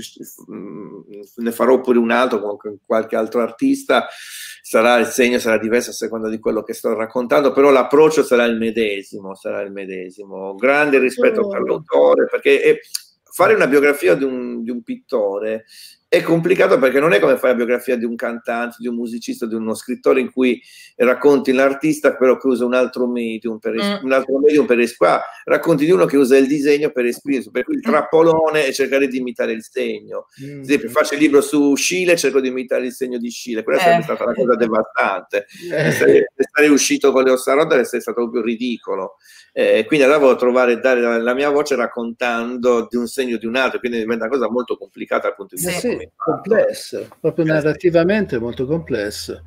ne farò pure un altro con qualche altro artista, il segno sarà diverso a seconda di quello che sto raccontando, però l'approccio sarà il medesimo, grande rispetto per l'autore, perché fare una biografia di un pittore è complicato, perché non è come fare la biografia di un cantante, di un musicista, di uno scrittore, in cui racconti l'artista però che usa un altro medium per qua racconti di uno che usa il disegno per esprimersi, per cui il trappolone è cercare di imitare il segno. Ad esempio, faccio il libro su Schiele, cerco di imitare il segno di Schiele, quella sarebbe stata una cosa devastante, sarei uscito con le ossa rotte e sarebbe stato proprio ridicolo. Quindi allora volevo dare la mia voce raccontando di un segno di un altro, quindi diventa una cosa molto complicata dal punto di vista complesso, proprio narrativamente molto complesso.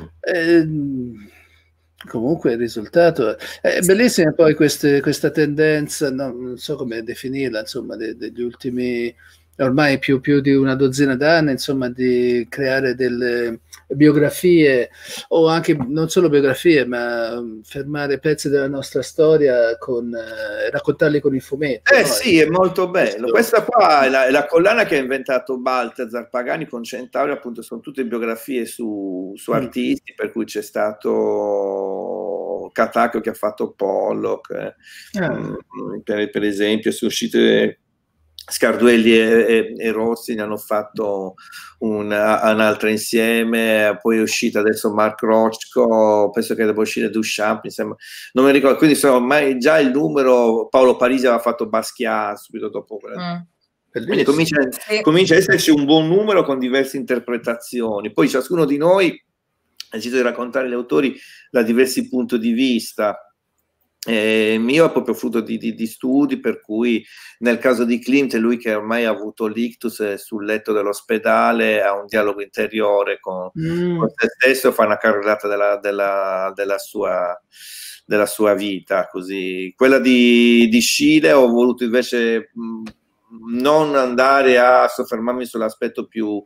Comunque il risultato è bellissimo. Poi questa tendenza, non so come definirla, insomma, degli ultimi ormai più di una dozzina d'anni, insomma, di creare delle biografie, o anche non solo biografie, ma fermare pezzi della nostra storia raccontarli con il fumetto. No? Sì, è molto bello. Questa qua è la collana che ha inventato Balthazar Pagani con Centauri, appunto, sono tutte biografie su artisti, per cui c'è stato Catacchio che ha fatto Pollock, per esempio, sono uscite Scarduelli e Rossi, ne hanno fatto un'altra insieme, poi è uscita adesso Mark Rothko, penso che debba uscire Duchamp, insomma, non mi ricordo, quindi ormai già il numero, Paolo Parisi aveva fatto Basquiat subito dopo quindi comincia a esserci un buon numero con diverse interpretazioni, poi ciascuno di noi ha deciso di raccontare gli autori da diversi punti di vista. Io è proprio frutto di studi, per cui nel caso di Klimt, lui che ormai ha avuto l'ictus sul letto dell'ospedale, ha un dialogo interiore con se stesso, fa una carrellata della sua vita, così. Quella di Schiele ho voluto invece non andare a soffermarmi sull'aspetto più,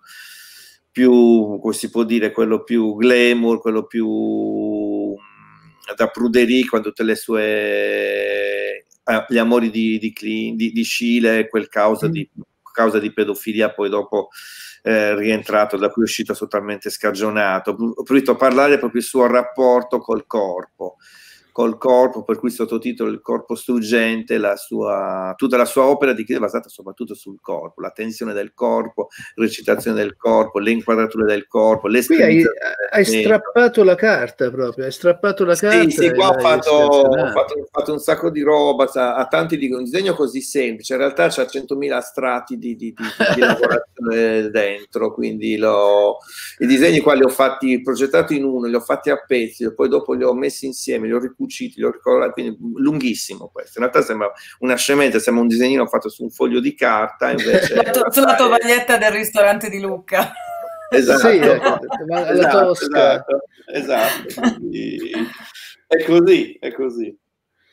come si può dire, quello più glamour, quello più da pruderie, con tutte le sue gli amori di Schiele, quel causa di pedofilia, poi dopo rientrato, da cui è uscito totalmente scagionato. Ho voluto parlare proprio del suo rapporto col corpo, per cui il sottotitolo Il corpo struggente, tutta la sua opera di Klimt è basata soprattutto sul corpo, la tensione del corpo, la recitazione del corpo, le inquadrature del corpo, le Qui hai strappato la carta proprio, hai strappato la carta. Sì, qua ho fatto un sacco di roba, a tanti di un disegno così semplice, in realtà c'ha 100.000 strati di lavorazione dentro, quindi i disegni qua li ho fatti, progettati in uno, li ho fatti a pezzi, poi dopo li ho messi insieme, li ho ricuciti, li ho ricolorati, quindi lunghissimo questo. In realtà sembra una scemenza, sembra un disegnino fatto su un foglio di carta, invece sulla tovaglietta del ristorante di Lucca. Esatto, sì, la Tosca. Esatto. È così.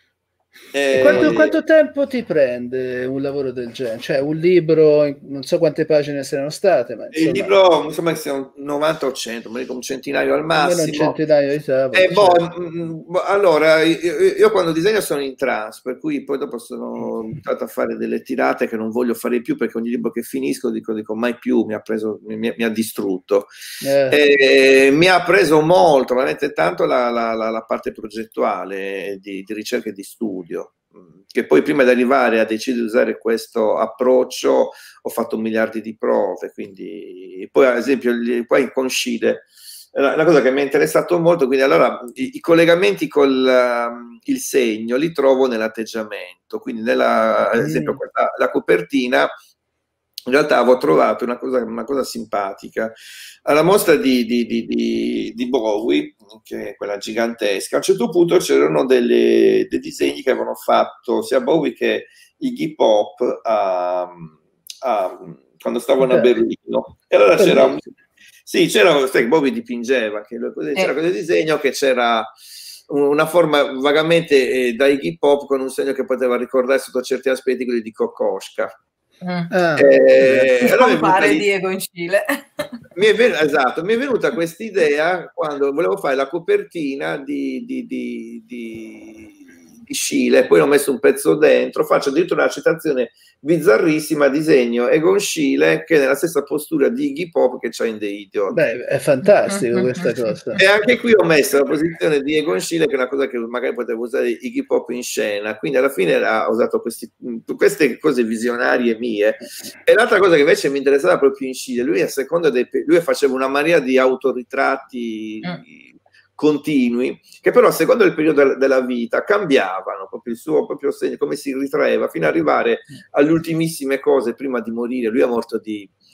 Quanto tempo ti prende un lavoro del genere? Cioè un libro, non so quante pagine siano state, ma insomma, il libro mi sembra che siano 90 o 100, mi dico un centinaio al massimo. Almeno un centinaio di tavole. Allora, io quando disegno sono in trance, per cui poi dopo sono abituato a fare delle tirate che non voglio fare più, perché ogni libro che finisco dico mai più, mi ha distrutto. Mi ha preso molto, veramente tanto la parte progettuale di ricerca e di studio, che poi prima di arrivare a decidere di usare questo approccio ho fatto miliardi di prove, quindi poi ad esempio poi con Scile una cosa che mi è interessato molto, quindi allora i collegamenti con il segno li trovo nell'atteggiamento, quindi ad esempio la copertina in realtà avevo trovato una cosa simpatica alla mostra di Bowie, che è quella gigantesca. A un certo punto c'erano dei disegni che avevano fatto sia Bowie che Iggy Pop quando stavano a Berlino, e allora c'era Bowie dipingeva, c'era questo disegno che c'era una forma vagamente da Iggy Pop con un segno che poteva ricordare sotto certi aspetti quelli di Kokoschka. Allora di Egon Schiele. Esatto, mi è venuta questa idea quando volevo fare la copertina di Schiele, poi ho messo un pezzo dentro, faccio addirittura una citazione bizzarrissima, disegno Egon Schiele che è nella stessa postura di Iggy Pop che c'ha in The Idiot. Beh, è fantastico questa cosa. E anche qui ho messo la posizione di Egon Schiele, che è una cosa che magari potevo usare Iggy Pop in scena, quindi alla fine ho usato queste cose visionarie mie. E l'altra cosa che invece mi interessava proprio in Schiele, lui faceva una marea di autoritratti continui, che però a seconda del periodo della vita cambiavano proprio il suo segno, come si ritraeva, fino ad arrivare alle ultimissime cose prima di morire. Lui è morto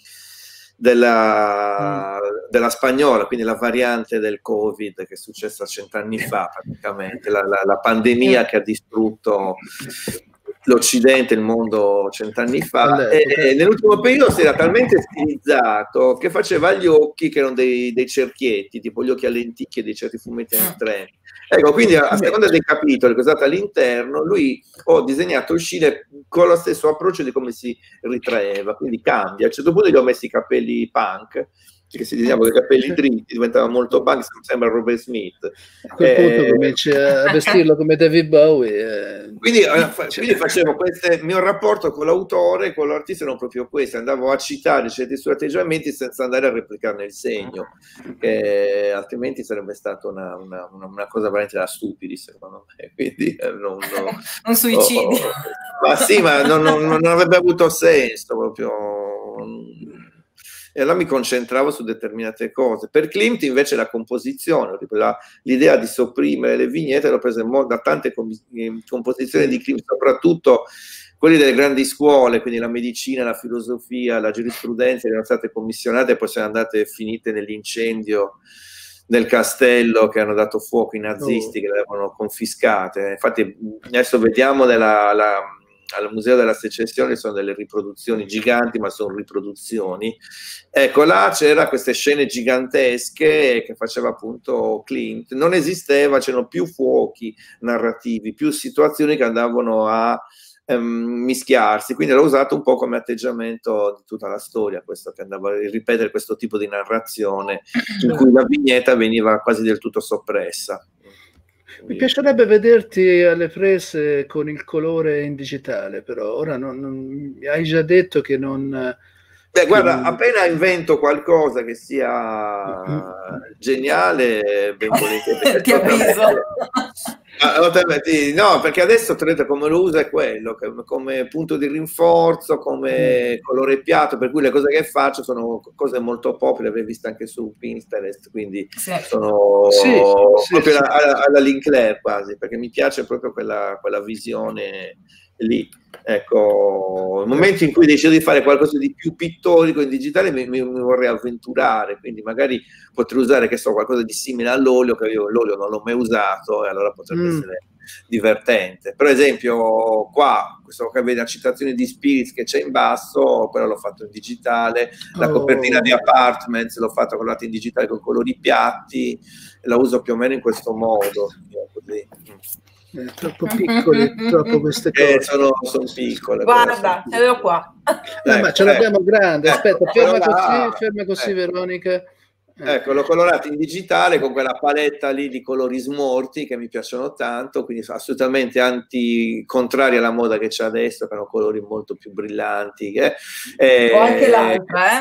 della spagnola, quindi la variante del Covid che è successa 100 anni fa praticamente, la pandemia che ha distrutto l'Occidente, il mondo 100 anni fa, e nell'ultimo periodo si era talmente stilizzato che faceva gli occhi che erano dei cerchietti, tipo gli occhi a lenticchie di certi fumetti anni 30. Ecco, quindi a seconda dei capitoli che ho usato all'interno, ho disegnato il Schiele con lo stesso approccio di come si ritraeva, quindi cambia. A un certo punto gli ho messo i capelli punk, che si disegnava con i capelli dritti, diventava molto punk, sembra Robert Smith. A quel punto cominci a vestirlo come David Bowie. Quindi facevo il mio rapporto con l'autore, con l'artista non proprio questo, andavo a citare certi suoi atteggiamenti senza andare a replicarne il segno, che altrimenti sarebbe stata una cosa veramente da stupidi, secondo me. Quindi un suicidio. Ma sì, ma non avrebbe avuto senso proprio. E allora mi concentravo su determinate cose. Per Klimt invece la composizione, l'idea di sopprimere le vignette l'ho presa da tante composizioni di Klimt, soprattutto quelli delle grandi scuole, quindi la medicina, la filosofia, la giurisprudenza, erano state commissionate e poi sono andate finite nell'incendio del castello che hanno dato fuoco i nazisti, che le avevano confiscate. Infatti adesso vediamo al Museo della Secessione sono delle riproduzioni giganti, ma sono riproduzioni. Ecco, là c'era queste scene gigantesche che faceva appunto Klimt. Non esisteva, c'erano più fuochi narrativi, più situazioni che andavano a mischiarsi, quindi l'ho usato un po' come atteggiamento di tutta la storia, questo che andava a ripetere questo tipo di narrazione in cui la vignetta veniva quasi del tutto soppressa. Mi piacerebbe vederti alle prese con il colore in digitale, però ora non hai già detto che non... guarda, appena invento qualcosa che sia geniale, ben volentieri. Ti avviso. No, perché adesso come lo uso è quello, come punto di rinforzo, come colore piatto, per cui le cose che faccio sono cose molto pop, le avevi viste anche su Pinterest, quindi sono proprio alla Linclair quasi, perché mi piace proprio quella visione lì. Ecco, nel momento in cui decido di fare qualcosa di più pittorico in digitale mi vorrei avventurare, quindi magari potrei usare, che so, qualcosa di simile all'olio, che io l'olio non l'ho mai usato e allora potrebbe essere divertente. Per esempio qua, questo che vede la citazione di Spirits che c'è in basso, quello l'ho fatto in digitale, la copertina di Apartments l'ho fatta colorata in digitale con colori piatti, la uso più o meno in questo modo, così. Troppo piccoli, troppo queste cose. Sono piccole. Guarda, ce l'ho qua. Ma ce l'abbiamo grande. Aspetta, ferma così, ecco. Veronica. Ecco, l'ho colorato in digitale con quella paletta lì di colori smorti che mi piacciono tanto, quindi sono assolutamente contrari alla moda che c'è adesso, che hanno colori molto più brillanti. O anche l'altra,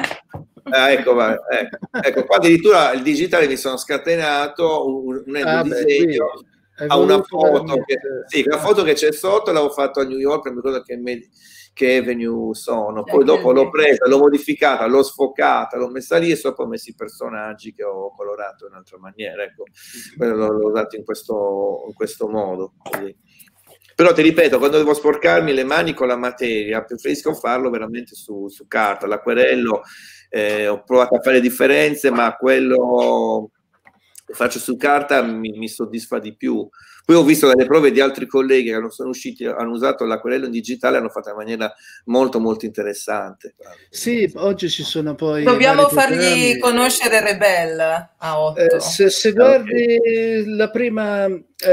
ecco, qua addirittura il digitale mi sono scatenato un disegno a una foto la foto che c'è sotto l'avevo fatto a New York, non mi ricordo che Avenue sono, poi dopo l'ho presa, l'ho modificata, l'ho sfocata, l'ho messa lì e sopra ho messo i personaggi che ho colorato in un'altra maniera, ecco, l'ho usato in questo modo. Così. Però ti ripeto, quando devo sporcarmi le mani con la materia, preferisco farlo veramente su carta. L'acquerello ho provato a fare differenze, ma quello che faccio su carta mi soddisfa di più. Poi ho visto delle prove di altri colleghi che hanno usato l'acquerello in digitale, hanno fatto in maniera molto molto interessante. Sì, oggi ci sono poi... Dobbiamo fargli conoscere Rebel a 8. Se guardi la prima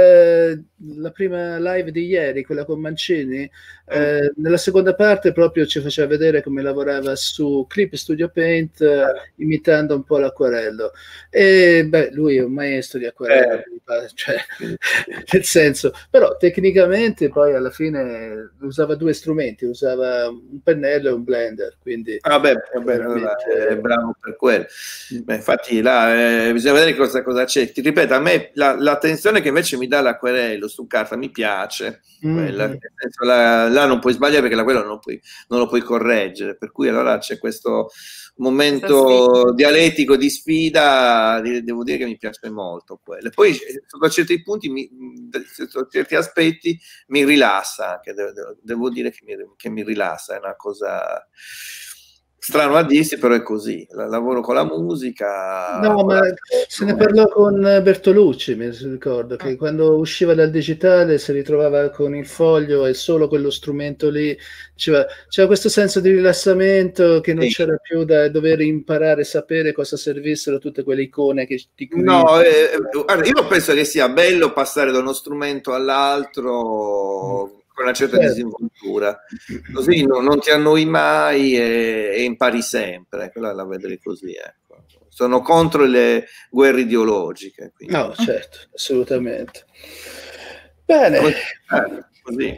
live di ieri, quella con Mancini, nella seconda parte proprio ci faceva vedere come lavorava su Clip Studio Paint, imitando un po' l'acquerello. E lui è un maestro di acquerello, cioè, nel senso, però tecnicamente poi alla fine usava due strumenti, usava un pennello e un blender, quindi allora è bravo per quello. Infatti là bisogna vedere cosa c'è. Ti ripeto, a me la tensione che invece mi dà l'acquerello su carta mi piace, nel senso, là non puoi sbagliare perché l'acquerello non lo puoi correggere, per cui allora c'è questo momento dialettico di sfida, devo dire che mi piace molto quello. Poi sotto certi punti, sotto certi aspetti mi rilassa, anche devo dire che mi rilassa, è una cosa strano a dirsi, però è così. Lavoro con la musica. No, ma se ne parlò con Bertolucci, mi ricordo, che quando usciva dal digitale si ritrovava con il foglio e solo quello strumento lì, c'era questo senso di rilassamento che non c'era più da dover imparare, sapere cosa servissero tutte quelle icone che ti... No, guarda, io penso che sia bello passare da uno strumento all'altro con una certa disinvoltura, così non ti annoi mai e impari sempre, quella la vedrei così, ecco. Sono contro le guerre ideologiche, quindi. No, certo, assolutamente. Bene, così.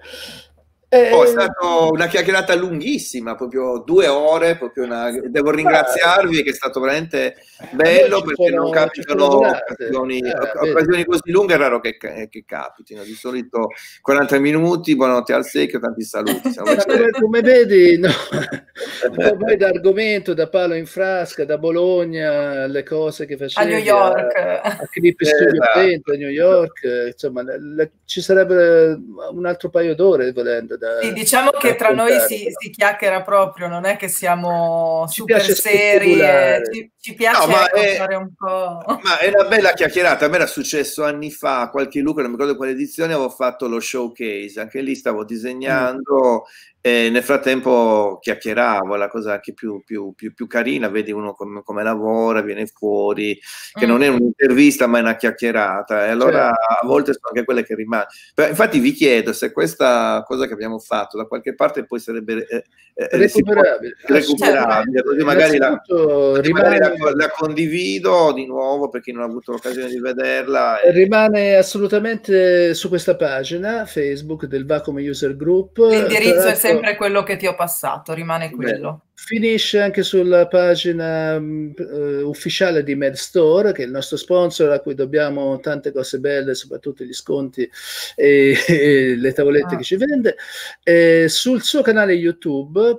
È stata una chiacchierata lunghissima, proprio 2 ore, devo ringraziarvi, che è stato veramente bello, perché non capitano occasioni così lunghe, è raro che capitino, di solito 40 minuti, buonanotte al secchio, tanti saluti. Come vedi, no. Poi da argomento, da palo in frasca, da Bologna, le cose che facevi a New York, a Clip Studio Paint a New York, insomma ci sarebbe un altro paio d'ore volendo. Sì, diciamo che tra noi si chiacchiera proprio, non è che siamo super seri, ci piace fare un po'. Ma è una bella chiacchierata. A me era successo anni fa, qualche lucro, non mi ricordo quale edizione, avevo fatto lo showcase, anche lì stavo disegnando e nel frattempo chiacchieravo, la cosa anche più carina, vedi uno come lavora, viene fuori, che non è un'intervista ma è una chiacchierata, e allora a volte sono anche quelle che rimangono. Infatti vi chiedo se questa cosa che abbiamo fatto da qualche parte poi sarebbe recuperabile, così magari la condivido di nuovo per chi non ha avuto l'occasione di vederla. Rimane assolutamente su questa pagina Facebook del Wacom User Group. L'indirizzo è sempre quello che ti ho passato, rimane quello. Finisce anche sulla pagina ufficiale di MedStore, che è il nostro sponsor, a cui dobbiamo tante cose belle, soprattutto gli sconti e le tavolette che ci vende. Sul suo canale YouTube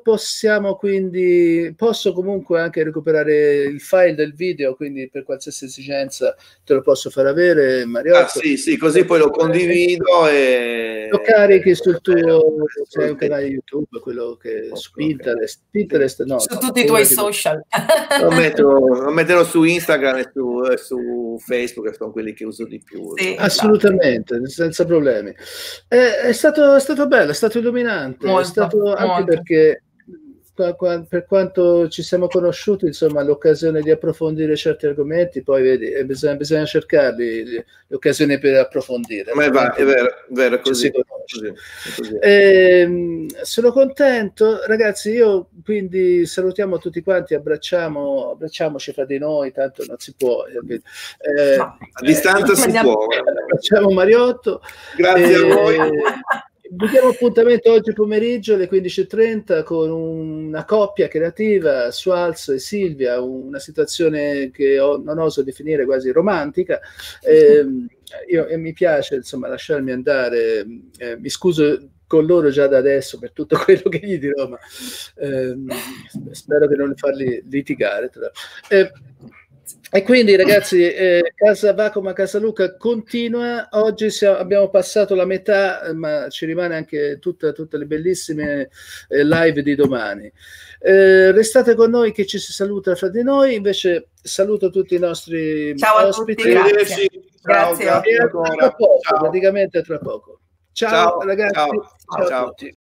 posso comunque anche recuperare il file del video, quindi per qualsiasi esigenza te lo posso far avere, Mariotto. Sì, così poi lo condivido e lo carichi sul tuo un canale YouTube, quello che su Pinterest no, su tutti i tuoi social. Lo metterò su Instagram e su Facebook, che sono quelli che uso di più. Sì, assolutamente, senza problemi. È stato bello, è stato illuminante, molto. Anche perché per quanto ci siamo conosciuti, insomma, l'occasione di approfondire certi argomenti, poi vedi, bisogna cercarli, le occasioni per approfondire. Ma è vero, così. Sono contento, ragazzi, io quindi salutiamo tutti quanti, abbracciamoci fra di noi, tanto non si può. A distanza si può. Facciamo Mariotto. Grazie a voi. Vi diamo appuntamento oggi pomeriggio alle 15:30 con una coppia creativa, Sualz e Silvia, una situazione che non oso definire quasi romantica. Mi piace, insomma, lasciarmi andare, mi scuso con loro già da adesso per tutto quello che gli dirò, ma spero di non farli litigare. E quindi, ragazzi, Casa Vacom a Casa Luca continua. Oggi abbiamo passato la metà, ma ci rimane anche tutte le bellissime live di domani. Restate con noi che ci si saluta fra di noi. Invece saluto tutti i nostri ospiti. Grazie. Tra poco, praticamente tra poco. Ciao ragazzi. Ciao a tutti.